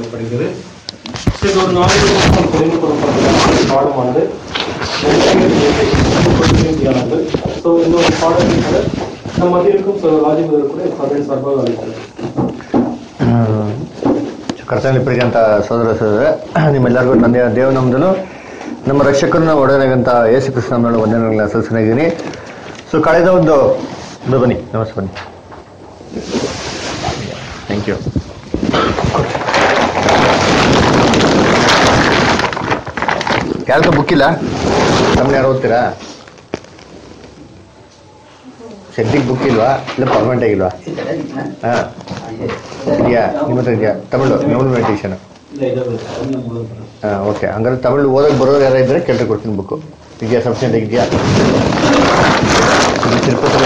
சொல்லப்படுகிறது. இது ஒரு 4 வருஷம் தெரிந்து கொள்ளப்பட்ட பாடமானது தியானங்கள். ஸோ இந்த ஒரு பாடத்தை கூட நம்ம மத்தியிருக்கும் ರಾಜೀವ್ ಕೂಡ ಸಭೆ ಸರ್ಭಾಗ ಆಗುತ್ತದೆ. ಕರ್ತನಲ್ಲಿ ಪ್ರಿಯಂತ ಸೋದರ ಸೋದರ ನಿಮ್ಮೆಲ್ಲರಿಗೂ ನನ್ನ ದೇವನಂದನು ನಮ್ಮ ರಕ್ಷಕರನ್ನ ಒಡೆಯನಾಗಂತ ಯೇಸು ಕ್ರಿಸ್ತನ ವಂದನೆಗಳನ್ನ ಸಲ್ಲಿಸಿದ್ದೀನಿ. ಸೊ ಕಳೆದ ಒಂದು ಬನ್ನಿ ನಮಸ್ತೆ ಬನ್ನಿ ಥ್ಯಾಂಕ್ ಯು. ಯಾರಿಗೂ ಬುಕ್ ಇಲ್ಲ? ನಮ್ಮನ್ನ ಯಾರು ಓದ್ತೀರಾ? ಸೆಂಟಿಗೆ ಬುಕ್ ಇಲ್ವಾ? ಇಲ್ಲ ಪರ್ಮನೆಂಟ್ ಆಗಿಲ್ವಾ? ಹಾಂ ಇದೆಯಾ ನಿಮ್ಮ ಹತ್ರ ಇದೆಯಾ? Tamil novel meditation. ಹಾಂ ಓಕೆ, ಹಂಗಾದ್ರೆ ತಮಿಳು ಓದೋಕೆ ಬರೋರು ಯಾರು ಇದ್ದರೆ ಕೆಲ್ಸ ಕೊಡ್ತೀನಿ ಬುಕ್ಕು. ಇದೆಯಾ? ಸಫಿಷಿಯೆಂಟ್ ಆಗಿದೆಯಾ? ತಿರುಪತಿ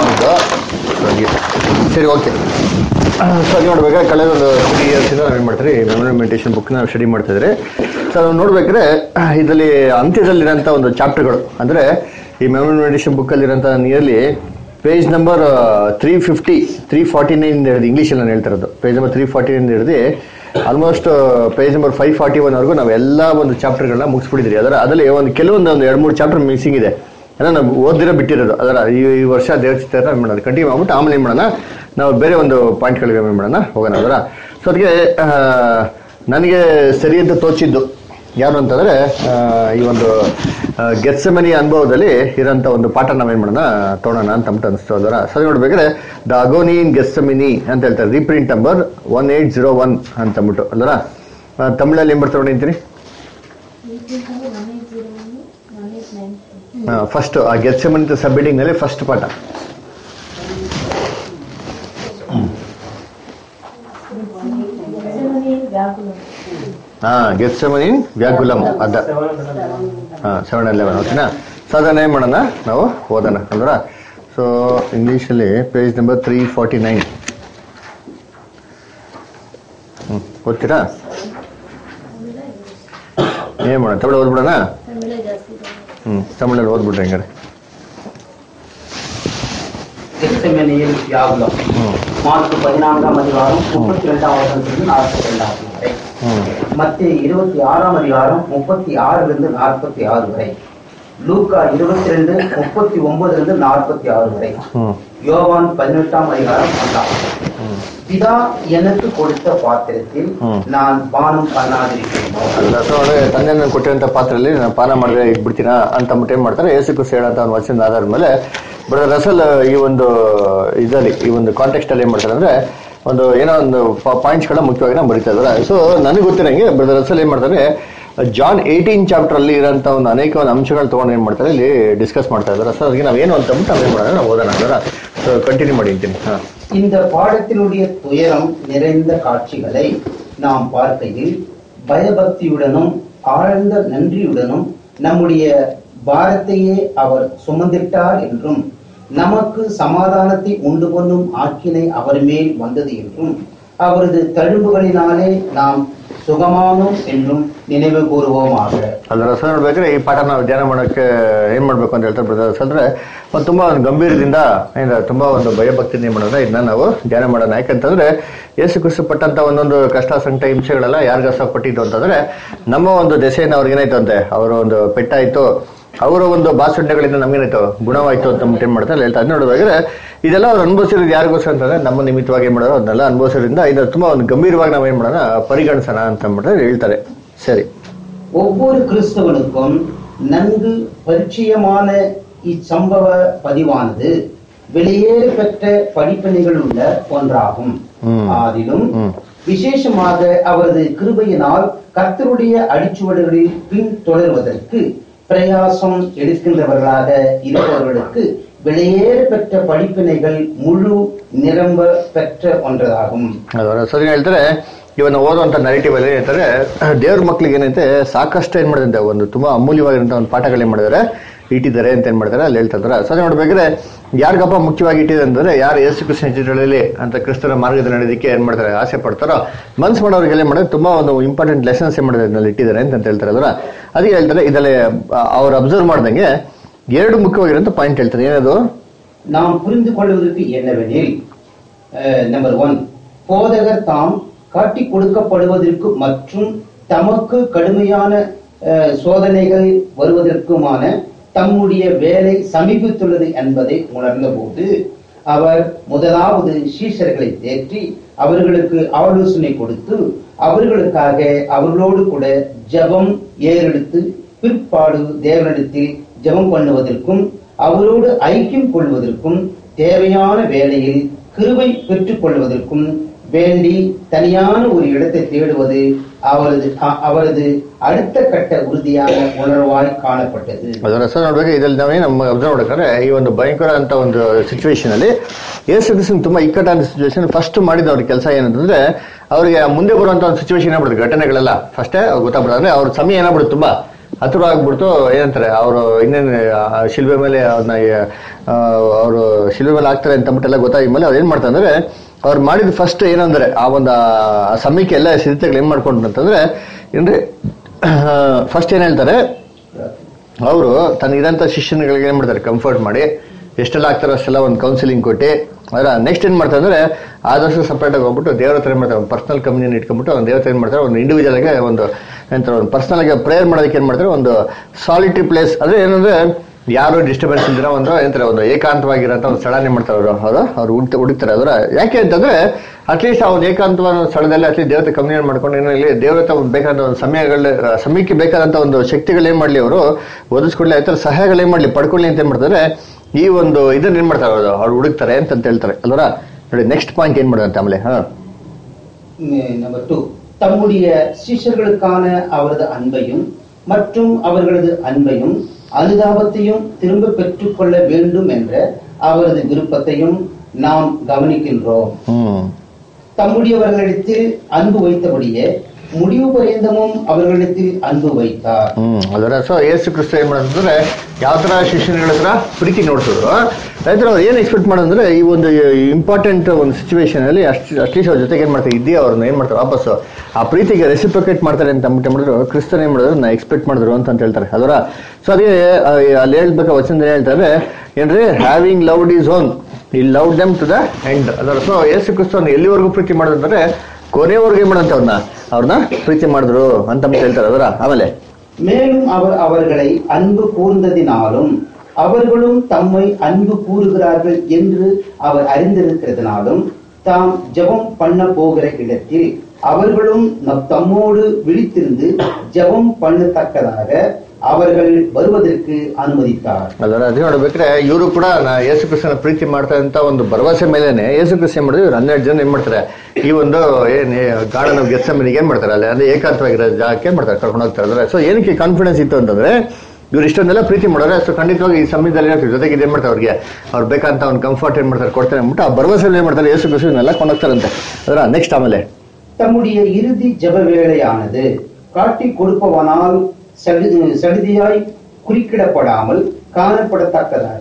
ಸರಿ ಓಕೆ. ಸೊ ಅದು ನೋಡ್ಬೇಕಾದ್ರೆ ಕಳೆದ ಒಂದು 3 ಇಯರ್ಸಿಂದ ನಾವೇನು ಮಾಡ್ತೀರಿ ಮೆಮೊರಿ ಮೆಡಿಟೇಷನ್ ಬುಕ್ನ ನಾವು ಸ್ಟಡಿ ಮಾಡ್ತಾಯಿದ್ರಿ. ಸೊ ನಾವು ನೋಡ್ಬೇಕಾದ್ರೆ ಇದರಲ್ಲಿ ಅಂತ್ಯದಲ್ಲಿರೋಂಥ ಒಂದು ಚಾಪ್ಟರ್ಗಳು ಅಂದರೆ ಈ ಮೆಮೊರಿ ಮೆಡಿಟೇಷನ್ ಬುಕ್ಕಲ್ಲಿರೋಂಥ ನಿಯರ್ಲಿ ಪೇಜ್ ನಂಬರ್ 350 349 ಹಿಡಿದು ಇಂಗ್ಲೀಷಲ್ಲಿ ನಾನು ಹೇಳ್ತಾ ಇರೋದು. ಪೇಜ್ ನಂಬರ್ 349 ಹಿಡಿದು ಆಲ್ಮೋಸ್ಟ್ ಪೇಜ್ ನಂಬರ್ 541ವರೆಗೂ ನಾವೆಲ್ಲ ಒಂದು ಚಾಪ್ಟರ್ಗಳನ್ನ ಮುಗಿಸ್ಬಿಟ್ಟಿದ್ರಿ. ಅದರಲ್ಲಿ ಒಂದು ಕೆಲವೊಂದು 2-3 ಚಾಪ್ಟರ್ ಮಿಕ್ಸಿಂಗ್ ಇದೆ, ಅಂದರೆ ನಾವು ಓದಿರೋ ಬಿಟ್ಟಿರೋದು. ಅದರ ಈ ವರ್ಷ ದೇವಚಿತ್ರ ಏನು ಮಾಡೋದು ಕಂಟಿನ್ಯೂ ಮಾಡ್ಬಿಟ್ಟು ಆಮೇಲೆ ಏನು ಮಾಡೋಣ, ನಾವು ಬೇರೆ ಒಂದು ಪಾಯಿಂಟ್ಗಳಿಗೆ ಏನು ಮಾಡೋಣ ಹೋಗೋಣ. ಅದರ ಸೊ ಅದಕ್ಕೆ ನನಗೆ ಸರಿ ಅಂತ ತೋಚಿದ್ದು ಯಾರು ಅಂತಂದರೆ ಈ ಒಂದು ಗೆತ್ಸೆಮನಿ ಅನುಭವದಲ್ಲಿ ಇರೋಂಥ ಒಂದು ಪಾಠ ನಾವೇನು ಮಾಡೋಣ ತೊಗೊಳೋಣ ಅಂತ ಅನಿಸ್ತು. ಅದರ ಸರಿ ನೋಡ್ಬೇಕಾದ್ರೆ ದ ಅಗೋನಿ ಇನ್ ಗೆತ್ಸೆಮನಿ ಅಂತ ಹೇಳ್ತಾರೆ, ರೀಪ್ರಿಂಟ್ ನಂಬರ್ 1801 ಅಂತಂದ್ಬಿಟ್ಟು. ಅಲ್ಲರ ತಮಿಳಲ್ಲಿ ಏನು ಬರ್ತಾರೆ ಅಂತೀನಿ ಫಸ್ಟ್ ಆ ಗೆತ್ಸೆಮನಿ ಸಬ್ ಹೆಡಿಂಗ್ನಲ್ಲಿ ಫಸ್ಟ್ ಪಾಠ. ಗೆತ್ಸೆಮನಿ ವ್ಯಾಕುಲಂ ಅದ 7-11 ಓಕೆನಾ. ಸೊ ಅದನ್ನ ಏನು ಮಾಡೋಣ ನಾವು ಓದೋಣ ಅಂದ್ರ. ಸೊ ಇಂಗ್ಲೀಷಲ್ಲಿ ಪೇಜ್ ನಂಬರ್ 349 ಓದ್ತೀರಾ? ಏನು ಮಾಡೋಣ, ತಮಿಳು ಓದ್ಬಿಡೋಣ? ತಮಿಳಲ್ಲಿ ಓದ್ಬಿಡ್ರಿ ಹೆಂಗಾರೆ. கெத்செமனியில் வியாகுலம் மார்க் 14ஆம் அதிகாரம் 32ஆம் வசனத்திலிருந்து 42ஆம் வரை, மத்தேயு 26ஆம் அதிகாரம் 36லிருந்து 46 வரை, லூக்கா 22:39லிருந்து 46 வரை, யோவான் 18ஆம் அதிகாரம் 1. பிதா எனக்கு கொடுத்த பாத்திரத்தில் நான் பானம் பண்ணாதிருக்கேனೋ. ತಂದೆ ಕೊಟ್ಟಿರೋಂಥ ಪಾತ್ರೆಯಲ್ಲಿ ನಾನು ಪಾನ ಮಾಡಿದ್ರೆ ಇಟ್ಬಿಡ್ತೀನಾ ಅಂತ ಏನ್ ಮಾಡ್ತಾರೆ, ಯೇಸು ಕ್ರಿಸ್ತ ಹೇಳಂತ ಒಂದು ವಚನದ ಆಧಾರದ ಮೇಲೆ ಬ್ರದರ್ ರಸಲ್ ಈ ಒಂದು ಇದರಲ್ಲಿ ಈ ಒಂದು ಕಾಂಟೆಕ್ಸ್ಟ್ ಅಲ್ಲಿ ಏನ್ ಮಾಡ್ತಾರೆ ಅಂದ್ರೆ ಒಂದು ಏನೋ ಒಂದು ಪಾಯಿಂಟ್ಸ್ಗಳ ಮುಖ್ಯವಾಗಿ ನಾವು ಬರೀತಾ ಇದ್ದಾರೆ. ಸೊ ನನಗೆ ಗೊತ್ತಿರಂಗೆ ಬ್ರದರ್ ರಸಲ್ ಏನ್ ಮಾಡ್ತಾರೆ, ಜಾನ್ 18 ಚಾಪ್ಟರ್ ಅಲ್ಲಿ ಇರೋಂಥ ಒಂದು ಅನೇಕ ಒಂದು ಅಂಶಗಳು ತಗೊಂಡು ಏನ್ ಮಾಡ್ತಾರೆ ಇಲ್ಲಿ ಡಿಸ್ಕಸ್ ಮಾಡ್ತಾ ಇದ್ದಾರೆ. ಸೊ ಅದಕ್ಕೆ ನಾವೇನು ಅಂತ ನಾವೇನ್ ಮಾಡೋಣ ನಾವು ಓದೋಣ ಅದರ. ಸೊ ಕಂಟಿನ್ಯೂ ಮಾಡಿ ಅಂತೀನಿ. இந்த பாடத்தினுடைய துயரம் நிறைந்த காட்சிகளை நாம் பார்க்கையில் பயபக்தியுடனும் ஆழ்ந்த நன்றியுடனும் நம்முடைய பாரத்தையே அவர் சுமந்திட்டார் என்றும் நமக்கு சமாதானத்தை உண்டு பண்ணும் ஆக்கினை அவர் மேல் வந்தது என்றும் அவரது தழும்புகளினாலே நாம் ಸುಗಮಾನು ಎಂದು ನೆನಪು ಕೂರುವೋಮಾಗ. ಅಲ್ಲ ರಸ ನೋಡ್ಬೇಕಾದ್ರೆ ಈ ಪಾಠ ನಾವು ಧ್ಯಾನ ಮಾಡೋಕ್ಕೆ ಏನ್ ಮಾಡ್ಬೇಕು ಅಂತ ಹೇಳ್ತಾರೆ ಬ್ರದರ್ಸ್ ಅಂದ್ರೆ ಒಂದು ತುಂಬಾ ಒಂದು ಗಂಭೀರದಿಂದ ತುಂಬಾ ಒಂದು ಭಯಭಕ್ತಿಯಿಂದ ಏನ್ ಮಾಡೋಣ ಇದನ್ನ ನಾವು ಧ್ಯಾನ ಮಾಡೋಣ. ಯಾಕಂತಂದ್ರೆ ಯೇಸು ಕ್ರಿಸ್ತ ಪಟ್ಟಂತ ಒಂದೊಂದು ಕಷ್ಟ ಸಂಕಟ ಹಿಂಸೆಗಳೆಲ್ಲ ಯಾರಿಗಾಸ ಪಟ್ಟಿದ್ದು ಅಂತಂದ್ರೆ ನಮ್ಮ ಒಂದು ದೆಸೆಯನ್ನು ಅವ್ರಿಗೆ ಏನಾಯ್ತು ಅಂತೆ, ಅವರ ಒಂದು ಪೆಟ್ಟಾಯ್ತು, ಅವರ ಒಂದು ಬಾಸುಂಡೆಗಳಿಂದ ನಮಗೇನಾಯ್ತು ಗುಣವಾಯ್ತು ಅಂತ ಏನ್ ಮಾಡ್ತಾರೆ ಹೇಳ್ತಾ ಅದ್ ನೋಡುವಾದ್ರೆ ಇದೆಲ್ಲ ಅವ್ರು ಅನುಭವಿಸಿರೋದು ಯಾರಿಗೋಸ್ಕರ ಅಂತಂದ್ರೆ ನಮ್ಮ ನಿಮಿತ್ತವಾಗಿ ಏನ್ ಮಾಡೋದು ಅದನ್ನೆಲ್ಲ ಅನುಭವಿಸೋದ್ರಿಂದ ಇದು ತುಂಬಾ ಒಂದು ಗಂಭೀರವಾಗಿ ನಾವ್ ಏನ್ ಮಾಡೋಣ ಪರಿಗಣಿಸೋಣ ಅಂತ ಹೇಳ್ತಾರೆ. ಸರಿ, ஒவ்வொரு கிறிஸ்தவனுக்கும் நன்கு பரிச்சயமான இச்சம்பவ பதிவானது வெளியேறு பெற்ற படிப்பினைகள் உள்ள ஒன்றாகும். அதிலும் விசேஷமாக அவரது கிருபையினால் கர்த்தருடைய அடிச்சுவடுகளில் பின்தொடர்வதற்கு பிரயாசம் எடுக்கின்றவர்களாக இருப்பவர்களுக்கு வெளியேற பெற்ற படிப்பினைகள் முழு நிரம்ப பெற்ற ஒன்றதாகும். ಸರಿ ಹೇಳ್ತಾರೆ, ಇವನ್ನ ಓದುವಂತ ನರೇಟಿವ್ ಅಲ್ಲಿ ಹೇಳ್ತಾರೆ ದೇವ್ರ ಮಕ್ಳಿಗೆ ಏನೈತೆ ಸಾಕಷ್ಟು ಏನ್ ಮಾಡಿದಂತೆ ಒಂದು ತುಂಬಾ ಅಮೂಲ್ಯವಾಗಿರುವಂತ ಒಂದು ಪಾಠಗಳು ಏನ್ ಮಾಡಿದಾರೆ ಇಟ್ಟಿದ್ದಾರೆ ಅಂತ ಏನ್ ಮಾಡ್ತಾರೆ ಅಲ್ಲಿ ಹೇಳ್ತಾ ಇದ್ದಾರೆ. ಸರಿ ನೋಡ್ಬೇಕಾದ್ರೆ ಯಾರಿಗಪ್ಪ ಮುಖ್ಯವಾಗಿ ಇಟ್ಟಿದೆ ಅಂತಂದ್ರೆ ಯಾರು ಯೇಸು ಕ್ರಿಸ್ತನ ಚಿತ್ರಗಳಲ್ಲಿ ಅಂತ ಕ್ರಿಸ್ತನ ಮಾರ್ಗದಲ್ಲಿ ನಡೆಯೋದಕ್ಕೆ ಏನ್ ಮಾಡ್ತಾರೆ ಆಸೆ ಪಡ್ತಾರೋ ಮನ್ಸು ಮಾಡೋರಿಗೆಲ್ಲ ಏನ್ ಮಾಡಿದ್ರೆ ತುಂಬಾ ಒಂದು ಇಂಪಾರ್ಟೆಂಟ್ ಲೆಸನ್ಸ್ ಏನ್ ಮಾಡಿದ್ರೆ ಇದರಲ್ಲಿ ಇಟ್ಟಿದ್ದಾರೆ ಅಂತ ಹೇಳ್ತಾರೆ ಅಲ್ವಾ. ಅದಕ್ಕೆ ಹೇಳ್ತಾರೆ ಇದರಲ್ಲಿ ಅವ್ರು ಅಬ್ಸರ್ವ್ ಮಾಡ್ದಂಗೆ 2 ಮುಖ್ಯವಾಗಿರುವಂತ ಪಾಯಿಂಟ್ ಹೇಳ್ತಾರೆ. ಏನದು நாம் புரிந்து கொள்வதற்கு என்னவெனில் நம்பர் 1 போதகர் தாம் காட்டிக் கொடுக்கப்படுவதற்கு மற்றும் தமக்கு கடுமையான சோதனைகள் வருவதற்குமான தம்முடைய வேலை சமீபித்துள்ளது என்பதை உணர்ந்தபோது அவர் முதலாவது சீஷர்களை தேற்றி அவர்களுக்கு ஆலோசனை கொடுத்து அவர்களுக்காக அவர்களோடு கூட ஜெபம் ஏறெடுத்து பிற்பாடு தேவனிடத்தில் ஜெபம் பண்ணுவதற்கும் அவரோடு ஐக்கியம் கொள்வதற்கும் தேவையான வேளையில் கிருபை பெற்றுக் கொள்வதற்கும் வேண்டி தனியான ஒரு இடத்தை தேடுவது அவரது அடுத்த கட்ட ಉறுதியான ಉಣರ್ವಾಯ್ ಕಾಣಪಟ್ಟது. ಅದರ ಹೆಸರು ನೋಡ್ಬೇಕು. ಇದರಲ್ಲಿ ನಾವೇ ನಮ್ಮ ಅಬ್ಸರ್ವ್ ಮಾಡ್ಬೇಕಾದ್ರೆ ಈ ಒಂದು ಭಯಂಕರ ಅಂತ ಒಂದು ಸಿಚುವೇಶನ್ ಅಲ್ಲಿ ಯೇಸು ಕ್ರಿಸ್ತನ ತುಂಬಾ ಇಕ್ಕಟ್ಟಾದ ಸಿಚುವೇಶನ್ ಫಸ್ಟ್ ಮಾಡಿದ ಅವ್ರ ಕೆಲಸ ಏನಂತಂದ್ರೆ ಅವ್ರಿಗೆ ಮುಂದೆ ಬರುವಂತ ಒಂದು ಸಿಚುವೇಶನ್ ಏನಾಗ್ಬಿಡುತ್ತೆ, ಘಟನೆಗಳೆಲ್ಲ ಫಸ್ಟೇ ಗೊತ್ತಾಗ್ಬಿಡುತ್ತೆ. ಅಂದ್ರೆ ಅವ್ರ ಸಮಯ ಏನಾಗ್ಬಿಡುತ್ತೆ, ತುಂಬಾ ಹತ್ತಿರ ಆಗ್ಬಿಡ್ತು. ಏನಂತಾರೆ ಅವರು ಇನ್ನೇನು ಶಿಲ್ಬೆ ಮೇಲೆ ಅವ್ರನ್ನ ಅವರು ಶಿಲ್ಬೆ ಮೇಲೆ ಆಗ್ತಾರೆ ಅಂತ ಅಂದ್ಬಿಟ್ಟೆಲ್ಲ ಗೊತ್ತಾಗಿದ ಮೇಲೆ ಅವ್ರು ಏನ್ ಮಾಡ್ತಾರೆ ಅಂದ್ರೆ ಅವ್ರು ಮಾಡಿದ ಫಸ್ಟ್ ಏನಂದ್ರೆ ಆ ಒಂದು ಸಮಯಕ್ಕೆ ಎಲ್ಲ ಸಿದ್ಧತೆಗಳು ಏನ್ ಮಾಡ್ಕೊಂಡ್ರು ಅಂತಂದ್ರೆ ಏನ್ರಿ ಫಸ್ಟ್ ಏನ್ ಹೇಳ್ತಾರೆ, ಅವರು ತನಗಿರಂತ ಶಿಷ್ಯನಿಗಳಿಗೆ ಏನ್ ಮಾಡ್ತಾರೆ ಕಂಫರ್ಟ್ ಮಾಡಿ ಎಷ್ಟೆಲ್ಲ ಆಗ್ತಾರೋ ಅಷ್ಟೆಲ್ಲ ಒಂದು ಕೌನ್ಸಿಲಿಂಗ್ ಕೊಟ್ಟು ಅದರ ನೆಕ್ಸ್ಟ್ ಏನ್ ಮಾಡ್ತಾರೆ ಅಂದ್ರೆ ಆದಷ್ಟು ಸಪ್ರೇಟ್ ಆಗಿ ಹೋಗ್ಬಿಟ್ಟು ದೇವ್ರ ಹತ್ರ ಏನ್ ಮಾಡ್ತಾರೆ, ಪರ್ಸನಲ್ ಕಮ್ಯುನಿಯನ್ ಇಟ್ಕೊಂಡ್ಬಿಟ್ಟು ಒಂದು ದೇವರ ಏನ್ ಮಾಡ್ತಾರೆ, ಒಂದು ಇಂಡಿವಿಜುವಲ್ ಆಗಿ ಒಂದು ಏನಂತಾರೆ ಒಂದು ಪರ್ಸನಲ್ ಆಗಿ ಪ್ರೇಯರ್ ಮಾಡೋದಕ್ಕೆ ಏನ್ ಮಾಡ್ತಾರೆ, ಒಂದು ಸಾಲಿಟರಿ ಪ್ಲೇಸ್ ಅಂದ್ರೆ ಏನಂದ್ರೆ ಯಾರು ಡಿಸ್ಟರ್ಬೆನ್ಸ್ ಇಲ್ದಿರೋ ಒಂದು ಏನಂತಾರೆ ಒಂದು ಏಕಾಂತವಾಗಿರೋಂಥ ಒಂದು ಸ್ಥಳನೇ ಮಾಡ್ತಾರೆ ಅವ್ರು ಹುಡುಕ್ತಾರೆ. ಅದರ ಯಾಕೆ ಅಂತಂದ್ರೆ ಅಟ್ಲೀಸ್ಟ್ ಆ ಒಂದು ಏಕಾಂತವಾದ ಸ್ಥಳದಲ್ಲಿ ಅಟ್ಲೀಸ್ಟ್ ದೇವತೆ ಕಮ್ಯುನಿಯನ್ ಮಾಡ್ಕೊಂಡು ಏನಲ್ಲಿ ದೇವರತ್ತ ಬೇಕಾದ ಒಂದು ಸಮಯಕ್ಕೆ ಬೇಕಾದಂತ ಒಂದು ಶಕ್ತಿಗಳು ಏನ್ ಮಾಡ್ಲಿ ಅವರು ಒದಗಿಸ್ಕೊಡ್ಲಿ, ಆ ಥರ ಸಹಾಯಗಳು ಏನ್ ಮಾಡ್ಲಿ ಪಡ್ಕೊಳ್ಳಿ ಅಂತ ಏನ್ ಮಾಡ್ತಾರೆ, ಈ ಒಂದು ಇದನ್ನ ಏನ್ ಮಾಡ್ತಾರೆ ಅವ್ರು ಹುಡುಕ್ತಾರೆ ಅಂತ ಹೇಳ್ತಾರೆ ಅಲ್ವರ. ನೋಡಿ ನೆಕ್ಸ್ಟ್ ಪಾಯಿಂಟ್ ಏನ್ ಮಾಡೋದಂತ ಆಮೇಲೆ நம்பர் 2 தம்முடைய சீஷர்களுக்கான அவரது அன்பையும் மற்றும் அவர்களது அன்பையும் அனுதாபத்தையும் திரும்ப பெற்றுக்கொள்ள வேண்டும் என்ற அவரது விருப்பத்தையும் நாம் கவனிக்கின்றோம். தம்முடையவர்களிடத்தில் அன்பு வைத்தபடியே முடிவு ಪರ್ಯಂತமும் ಅವರ್களிடத்தில் ಅன்பು வைத்தார். ಅದರ ಸೊ ಯೇಸು ಕ್ರಿಸ್ತ ಏನ್ ಮಾಡೋದಂದ್ರೆ ಯಾವ ತರ ಶಿಷ್ಯಗಳ ಹತ್ರ ಪ್ರೀತಿ ನೋಡ್ತಿದ್ರು, ರೈತರು ಅವ್ರು ಏನ್ ಎಕ್ಸ್ಪೆಕ್ಟ್ ಮಾಡೋದಂದ್ರೆ ಈ ಒಂದು ಇಂಪಾರ್ಟೆಂಟ್ ಒಂದು ಸಿಚುವೇಶನ್ ಅಲ್ಲಿ ಅಟ್ಲೀಸ್ಟ್ ಅವ್ರ ಜೊತೆಗೆ ಏನ್ ಮಾಡ್ತಾರೆ ಇದ್ದೀ ಅವ್ರನ್ನ ಏನ್ ಮಾಡ್ತಾರೆ ವಾಪಸ್ ಆ ಪ್ರೀತಿಗೆ ರೆಸಿಪ್ರಿಕೇಟ್ ಮಾಡ್ತಾರೆ ಅಂತ ಅಂದ್ಬಿಟ್ಟು ಮಾಡಿದ್ರು. ಕ್ರಿಸ್ತನ್ ಏನ್ ಮಾಡಿದ್ರು ನಾ ಎಕ್ಸ್ಪೆಕ್ಟ್ ಮಾಡಿದ್ರು ಅಂತ ಹೇಳ್ತಾರೆ ಅದರ. ಸೊ ಅದೇ ಅಲ್ಲಿ ಹೇಳ್ಬೇಕಾ ವಚನ ಹೇಳ್ತಾರೆ ಏನ್ರಿ, having loved his own he loved them to the end ಅದರ. ಸೊ ಯೇಸು ಕ್ರಿಸ್ತನ ಎಲ್ಲಿವರೆಗೂ ಪ್ರೀತಿ ಮಾಡೋದಂದ್ರೆ ಕೊನೆಯವರೆಗೆ ಏನ್ ಮಾಡಂತ ಅವ್ರನ್ನ ಪ್ರೀತಿ ಮಾಡಿದ್ರು ಅಂತ ಹೇಳ್ತಾರೆ ಅದರ. ಆಮೇಲೆ மேலும் அவர் அவர்களை அன்பு கூர்ந்ததினாலும் அவர்களும் தம்மை அன்பு கூறுகிறார்கள் என்று அவர் அறிந்திருக்கிறதுனாலும் தாம் ஜெபம் பண்ண போகிற இடத்தில் அவர்களும் தம்மோடு விழித்திருந்து ஜெபம் பண்ணத்தக்கதாக அவர்கள் ಬರುವುದಕ್ಕೆ ಅನುಮತಿಸಿದ್ದಾರೆ. ಅದರ ಅದೇ ನೋಡ್ಬೇಕ್ರೆ ಇವರು ಕೂಡ ಯೇಸು ಕ್ರಿಸ್ತನ ಪ್ರೀತಿ ಮಾಡ್ತಾರೆ ಅಂತ ಒಂದು ಭರವಸೆ ಮೇಲೆನೆ ಯೇಸು ಕ್ರಿಸ್ತ ಏನ್ ಮಾಡಿದ್ರು, ಇವ್ರು 12 ಜನ ಏನ್ ಮಾಡ್ತಾರೆ ಈ ಒಂದು ಏನ್ ಗಾರ್ಡನ್ ಆಫ್ ಗೆತ್ಸೆಮನಿಗೆ ಏನ್ ಮಾಡ್ತಾರೆ ಅಲ್ಲಿ ಅಂದ್ರೆ ಏಕಾಂತವಾಗಿರೋ ಜಾಗಕ್ಕೆ ಏನ್ ಮಾಡ್ತಾರೆ ಕರ್ಕೊಂಡು ಹೋಗ್ತಾರೆ ಅಂದ್ರೆ. ಸೊ ಏನಕ್ಕೆ ಕಾನ್ಫಿಡೆನ್ಸ್ ಇತ್ತು ಅಂತಂದ್ರೆ ಇವ್ರು ಇಷ್ಟೊಂದೆಲ್ಲ ಪ್ರೀತಿ ಮಾಡೋರೆ. ಸೊ ಖಂಡಿತವಾಗಿ ಈ ಸಮಯದಲ್ಲಿ ಜೊತೆಗೆ ಇದೇನ್ ಮಾಡ್ತಾರೆ ಅವ್ರಿಗೆ ಅವ್ರು ಬೇಕಂತ ಒಂದು ಕಂಫರ್ಟ್ ಏನ್ ಮಾಡ್ತಾರೆ ಕೊಡ್ತಾರೆ ಅಂದ್ಬಿಟ್ಟು ಆ ಭರವಸೆ ಏನ್ ಮಾಡ್ತಾರೆ ಯೇಸು ಕ್ರಿಸ್ತನೆಲ್ಲ ಕೊಂಡೋಗ್ತಾರಂತೆ ಅದರ. ನೆಕ್ಸ್ಟ್ ಆಮೇಲೆ தம்முடைய இறுதி ஜெப வேளையானது காட்டி கொடுப்பவனால் சடுதியாய் குறுக்கிடப்படாமல் காணப்படத்தக்கதாக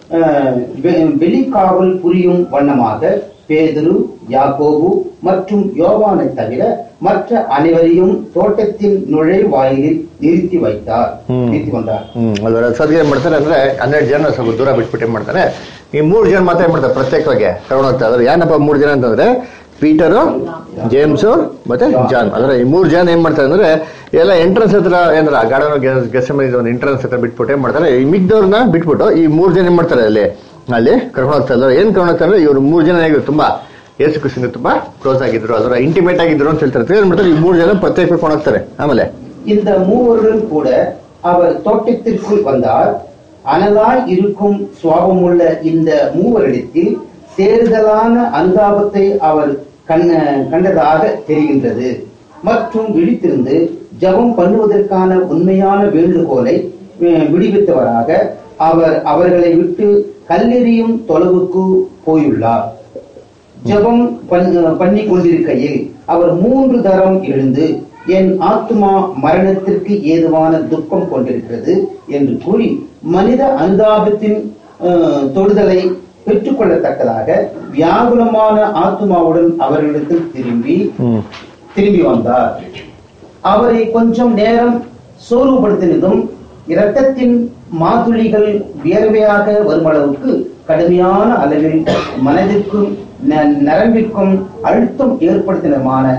வெளிக்காவல் புரியும் வண்ணமாக பேதுரு, யாக்கோபு மற்றும் யோவானை தவிர மற்ற அனைவரையும் தோட்டத்தின் நுழைவாயிலில் நிறுத்தி கொண்டார். ಸದ್ಯ ಏನ್ ಮಾಡ್ತಾರೆ ಅಂದ್ರೆ 12 ಜನ ಸ್ವಲ್ಪ ದೂರ ಬಿಟ್ಬಿಟ್ಟು ಏನ್ ಮಾಡ್ತಾರೆ ಈ 3 ಜನ ಮಾತ್ರ ಏನ್ ಮಾಡ್ತಾರೆ ಪ್ರತ್ಯೇಕವಾಗಿ ಕರ್ಕೊಂಡು ಹೋಗ್ತಾರೆ. ಅದ್ರ ಏನಪ್ಪ 3 ಜನ ಅಂತಂದ್ರೆ ಪೀಟರು, ಜೇಮ್ಸ್ ಮತ್ತೆ ಜಾನ್. ಅಂದ್ರೆ ಈ 3 ಜನ ಏನ್ ಮಾಡ್ತಾರೆ ಅಂದ್ರೆ ಎಲ್ಲ ಎಂಟ್ರೆನ್ಸ್ ಹತ್ರ ಏನಾರ ಗಾರ್ಡನ್ ಗೆತ್ಸೆಮನಿ ಒಂದು ಎಂಟ್ರೆನ್ಸ್ ಹತ್ರ ಬಿಟ್ಬಿಟ್ಟು ಏನ್ ಮಾಡ್ತಾರೆ ಈ ಮಿಕ್ದವ್ರನ್ನ ಬಿಟ್ಬಿಟ್ಟು ಈ 3 ಜನ ಏನ್ ಮಾಡ್ತಾರೆ ಅಲ್ಲಿ ಕರ್ಕೊಂಡು ಹೋಗ್ತಾರೆ. ಏನ್ ಕರ್ಕೊಂಡು ಹೋಗ್ತಾರೆ ಅಂದ್ರೆ ಇವ್ರು 3 ಜನ ಹೇಗಿದ್ರು ತುಂಬಾ ಯೇಸು ಕ್ರಿಸ್ತನಿಗೆ ತುಂಬಾ ಕ್ಲೋಸ್ ಆಗಿದ್ರು, ಅದರ ಇಂಟಿಮೇಟ್ ಆಗಿದ್ರು ಅಂತ ಹೇಳ್ತಾರೆ. ಏನ್ ಮಾಡ್ತಾರೆ ಈ 3 ಜನ ಪ್ರತ್ಯೇಕ ಕರ್ಕೊಂಡು ಹೋಗ್ತಾರೆ. ಆಮೇಲೆ இந்த மூவரும் கூட அவர் தோட்டத்திற்குள் வந்தார். அனலாய் இருக்கும் சுவாபமுள்ள இந்த மூவரிடத்தில் தேர்தலான அனுதாபத்தை அவர் கண்டதாக தெரிகின்றது மற்றும் விழித்திருந்து ஜெபம் பண்ணுவதற்கான உண்மையான வேண்டுகோளை விடுவித்தவராக அவர் அவர்களை விட்டு கல்லெறியும் தொலைவுக்கு போயுள்ளார். ஜெபம் பண்ணி கொண்டிருக்கையில் அவர் 3 தரம் எழுந்து என் ஆத்மா மரணத்திற்கு ஏதுவான துக்கம் கொண்டிருக்கிறது என்று கூறி மனித அனுதாபத்தின் தொடுதலை பெற்றுக்கொள்ளத்தக்கதாக வியாகுலமான ஆத்மாவுடன் அவர்களிடத்தில் திரும்பி வந்தார். அவரை கொஞ்சம் நேரம் சோர்வுபடுத்தினதும் இரத்தத்தின் மாதுளிகள் வியர்வையாக வரும் அளவுக்கு கடுமையான அளவில் மனதிற்கும் நரம்பிற்கும் அழுத்தம் ஏற்படுத்தினமான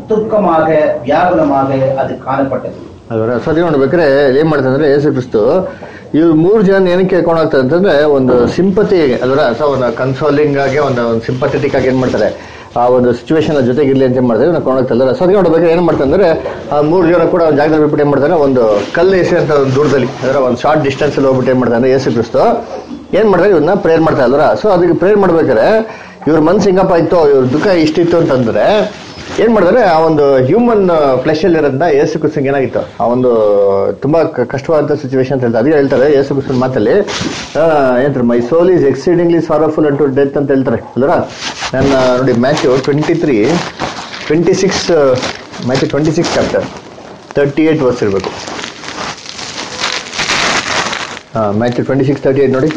துக்கமாக வியாகுலமாக அது காணப்பட்டது. ಅದರ ಸರಿ ನೋಡ್ಬೇಕಾದ್ರೆ ಏನ್ ಮಾಡ್ತಾರೆ ಅಂದ್ರೆ ಯೇಸು ಕ್ರಿಸ್ತು ಇವ್ರು 3 ಜನ ಏನಕ್ಕೆ ಕೇಳ್ಕೊಂಡು ಹೋಗ್ತಾರೆ ಅಂತಂದ್ರೆ ಒಂದು ಸಿಂಪತಿ ಅದರ ಅಥವಾ ಒಂದು ಕನ್ಸೋಲಿಂಗ್ ಆಗಿ ಒಂದು ಸಿಂಪಥೆಟಿಕ್ ಆಗಿ ಏನ್ ಮಾಡ್ತಾರೆ ಆ ಒಂದು ಸಿಚುವೇಶನ್ ಜೊತೆಗೆ ಇರ್ಲಿ ಅಂತ ಏನ್ ಮಾಡ್ತಾರೆ ಕರ್ಕೊಂಡು ಹೋಗ್ತಾರೆ. ಸರಿ ನೋಡ್ಬೇಕಾದ್ರೆ ಏನ್ ಮಾಡ್ತಾರೆ ಅಂದ್ರೆ ಆ 3 ಜನ ಕೂಡ ಒಂದು ಜಾಗದಲ್ಲಿ ಬಿಟ್ಟು ಏನ್ ಮಾಡ್ತಾರೆ ಒಂದು ಕಲ್ಲು ಎಸೆ ಅಂತ ಒಂದು ದೂರದಲ್ಲಿ ಅದರ ಒಂದು ಶಾರ್ಟ್ ಡಿಸ್ಟೆನ್ಸ್ ಅಲ್ಲಿ ಹೋಗ್ಬಿಟ್ಟು ಏನ್ ಮಾಡ್ತಾರೆ ಅಂದ್ರೆ ಯೇಸು ಕ್ರಿಸ್ತು ಏನ್ ಮಾಡ್ತಾರೆ ಇವ್ರನ್ನ ಪ್ರೇಯರ್ ಮಾಡ್ತಾರೆ ಅಲ್ರ. ಸೊ ಅದಕ್ಕೆ ಪ್ರೇಯರ್ ಮಾಡ್ಬೇಕಾದ್ರೆ ಇವ್ರ ಮನ್ಸು ಹೆಂಗಪ್ಪ ಇತ್ತು, ಇವ್ರ ದುಃಖ ಇಷ್ಟಿತ್ತು ಅಂತಂದ್ರೆ ಏನ್ ಮಾಡಿದ್ರೆ ಆ ಒಂದು ಹ್ಯೂಮನ್ ಫ್ಲೆಶ್ ಅಲ್ಲಿ ಇರೋದ್ರಿಂದ ಯೇಸು ಕ್ರಿಸ್ತಂಗೆ ಏನಾಗಿತ್ತು ಆ ಒಂದು ತುಂಬಾ ಕಷ್ಟವಾದಂತ ಸಿಚುವೇಶನ್ ಅಂತ ಹೇಳ್ತಾರೆ. ಅದಕ್ಕೆ ಹೇಳ್ತಾರೆ ಯೇಸು ಕ್ರಿಸ್ತನ ಮಾತಲ್ಲಿ ಏನಂತಾರೆ my soul is exceedingly sorrowful unto death ಅಂತ ಹೇಳ್ತಾರೆ ಅಲ್ರ. ನನ್ನ ನೋಡಿ ಮ್ಯಾಥ್ಯೂ 26 ಚಾಪ್ಟರ್ 38 ವರ್ಸ್ ಇರಬೇಕು. ಮ್ಯಾಥ್ಯೂ 26:38 ನೋಡಿ.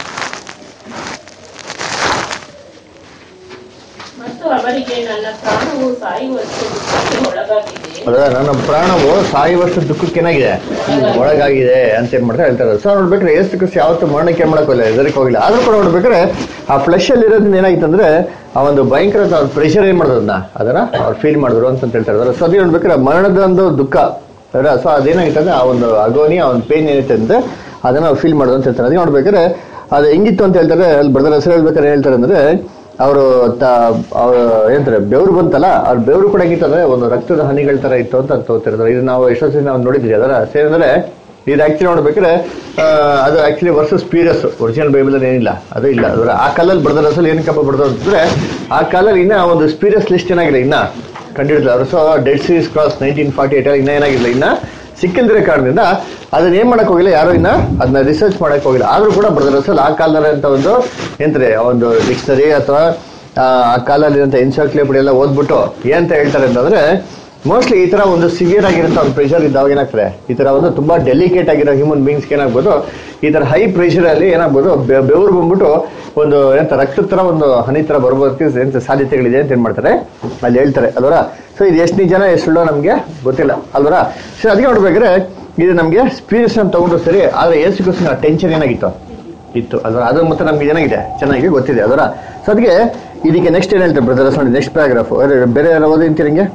ನನ್ನ ಪ್ರಾಣವು ಸಾಯುವಷ್ಟು ದುಃಖಕ್ಕೆ ಏನಾಗಿದೆ ಒಳಗಾಗಿದೆ ಅಂತ ಏನ್ ಮಾಡ್ತಾರೆ ಹೇಳ್ತಾರೆ. ಸೊ ನೋಡ್ಬೇಕ್ರೆ ಯೇಸು ಕ್ರಿಸ್ತ ಯಾವತ್ತು ಮರಣಕ್ಕೆ ಏನ್ ಮಾಡಕ್ ಹೋಗಿಲ್ಲ, ಎದರಿಗೆ ಹೋಗಿಲ್ಲ. ಆದ್ರೂ ಕೂಡ ನೋಡ್ಬೇಕಾದ್ರೆ ಆ ಫ್ಲೆಶ್ ಅಲ್ಲಿ ಇರೋದ್ರಿಂದ ಏನಾಗಿತ್ತು ಅಂದ್ರೆ ಆ ಒಂದು ಭಯಂಕರ ಪ್ರೆಷರ್ ಏನ್ ಮಾಡೋದನ್ನ ಅದನ್ನ ಅವ್ರು ಫೀಲ್ ಮಾಡಿದ್ರು ಅಂತ ಹೇಳ್ತಾರೆ. ಸೊ ಅದೇ ನೋಡ್ಬೇಕಾದ್ರೆ ಮರಣದ ಒಂದು ದುಃಖ ಅದರ ಸೊ ಅದೇನಾಗಿತ್ತು ಅಂದ್ರೆ ಆ ಒಂದು ಅಗೋನಿ ಆ ಒಂದು ಪೇನ್ ಏನೈತೆ ಅಂದ್ರೆ ಅದನ್ನ ಅವ್ರು ಫೀಲ್ ಮಾಡೋದು ಅಂತ ಹೇಳ್ತಾರೆ. ಅದೇ ನೋಡ್ಬೇಕಾದ್ರೆ ಅದು ಹೆಂಗಿತ್ತು ಅಂತ ಹೇಳ್ತಾರೆ. ಅಲ್ಲಿ ಬ್ರದರ್ ಹೆಸರು ಹೇಳ್ಬೇಕಾದ್ರೆ ಹೇಳ್ತಾರೆ ಅಂದ್ರೆ ಅವರು ಏನಂತಾರೆ ಬೆವರು ಬಂತಲ್ಲ, ಅವ್ರ ಬೆವರು ಕೂಡ ಹೆಂಗಿತ್ತು ಅಂದ್ರೆ ಒಂದು ರಕ್ತದ ಹನಿಗಳ ತರ ಇತ್ತು ಅಂತ ತೋತಿರ್ತಾರೆ. ಇದು ನಾವು ಎಷ್ಟೊತ್ತಿ ನಾವು ನೋಡಿದ್ವಿ ಅದರ ಸೇರಿದ್ರೆ ಇದು ಆಕ್ಚುಲಿ ನೋಡ್ಬೇಕಾದ್ರೆ ಅದು ಆಕ್ಚುಲಿ ವರ್ಸಸ್ ಪೀರಿಯಸ್ ಒರಿಜಿನಲ್ ಬೈಬಲ್ ಅಲ್ಲಿ ಏನಿಲ್ಲ ಅದು ಇಲ್ಲ. ಅದರ ಆ ಕಾಲಲ್ಲಿ ಬ್ರದರ್ ಅಸಲ್ ಏನಕ್ಕಪ್ಪ ಬಡ್ದು ಅಂತಂದ್ರೆ ಆ ಕಾಲಲ್ಲಿ ಇನ್ನ ಒಂದು ಸ್ಪೀರಿಯಸ್ ಲಿಸ್ಟ್ ಏನಾಗಿಲ್ಲ, ಇನ್ನ ಕಂಡಿಡಿಲ್ಲ ಅವರು. ಸೊ ಡೆಡ್ ಸೀಸ್ ಕ್ರಾಸ್ 1948 ಇನ್ನ ಏನಾಗಿಲ್ಲ, ಇನ್ನ ಸಿಕ್ಕಿಲ್ದಿರೋ ಕಾರಣದಿಂದ ಅದನ್ನ ಏನ್ ಮಾಡಕ್ ಹೋಗಿಲ್ಲ, ಯಾರು ಇನ್ನ ಅದನ್ನ ರಿಸರ್ಚ್ ಮಾಡಕ್ ಹೋಗಿಲ್ಲ. ಆದ್ರೂ ಕೂಡ ಬ್ರದರ್ ಅಸಲ್ ಆ ಕಾಲದಲ್ಲಿ ಅಂತ ಒಂದು ಏನ್ತಾರೆ ಒಂದು ಡಿಕ್ಷನರಿ ಅಥವಾ ಆ ಕಾಲಲ್ಲಿರುವಂತ ಎನ್ಸೈಕ್ಲೋಪೀಡಿಯಾ ಎಲ್ಲ ಓದ್ಬಿಟ್ಟು ಏನಂತ ಹೇಳ್ತಾರೆ ಅಂತಂದ್ರೆ ಮೋಸ್ಟ್ಲಿ ಈ ತರ ಒಂದು ಸಿವಿಯರ್ ಆಗಿರೋ ಒಂದು ಪ್ರೆಷರ್ ಇದ್ದಾಗ ಏನಾಗ್ತದೆ, ಈ ತರ ಒಂದು ತುಂಬಾ ಡೆಲಿಕೇಟ್ ಆಗಿರೋ ಹ್ಯೂಮನ್ ಬೀಯಿಂಗ್ಸ್ ಏನಾಗ್ಬೋದು ಈ ತರ ಹೈ ಪ್ರೆಷರ್ ಅಲ್ಲಿ ಏನಾಗ್ಬೋದು ಬೆವರು ಬಂದ್ಬಿಟ್ಟು ಒಂದು ಎಂತ ರಕ್ತದ ತರ ಒಂದು ಹನಿ ತರ ಬರ್ಬೋದಕ್ಕೆ ಎಂತ ಸಾಧ್ಯತೆಗಳಿದೆ ಅಂತ ಏನ್ ಮಾಡ್ತಾರೆ ಅಲ್ಲಿ ಹೇಳ್ತಾರೆ ಅಲ್ವರ. ಸೊ ಇದು ಎಷ್ಟು ನಿಜ ಎಷ್ಟು ನಮ್ಗೆ ಗೊತ್ತಿಲ್ಲ ಅಲ್ವರ. ಸೊ ಅದಕ್ಕೆ ನೋಡ್ಬೇಕಾದ್ರೆ ಇದು ನಮ್ಗೆ ಸ್ಪಿರಿಟ್ಸ್ ಅಂತ ತಗೊಂಡು ಸರಿ, ಆದ್ರೆ ಯೇಸು ಕ್ರಿಸ್ತನ ಟೆನ್ಷನ್ ಏನಾಗಿತ್ತು ಇತ್ತು ಅಲ್ವ, ಅದು ಮತ್ತೆ ನಮ್ಗೆ ಏನಾಗಿದೆ ಚೆನ್ನಾಗಿ ಗೊತ್ತಿದೆ ಅಲ್ವರ. ಸೊ ಅದಕ್ಕೆ ಇದಕ್ಕೆ ನೆಕ್ಸ್ಟ್ ಏನ್ ಹೇಳ್ತಾರೆ ಬ್ರದರ್ಸ್ ನೋಡಿ, ನೆಕ್ಸ್ಟ್ ಪ್ಯಾರಾಗ್ರಾಫ್ ಬೇರೆ ಯಾರು ಓದಿ ಅಂತೀರಿ ಹಿಂಗೆ.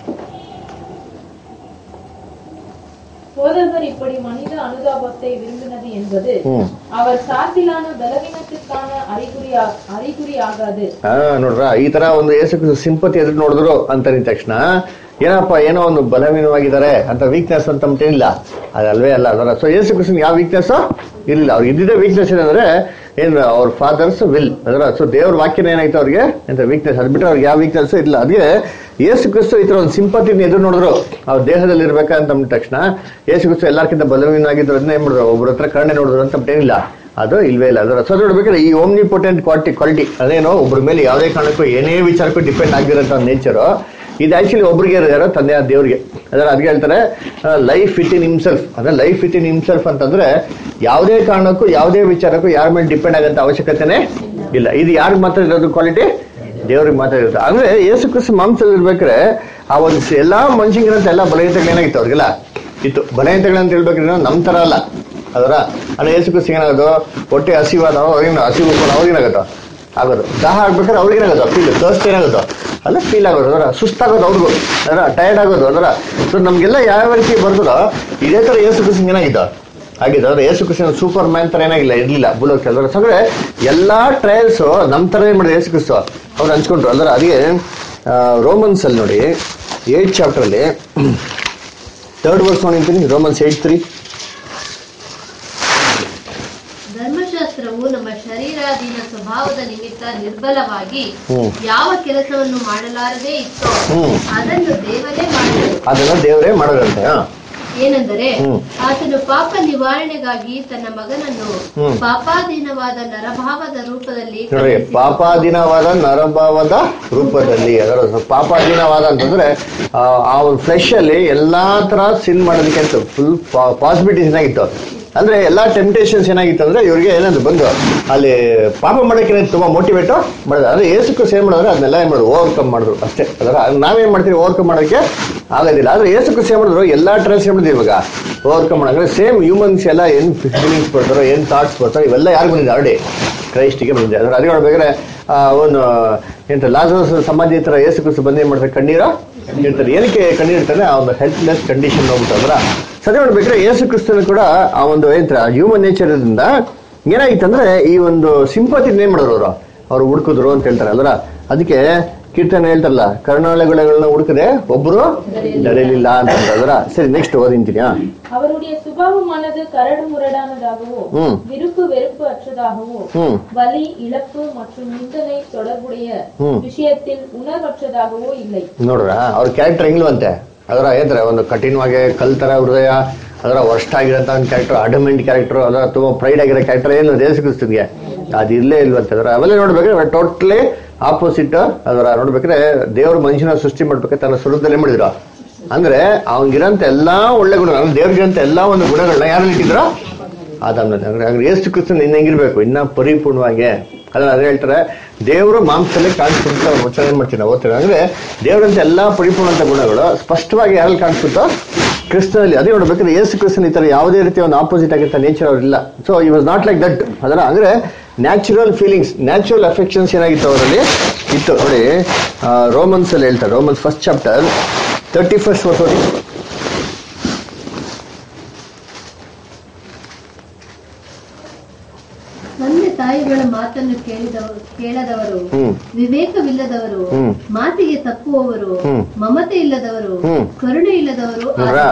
போதகர் இப்படி மனித அனுதாபத்தை விரும்பினது என்பது அவர் சாத்திலான பலவீனத்திற்கான அறிகுறிಯಾಗದು. ನೋಡ್ರ ಈ ತರ ಒಂದು ಯೇಸು ಸಿಂಪತಿ ಎದುರು ನೋಡಿದ್ರು ಅಂತ ತಕ್ಷಣ ಏನಪ್ಪ ಏನೋ ಒಂದು ಬಲವೀನವಾಗಿದ್ದಾರೆ ಅಂತ ವೀಕ್ನೆಸ್ ಅಂತ ಏನಿಲ್ಲ, ಅದಲ್ವೇ ಅಲ್ಲ ಅದರ. ಸೊ ಯೇಸು ಕ್ರಿಸ್ತನ್ ಯಾವ ವೀಕ್ನೆಸ್ ಇರಲಿಲ್ಲ. ಅವ್ರಿಗೆ ಇದ್ದಿದ್ದ ವೀಕ್ನೆಸ್ ಏನಂದ್ರೆ ಏನ್ ಅವ್ರ ಫಾದರ್ಸ್ ವಿಲ್ ಅದರ. ಸೊ ದೇವ್ರ ವಾಕ್ಯನ ಏನಾಯ್ತು ಅವ್ರಿಗೆ ಎಂತ ವೀಕ್ನೆಸ್, ಅದು ಬಿಟ್ಟರೆ ಅವ್ರಿಗೆ ಯಾವ ವೀಕ್ನೆಸ್ ಇಲ್ಲ. ಅದಕ್ಕೆ ಯೇಸು ಕ್ರಿಸ್ತು ಈ ತರ ಒಂದು ಸಿಂಪತಿನ ಎದುರು ನೋಡಿದ್ರು ಅವ್ರ ದೇಹದಲ್ಲಿ ಇರ್ಬೇಕಂತ ತಕ್ಷಣ ಯೇಸು ಕ್ರಿಸ್ತು ಎಲ್ಲಾರ್ಕಿಂತ ಬಲವೀನಾಗಿದ್ರು ಅದನ್ನ ಏನ್ ಮಾಡಿದ್ರು, ಒಬ್ಬರ ಹತ್ರ ಕರುಣೆ ನೋಡಿದ್ರು ಅಂತ ಏನಿಲ್ಲ, ಅದು ಇಲ್ವೇ ಇಲ್ಲ ಅದರ. ಸೊ ನೋಡ್ಬೇಕಾದ್ರೆ ಈ ಓಮ್ನಿಪೊಟೆಂಟ್ ಕ್ವಾಲಿಟಿ ಅದೇನೋ ಒಬ್ಬರ ಮೇಲೆ ಯಾವುದೇ ಕಾರಣಕ್ಕೂ ಏನೇ ವಿಚಾರಕ್ಕೂ ಡಿಪೆಂಡ್ ಆಗಿರೋಂಥ ನೇಚರು ಇದು ಆಕ್ಚುಲಿ ಒಬ್ರಿಗೆ ಇರೋ ತಂದೆಯ ದೇವ್ರಿಗೆ ಅದರ. ಅದಕ್ಕೆ ಹೇಳ್ತಾರೆ ಲೈಫ್ ವಿತ್ ಇನ್ ಹಿಮ್ಸೆಲ್ಫ್. ಅಂದ್ರೆ ಲೈಫ್ ವಿತ್ ಇನ್ ಹಿಮ್ಸೆಲ್ಫ್ ಅಂತಂದ್ರೆ ಯಾವುದೇ ಕಾರಣಕ್ಕೂ ಯಾವುದೇ ವಿಚಾರಕ್ಕೂ ಯಾರ ಮೇಲೆ ಡಿಪೆಂಡ್ ಆಗಂತ ಅವಶ್ಯಕತೆನೇ ಇಲ್ಲ. ಇದು ಯಾರಿಗೆ ಮಾತ್ರ ಇರೋದು ಕ್ವಾಲಿಟಿ, ದೇವ್ರಿಗೆ ಮಾತ್ರ ಇರುತ್ತೆ. ಅಂದ್ರೆ ಯೇಸು ಕ್ರಿಸ್ತ ಮಾಂಸದಲ್ಲಿ ಇರ್ಬೇಕಾದ್ರೆ ಆ ಒಂದು ಎಲ್ಲಾ ಮನುಷ್ಯಂಗಿರಂತ ಎಲ್ಲ ಬಲಹೀನತೆಗಳು ಏನಾಗಿತ್ತು ಅವ್ರಿಗೆಲ್ಲ ಇತ್ತು. ಬಲಹೀನತೆಗಳಂತ ಹೇಳ್ಬೇಕ್ರೆ ನಮ್ ತರ ಅಲ್ಲ ಅದರ. ಅಂದ್ರೆ ಯೇಸು ಕ್ರಿಸ್ತ ಏನಾಗೋದು ಹೊಟ್ಟೆ ಹಸಿವಾದ ಹಸಿವು ಅವ್ರಿಗೇನಾಗುತ್ತೋ ಆಗೋದು, ದಾಹ ಆಗ್ಬೇಕಾದ್ರೆ ಅವ್ರಿಗೇನಾಗೋದು ಫೀಲ್, ಥರ್ಸ್ಟ್ ಏನಾಗುತ್ತೋ ಅಲ್ಲ ಫೀಲ್ ಆಗೋದು ಅದರ, ಸುಸ್ತಾಗೋದು ಅವ್ರಿಗೂ ಅದರ, ಟೈರ್ಡ್ ಆಗೋದು ಅದರ. ಸೊ ನಮ್ಗೆಲ್ಲ ಯಾವ ರೀತಿ ಬರ್ತದೋ ಇದೇ ತರ ಯೇಸು ಕ್ರಿಸ್ತ ಏನಾಗಿದ್ದು ಆಗಿದ್ದು. ಅಂದ್ರೆ ಯೇಸು ಕ್ರಿಸ್ತನ ಸೂಪರ್ ಮ್ಯಾನ್ ತರ ಏನಾಗಿಲ್ಲ ಇರ್ಲಿಲ್ಲ ಭೂಲೋಕ ಅಲ್ವರ. ಅಂದ್ರೆ ಎಲ್ಲಾ ಟ್ರಯಲ್ಸ್ ನಮ್ ತರ ಏನ್ ಮಾಡಿದ್ರು ಯೇಸು ಕ್ರಿಸ್ತ ಅವ್ರು ಹಂಚ್ಕೊಂಡ್ರು ಅಲ್ವರ. ಅದಕ್ಕೆ ರೋಮನ್ಸ್ ಅಲ್ಲಿ ನೋಡಿ 8 ಚಾಪ್ಟರ್ ಅಲ್ಲಿ 3rd ವರ್ಸ್ ನೋಡಿರ್ತೀನಿ. ರೋಮನ್ಸ್ 8:3 ಧರ್ಮಶಾಸ್ತ್ರವು ನಮ್ಮ ಶರೀರಾಧೀನ ಸ್ವಭಾವದ ನಿಮಿತ್ತ ನಿರ್ಬಲವಾಗಿ ಯಾವ ಕೆಲಸವನ್ನು ಮಾಡಲಾರದೆ ಇತ್ತೋ ಅದನ್ನು ದೇವರೇ ಮಾಡೋದಂತೆ. ಏನೆಂದರೆ ಆತನು ಪಾಪ ನಿವಾರಣೆಗಾಗಿ ತನ್ನ ಮಗನನ್ನು ಪಾಪಾಧೀನವಾದ ನರಭಾವದ ರೂಪದಲ್ಲಿ ಅದರ ಪಾಪಾಧೀನವಾದ ಅಂತಂದ್ರೆ ಆ ಒಂದು ಫ್ಲೆಶ್ ಅಲ್ಲಿ ಎಲ್ಲಾ ತರ ಸಿನ್ ಮಾಡೋದಕ್ಕೆ ಅಂತ ಫುಲ್ ಪಾಸಿಬಿಲಿಟೀಸ್ ಏನಾಗಿತ್ತು. ಅಂದ್ರೆ ಎಲ್ಲಾ ಟೆಂಪ್ಟೇಷನ್ಸ್ ಏನಾಗಿತ್ತು ಅಂದ್ರೆ ಇವ್ರಿಗೆ ಏನಂದ್ರೆ ಬಂದು ಅಲ್ಲಿ ಪಾಪ ಮಾಡೋಕೆ ತುಂಬಾ ಮೋಟಿವೇಟ್ ಮಾಡಿದ್ರು. ಅಂದ್ರೆ ಯೇಸು ಕ್ರಿಸ್ತ ಏನ್ ಮಾಡಿದ್ರೆ ಅದನ್ನೆಲ್ಲ ಏನ್ ಮಾಡಿದ್ರು, ಓವರ್ಕಮ್ ಮಾಡಿದ್ರು ಅಷ್ಟೇ ಅದರ. ನಾವೇನ್ ಮಾಡ್ತೀವಿ ಓವರ್ಕಮ್ ಮಾಡೋಕೆ ಆಗೋದಿಲ್ಲ. ಆದ್ರೆ ಯೇಸು ಕ್ರಿಸ್ತ ಏನ್ ಮಾಡಿದ್ರು ಎಲ್ಲಾ ಟ್ರಯಲ್ಸ್ ಏನ್ ಮಾಡಿದ್ರು ಇವಾಗ ಓವರ್ಕಮ್ ಮಾಡೋದ್ರೆ ಸೇಮ್ ಹ್ಯೂಮನ್ಸ್ ಎಲ್ಲ ಏನ್ ಫೀಲಿಂಗ್ಸ್ ಬರ್ತಾರೋ ಏನ್ ಥಾಟ್ಸ್ ಬರ್ತಾರೋ ಇವೆಲ್ಲ ಯಾರು ಬಂದಿದೆ ಆಲ್ರೆಡಿ ಕ್ರೈಸ್ಟಿಗೆ ಬಂದಿದೆ. ಅದರ ಅದೇ ನೋಡ್ಬೇಕಾದ್ರೆ ಒಂದು ಎಂತ ಲಾಜರಸ್ ಸಮಾಧಿ ಹತ್ರ ಯೇಸು ಕ್ರಿಸ್ತ ಬಂದು ಏನು ಮಾಡ್ತಾರೆ, ಕಣ್ಣೀರು ಇರ್ತಾರೆ. ಏನಕ್ಕೆ ಕಣ್ಣೀರು ಇರ್ತಾರೆ, ಆ ಒಂದು ಹೆಲ್ಪ್ಲೆಸ್ ಕಂಡೀಷನ್ ಹೋಗ್ಬಿಟ್ಟು ಅದರ ಸರಿ ನೋಡ್ಬೇಕಾದ್ರೆ ಯೇಸು ಕ್ರಿಸ್ತನು ಕೂಡ ಆ ಒಂದು ಏನಂತಾರೆ ಹ್ಯೂಮನ್ ನೇಚರ್ ಇಂದ ಏನಾಗಿತ್ತಂದ್ರೆ ಈ ಒಂದು ಸಿಂಪತಿ ಏನ್ ಮಾಡಿದ್ರು ಅವ್ರು ಹುಡುಕಿದ್ರು ಅಂತ ಹೇಳ್ತಾರೆ ಅಲ್ರ. ಅದಕ್ಕೆ ಕೀರ್ತನೆ ಹೇಳ್ತಾರಲ್ಲ, ಕರುಣಾಳೆಗಳನ್ನ ಹುಡುಕದೆ ಒಬ್ರು ದೊರೆಯಲಿಲ್ಲ ಅಂತ ಅದರ. ಸರಿ, ನೆಕ್ಸ್ಟ್ ಓದಿಂತೀನಿ. அவருடைய சுபாவமானது கரடு முரடானதாகவோ விருப்பு வெறுப்பு அற்றதாகவோ வலி இழப்பு மற்றும் நிந்தனை தொடர்புடைய விஷயத்தில் உணர்வற்றதாகவோ இல்லை. ನೋಡ್ರ ಅವ್ರ ಕ್ಯಾರೆಕ್ಟರ್ ಹೆಂಗ್ಲಂತೆ ಅದರ ಹೇಳ್ತಾರೆ, ಒಂದು ಕಠಿಣವಾಗಿ ಕಲ್ತರ ಹೃದಯ, ಅದರ ವರ್ಸ್ಟ್ ಆಗಿರೋಂಥ ಒಂದು ಕ್ಯಾರೆಕ್ಟರ್, ಅಡಮೆಂಟ್ ಕ್ಯಾರೆಕ್ಟರ್, ಅದರ ತುಂಬಾ ಪ್ರೈಡ್ ಆಗಿರೋ ಕ್ಯಾರೆಕ್ಟರ್ ಏನು ಯೇಸು ಕ್ರಿಸ್ತನಿಗೆ ಅದು ಇಲ್ಲೇ ಇಲ್ವಂತೆ. ಅದರ ಅವೆಲ್ಲ ನೋಡ್ಬೇಕಾದ್ರೆ ಟೋಟಲಿ ಆಪೋಸಿಟ್. ಅದರ ನೋಡ್ಬೇಕಾದ್ರೆ ದೇವ್ರ ಮನುಷ್ಯನ ಸೃಷ್ಟಿ ಮಾಡ್ಬೇಕಾದ್ರೆ ತನ್ನ ಸ್ವರೂಪದಲ್ಲೇ ಮಾಡಿದ್ರು. ಅಂದ್ರೆ ಅವನಿಗಿರೋಂಥ ಎಲ್ಲಾ ಒಳ್ಳೆ ಗುಣಗಳು, ದೇವ್ರಿಗಿರೋಂಥ ಎಲ್ಲಾ ಒಂದು ಗುಣಗಳನ್ನ ಯಾರಲ್ಲಿ ಇಟ್ಟಿದ್ರು, ಆದಾಮನಲ್ಲಿ. ಯೇಸು ಕ್ರಿಸ್ತನ್ ಇನ್ನ ಹೆಂಗಿರ್ಬೇಕು, ಇನ್ನ ಪರಿಪೂರ್ಣವಾಗಿ. ಅದೇ ಹೇಳ್ತಾರೆ, ದೇವರು ಮಾಂಸದಲ್ಲಿ ಕಾಣಿಸ್ಕೊಂತ ವಚನ ಏನ್ ಮಾಡ್ತೀವಿ ನಾವು ಓದ್ತೀವಿ. ಅಂದ್ರೆ ದೇವರಂತ ಎಲ್ಲಾ ಪರಿಪೂರ್ಣಂತ ಗುಣಗಳು ಸ್ಪಷ್ಟವಾಗಿ ಯಾರಲ್ಲಿ ಕಾಣಿಸ್ಬಿಟ್ಟು, ಕ್ರಿಸ್ತನಲ್ಲಿ. ಅದೇ ನೋಡ್ಬೇಕಾದ್ರೆ ಯೇಸು ಕ್ರಿಸ್ತನ್ ಈ ತರ ಯಾವುದೇ ರೀತಿಯ ಒಂದು ಆಪೋಸಿಟ್ ಆಗಿರ್ತ ನೇಚರ್ ಅವ್ರಿಲ್ಲ. ಸೊ ಈ ವಾಸ್ ನಾಟ್ ಲೈಕ್ ದಟ್. ಅದರ ಅಂದ್ರೆ ನ್ಯಾಚುರಲ್ ಫೀಲಿಂಗ್ಸ್, ನ್ಯಾಚುರಲ್ ಅಫೆಕ್ಷನ್ಸ್ ಏನಾಗಿತ್ತು ಅವರಲ್ಲಿ ಇತ್ತು. ನೋಡಿ ರೋಮನ್ಸ್ ಅಲ್ಲಿ ಹೇಳ್ತಾರೆ, Romans 1st chapter 31st verse ಓದಿ. ತಂದೆ ತಾಯಿಗಳ ಮಾತನ್ನು ಕೇಳದವರು, ವಿವೇಕವಿಲ್ಲದವರು, ಮಾತಿಗೆ ತಪ್ಪುವವರು, ಮಮತೆ ಇಲ್ಲದವರು, ಕರುಣೆ ಇಲ್ಲದವರು.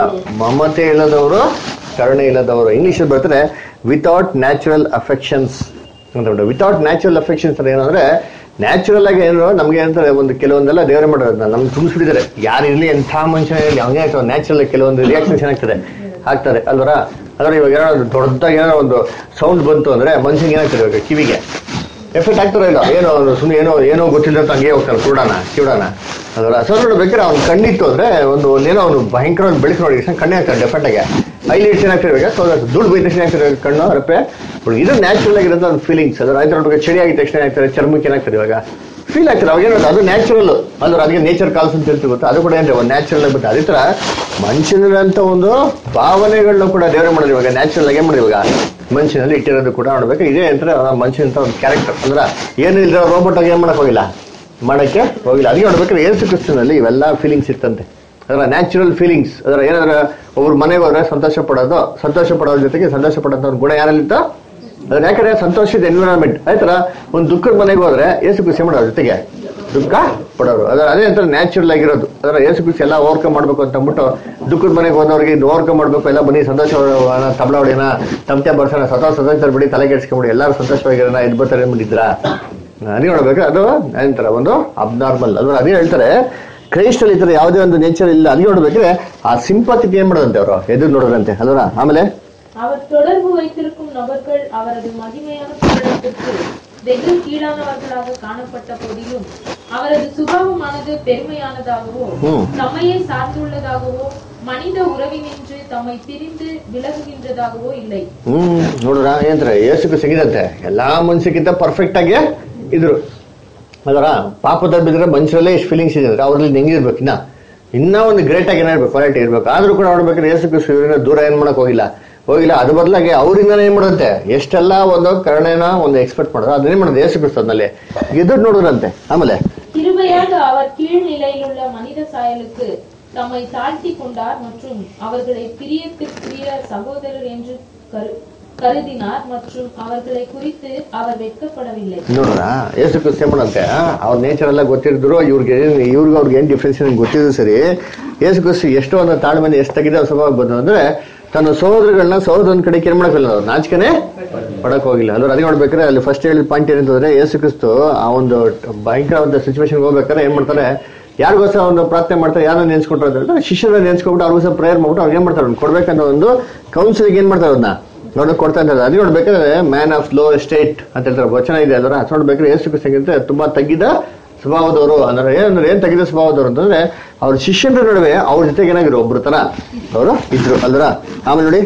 ಮಮತೆ ಇಲ್ಲದವರು, ಕರುಣೆ ಇಲ್ಲದವರು. ಇಂಗ್ಲಿಷ್ ಬರ್ತಾರೆ ವಿತೌಟ್ ನ್ಯಾಚುರಲ್ ಅಫೆಕ್ಷನ್ಸ್ ಅಂತ. ವಿತೌಟ್ ನ್ಯಾಚುರಲ್ ಅಫೆಕ್ಷನ್ಸ್ ಅಂದ್ರೆ ಏನಂದ್ರೆ, ನ್ಯಾಚುರಲ್ ಆಗಿ ಏನು ನಮ್ಗೆ ಏನಂತಾರೆ, ಒಂದು ಕೆಲವೊಂದೆಲ್ಲ ದೇವರೇ ಮಾಡೋದು ನಮ್ಗೆ ತುಂಬಿಸ್ಬಿಟ್ಟಿದ್ದಾರೆ. ಯಾರು ಇರಲಿ, ಎಂಥ ಮನುಷ್ಯನೇ ಇರಲಿ, ಹಂಗೆ ನ್ಯಾಚುರಲ್ ಕೆಲವೊಂದು ರಿಯಾಕ್ಷನ್ಸ್ ಆಗ್ತದೆ ಅಲ್ವರ. ಅಂದ್ರೆ ಇವಾಗ ಏನಾದ್ರು ದೊಡ್ಡದಾಗಿ ಏನಾದ್ರು ಒಂದು ಸೌಂಡ್ ಬಂತು ಅಂದ್ರೆ ಮನುಷ್ಯನಿಗೆ ಏನಾಗ್ತದೆ, ಇವಾಗ ಕಿವಿಗೆ ಎಫೆಕ್ಟ್ ಆಗ್ತಾರ ಇಲ್ಲ, ಏನೋ ಸುಮ್ಮನೆ ಏನೋ ಗೊತ್ತಿಲ್ಲ ಅಂತ ಹಂಗೆ ಹೋಗ್ತಾನೆ ಕಿವಿಡಾನ ಅದರ. ಸೊ ನೋಡ್ಬೇಕಾದ್ರೆ ಅವ್ನು ಕಣ್ಣಿತ್ತು ಅಂದ್ರೆ ಒಂದು ಏನೋ ಅವ್ನು ಭಯಂಕರ ಬೆಳಕು ನೋಡಿ ಕಣ್ಣೇ ಆಗ್ತಾರೆ ಡೆಫೆಕ್ಟ್ ಆಗಿ. ಐಲೈಟ್ಸ್ ಏನಾಗ್ತದೆ ಇವಾಗ, ಸೊ ದುಡ್ಡು ಬೈದ ತಕ್ಷಣ ಆಗ್ತದೆ ಕಣ್ಣು ಅರಪೆ. ಇದು ನ್ಯಾಚುರಲ್ ಆಗಿರೋಂಥ ಒಂದು ಫೀಲಿಂಗ್ಸ್. ಅದರ ಆಯ್ತು ನೋಡ್ಬೇಕು, ಚಳಿ ಆಗಿದ ತಕ್ಷಣ ಆಗ್ತಾರೆ, ಚರ್ಮಕ್ಕೆ ಏನಾಗ್ತದೆ ಇವಾಗ ಫೀಲ್ ಆಗ್ತದೆ. ಅವಾಗ ಏನೋ ಅದು ನ್ಯಾಚುರಲ್ ಅಂದ್ರೆ ಅದಕ್ಕೆ ನೇಚರ್ ಕಾಲ್ಸ್ ಅಂತ ಹೇಳ್ತೀವಿ ಗೊತ್ತಾ, ಅದು ಕೂಡ ಏನ್ರಿ ಒಂದು ನ್ಯಾಚುರಲ್ ಆಗಿಬಿಟ್ಟು. ಅದೇ ತರ ಮನುಷ್ಯನಂತ ಒಂದು ಭಾವನೆಗಳನ್ನ ಕೂಡ ದೇವರೇ ಮಾಡೋದು ಇವಾಗ ನ್ಯಾಚುರಲ್ ಆಗಿ ಮಾಡೋದು. ಇವಾಗ ಮನುಷ್ಯನಲ್ಲಿ ಇಟ್ಟಿರೋದು ಕೂಡ ನೋಡ್ಬೇಕು. ಇದೇ ಅಂದ್ರೆ ಮನುಷ್ಯನಂತ ಒಂದು ಕ್ಯಾರೆಕ್ಟರ್. ಅಂದ್ರೆ ಏನು ಇಲ್ಲದೆ ರೋಬೋಟ್ ಆಗಿ ಏನ್ ಮಾಡಕ್ ಹೋಗಿಲ್ಲ, ಮಾಡಕ್ಕೆ ಹೋಗಿಲ್ಲ. ಅದಕ್ಕೆ ನೋಡ್ಬೇಕಾದ್ರೆ ಯೇಸು ಕ್ರಿಸ್ತನಲ್ಲಿ ಇವೆಲ್ಲ ಫೀಲಿಂಗ್ಸ್ ಇತ್ತಂತೆ. ಅದರ ನ್ಯಾಚುರಲ್ ಫೀಲಿಂಗ್ಸ್. ಅದರ ಏನಾದ್ರೆ ಒಬ್ರು ಮನೆಗೆ ಹೋದ್ರೆ ಸಂತೋಷ ಪಡೋದ್ರ ಜೊತೆಗೆ ಸಂತೋಷ ಪಡೋಂಥ ಒಂದು ಗುಣ ಯಾರಲ್ಲಿತ್ತ, ಅದ್ರ ಯಾಕಂದ್ರೆ ಸಂತೋಷದ ಎನ್ವಿರಾನ್ಮೆಂಟ್. ಆಯ್ತರ ಒಂದು ದುಃಖದ ಮನೆಗೆ ಹೋದ್ರೆ ಯೇಸು ಕ್ರಿಸ್ತ ಮಾಡೋದ್ರ ಜೊತೆಗೆ ದುಃಖ ಪಡೋರು. ಅದೇ ಅಂತ ನ್ಯಾಚುರಲ್ ಆಗಿರೋದು. ಅದರ ಯೇಸು ಕ್ರಿಸ್ತ ಎಲ್ಲ ಓವರ್ಕಮ್ ಮಾಡ್ಬೇಕು ಅಂತ ಅಂದ್ಬಿಟ್ಟು ದುಃಖದ ಮನೆಗೆ ಹೋದವ್ರಿಗೆ ಇದು ಓವರ್ಕಮ್ ಮಾಡ್ಬೇಕು, ಎಲ್ಲ ಬನ್ನಿ ಸಂತೋಷ ತಬಲ ಹೊಡಿಯೋಣ, ತಮಟೆ ಬರ್ಸೋಣ, ಸತೋಷ ಬಿಡಿ, ತಲೆ ಕೆಡಿಸ್ಕೊಂಬಿಡಿ, ಎಲ್ಲರೂ ಸಂತೋಷವಾಗಿರೋಣ, ಇದು ಬರ್ತಾರೆ ಅಂದ್ಬಿಟ್ಟಿದ್ರ. ಅದೇ ನೋಡ್ಬೇಕು, ಅದು ಏನಂತಾರೆ ಒಂದು ಅಬ್ನಾರ್ಮಲ್. ಅದ್ರ ಅದೇ ಹೇಳ್ತಾರೆ ಕ್ರೈಸ್ಟಲ್ಲಿ ಈ ತರ ಯಾವುದೇ ಒಂದು ನೇಚರ್ ಇಲ್ಲ. ಅಲ್ಲಿ ನೋಡ್ಬೇಕ್ರೆ ಆ ಸಿಂಪತಿಗೆ ಏನ್ ಮಾಡೋದಂತೆ ಅವರು ಎದುರು ನೋಡೋದಂತೆ ಅಲ್ವರ. ಆಮೇಲೆ அவர் தொடர்பு வைத்திருக்கும் நபர்கள் அவரது மகிமையான புகழத்திற்கு வெகு கீழானவர்களாக காணப்பட்ட போதிலும் அவரது சுபாவமானது பெருமையானதாகவோ தம்மையை சார்ந்துள்ளதாகவோ மனித உறவினின்று தம்மை பிரிந்து விலகுகின்றதாகவோ இல்லை. ನೋಡ್ರ ಏನ್ರ ಯೇಸುಗೆ ಸಿಗಿದಂತೆ ಎಲ್ಲಾ ಮನುಷ್ಯಕ್ಕಿಂತ ಪರ್ಫೆಕ್ಟ್ ಆಗಿ ಇದ್ರು. ಅದರ ಪಾಪದಲ್ಲಿ ಬಿದ್ರೆ ಮನುಷ್ಯರಲ್ಲೇ ಎಷ್ಟು ಫೀಲಿಂಗ್ಸ್ ಇದೆ ಅಂದ್ರೆ ಅವ್ರಲ್ಲಿ ಹೆಂಗಿರ್ಬೇಕು, ಇನ್ನ ಒಂದು ಗ್ರೇಟ್ ಆಗಿ ಏನಿರ್ಬೇಕು, ಕ್ವಾಲಿಟಿ ಇರ್ಬೇಕು. ಆದ್ರೂ ಕೂಡ ನೋಡ್ಬೇಕಾದ್ರೆ ಯೇಸು ಕ್ರಿಸ್ತನ ದೂರ ಏನ್ ಮಾಡಕ್ ಹೋಗಿಲ್ಲ. ಅದು ಬದಲಾಗಿ ಅವರಿಂದ ಏನ್ ಮಾಡೋದಂತೆ, ಎಷ್ಟೆಲ್ಲ ಒಂದು ಕರುಣೆನ ಒಂದು ಎಕ್ಸ್ಪೆಕ್ಟ್ ಮಾಡೋದು ಅದನ್ನೇ ಮಾಡೋದು ಯೇಸು ಕ್ರಿಸ್ತನಲ್ಲಿ ಎದುರು ನೋಡೋದಂತೆ. ಆಮೇಲೆ கிருபையாக அவர் கீழ்நிலையிலுள்ள மனித சாயலுக்கு தம்மை தாழ்த்தி கொண்டார் மற்றும் அவர்களை பிரியத்திற்குரிய சகோதரர் என்று கருதினார் மற்றும் அவர்களை குறித்து அவர் வெட்கப்படவில்லை. ನೋಡ್ರ ಯೇಸು ಕ್ರಿಸ್ತ ಮಾಡಂತೆ ಅವ್ರ ನೇಚರ್ ಎಲ್ಲ ಗೊತ್ತಿದ್ರು, ಅವ್ರಿಗೆ ಏನ್ ಡಿಫ್ರೆನ್ಸ್ ಗೊತ್ತಿದ್ರು ಸರಿ. ಯೇಸು ಕ್ರಿಸ್ತ ಎಷ್ಟೋ ಒಂದು ತಾಳ್ಮೆಯಿಂದ ಎಷ್ಟು ತೆಗೆದ ಸ್ವಭಾವ ಬಂದು ಅಂದ್ರೆ ತನ್ನ ಸಹೋದರಗಳನ್ನ ಸಹೋದರನ ಕಡೆ ಏನ್ ಮಾಡಕ್ಕಿಲ್ಲ, ಅವ್ರು ನಾಚಿಕೆನೆ ಪಡಕ್ ಹೋಗಿಲ್ಲ. ಅಂದ್ರೆ ಅದೇ ನೋಡ್ಬೇಕಾದ್ರೆ ಅಲ್ಲಿ ಫಸ್ಟ್ ಹೇಳಿದ ಪಾಯಿಂಟ್ ಏನಂತಂದ್ರೆ ಯೇಸು ಕ್ರಿಸ್ತು ಆ ಒಂದು ಭಯಂಕರ ಒಂದು ಸಿಚುವೇಶನ್ ಹೋಗ್ಬೇಕಾದ್ರೆ ಏನ್ ಮಾಡ್ತಾರೆ, ಯಾರಿಗೋಸ್ಕರ ಒಂದು ಪ್ರಾರ್ಥನೆ ಮಾಡ್ತಾರೆ, ಯಾರನ್ನ ನೆನ್ಸ್ಕೊಂಡ್ರೆ ಶಿಷ್ಯರನ್ನ ನೆನ್ಸ್ಕೊಂಡ್ಬಿಟ್ಟು ಅವ್ರಿಗೋಸ್ಕರ ಪ್ರೇಯರ್ ಮಾಡ್ಬಿಟ್ಟು ಅವ್ರಿಗೆ ಏನ್ ಮಾಡ್ತಾರೆ, ಕೊಡ್ಬೇಕನ್ನೋ ಒಂದು ಕೌನ್ಸಿಲಿಂಗ್ ಏನ್ ಮಾಡ್ತಾರೆ, ಅದನ್ನ ನೋಡಕ್ ಕೊಡ್ತಾ ಇದ್ದಾರೆ. ಅದು ನೋಡ್ಬೇಕಾದ್ರೆ ಮ್ಯಾನ್ ಆಫ್ ಲೋ ಎಸ್ಟೇಟ್ ಅಂತ ಹೇಳ್ತಾರೆ, ವಚನ ಇದೆ ಅದರ. ಅದು ನೋಡ್ಬೇಕಾದ್ರೆ ಯೇಸು ಕ್ರಿಸ್ತನಿಗಿಂತ ತುಂಬಾ ತಗ್ಗಿದ ಸ್ವಭಾವದವರು. ಅಂದ್ರೆ ಏನ್ ತಗ್ಗಿದ ಸ್ವಭಾವದವರು ಅಂತಂದ್ರೆ ಅವ್ರ ಶಿಷ್ಯರ ನಡುವೆ ಅವ್ರ ಜೊತೆಗೆ ಏನಾಗಿರೋ ಒಬ್ರು ತರ ಅವರು ಇದ್ರು ಅಲ್ದ್ರ. ಆಮೇಲೆ ನೋಡಿ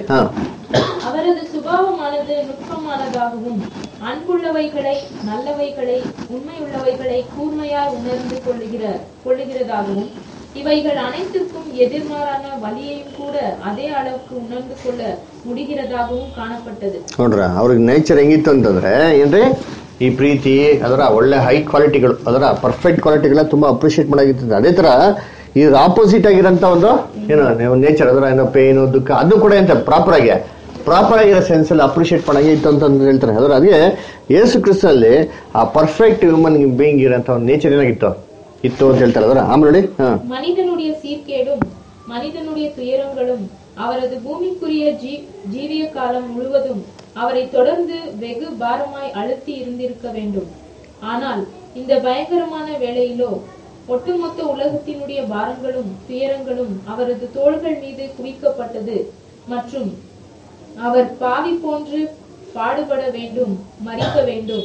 அவரது சுபாவமானது நுட்பமானதாகவும் அன்புள்ளவைகளை நல்லவைகளை உண்மையுள்ளவைகளை கூர்மையாய் உணர்ந்து கொள்ளுகிறதாகவும் இவைகள் அனைத்துக்கும் எதிர்மாறான வலியையும் கூட அதே அளவுக்கு உணர்ந்து கொள்ள முடிகிறதாகவும் ಕಾಣப்பட்டது. ನೋಡ್ರ ಅವ್ರಿಗೆ ನೇಚರ್ ಹೆಂಗಿತ್ತು ಅಂತಂದ್ರೆ ಏನ್ರಿ ಈ ಪ್ರೀತಿ ಅದರ ಒಳ್ಳೆ ಹೈ ಕ್ವಾಲಿಟಿಗಳು ಅದರ ಪರ್ಫೆಕ್ಟ್ ಕ್ವಾಲಿಟಿಗಳ ತುಂಬಾ ಅಪ್ರಿಷಿಯೇಟ್ ಮಾಡಾಗಿರ್ತದೆ. ಅದೇ ತರ ಇದು ಆಪೋಸಿಟ್ ಆಗಿರೋಂಥ ಒಂದು ಏನು ನೇಚರ್ ಅದರ ಏನೋ ಪೇನು ದುಃಖ ಅದು ಕೂಡ ಎಂತ ಪ್ರಾಪರ್ ಆಗಿರೋ ಸೆನ್ಸ್ ಅಲ್ಲಿ ಅಪ್ರಿಷಿಯೇಟ್ ಮಾಡಾಗೆ ಇತ್ತು ಅಂತ ಹೇಳ್ತಾರೆ. ಅದರ ಅದೇ ಯೇಸು ಕ್ರಿಸ್ತನಲ್ಲಿ ಆ ಪರ್ಫೆಕ್ಟ್ ಹ್ಯೂಮನ್ ಬೀಯಿಂಗ್ ಇರೋಂಥ ಒಂದು ನೇಚರ್ ಏನಾಗಿತ್ತು ಇತ್ತು ಅಂತ ಹೇಳ್ತಾರೆ. ಅದರ ಆಮೇಲೆ ನೋಡಿ மனிதனுடைய சீர்கேடும் மனிதனுடைய துயரங்களும் அவரது பூமிக்குரிய ஜீவிய காலம் முழுவதும் அவரை தொடர்ந்து வெகு பாரமாய் அழுத்தி இருந்திருக்க வேண்டும். ஆனால் இந்த பயங்கரமான வேளையிலோ ஒட்டுமொத்த உலகத்தினுடைய பாரங்களும் துயரங்களும் அவரது தோள்கள் மீது குவிக்கப்பட்டது மற்றும் அவர் பாவி போன்று பாடுபட வேண்டும், மரிக்க வேண்டும்.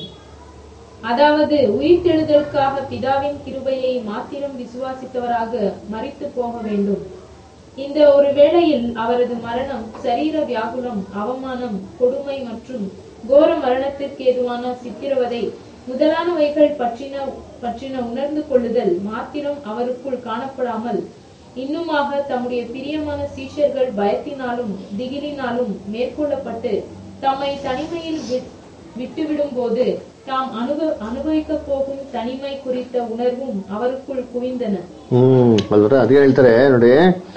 அதாவது உயிர்த்தெழுதலுக்காக பிதாவின் கிருபையை மாத்திரம் விசுவாசித்தவராக மரித்து போக வேண்டும். இந்த ஒரு வேளையில் அவரது மரணம் சரீர வியாகுலம், அவமானம், கொடுமை மற்றும் கோர மரணத்திற்கு ஏதுவான சித்திரவதை முதலானவைகள் பற்றின உணர்ந்து கொள்ளுதல் மாத்திரம் அவருக்குள் காணப்படாமல் இன்னுமாக தம்முடைய பிரியமான சீஷர்கள் பயத்தினாலும் திகிலினாலும் மேற்கொள்ளப்பட்டு தம்மை தனிமையில் விட்டுவிடும் போது தாம் ಅನುಭವಿಕ போகும் ತನಿಮೈ ಕುರಿತ ಉಣರ್வும் ಅವರಕ್ಕುள் ಕುವಿಂದನ. ಅಲ್ವರ ಅದೇ ಹೇಳ್ತಾರೆ ನೋಡಿ,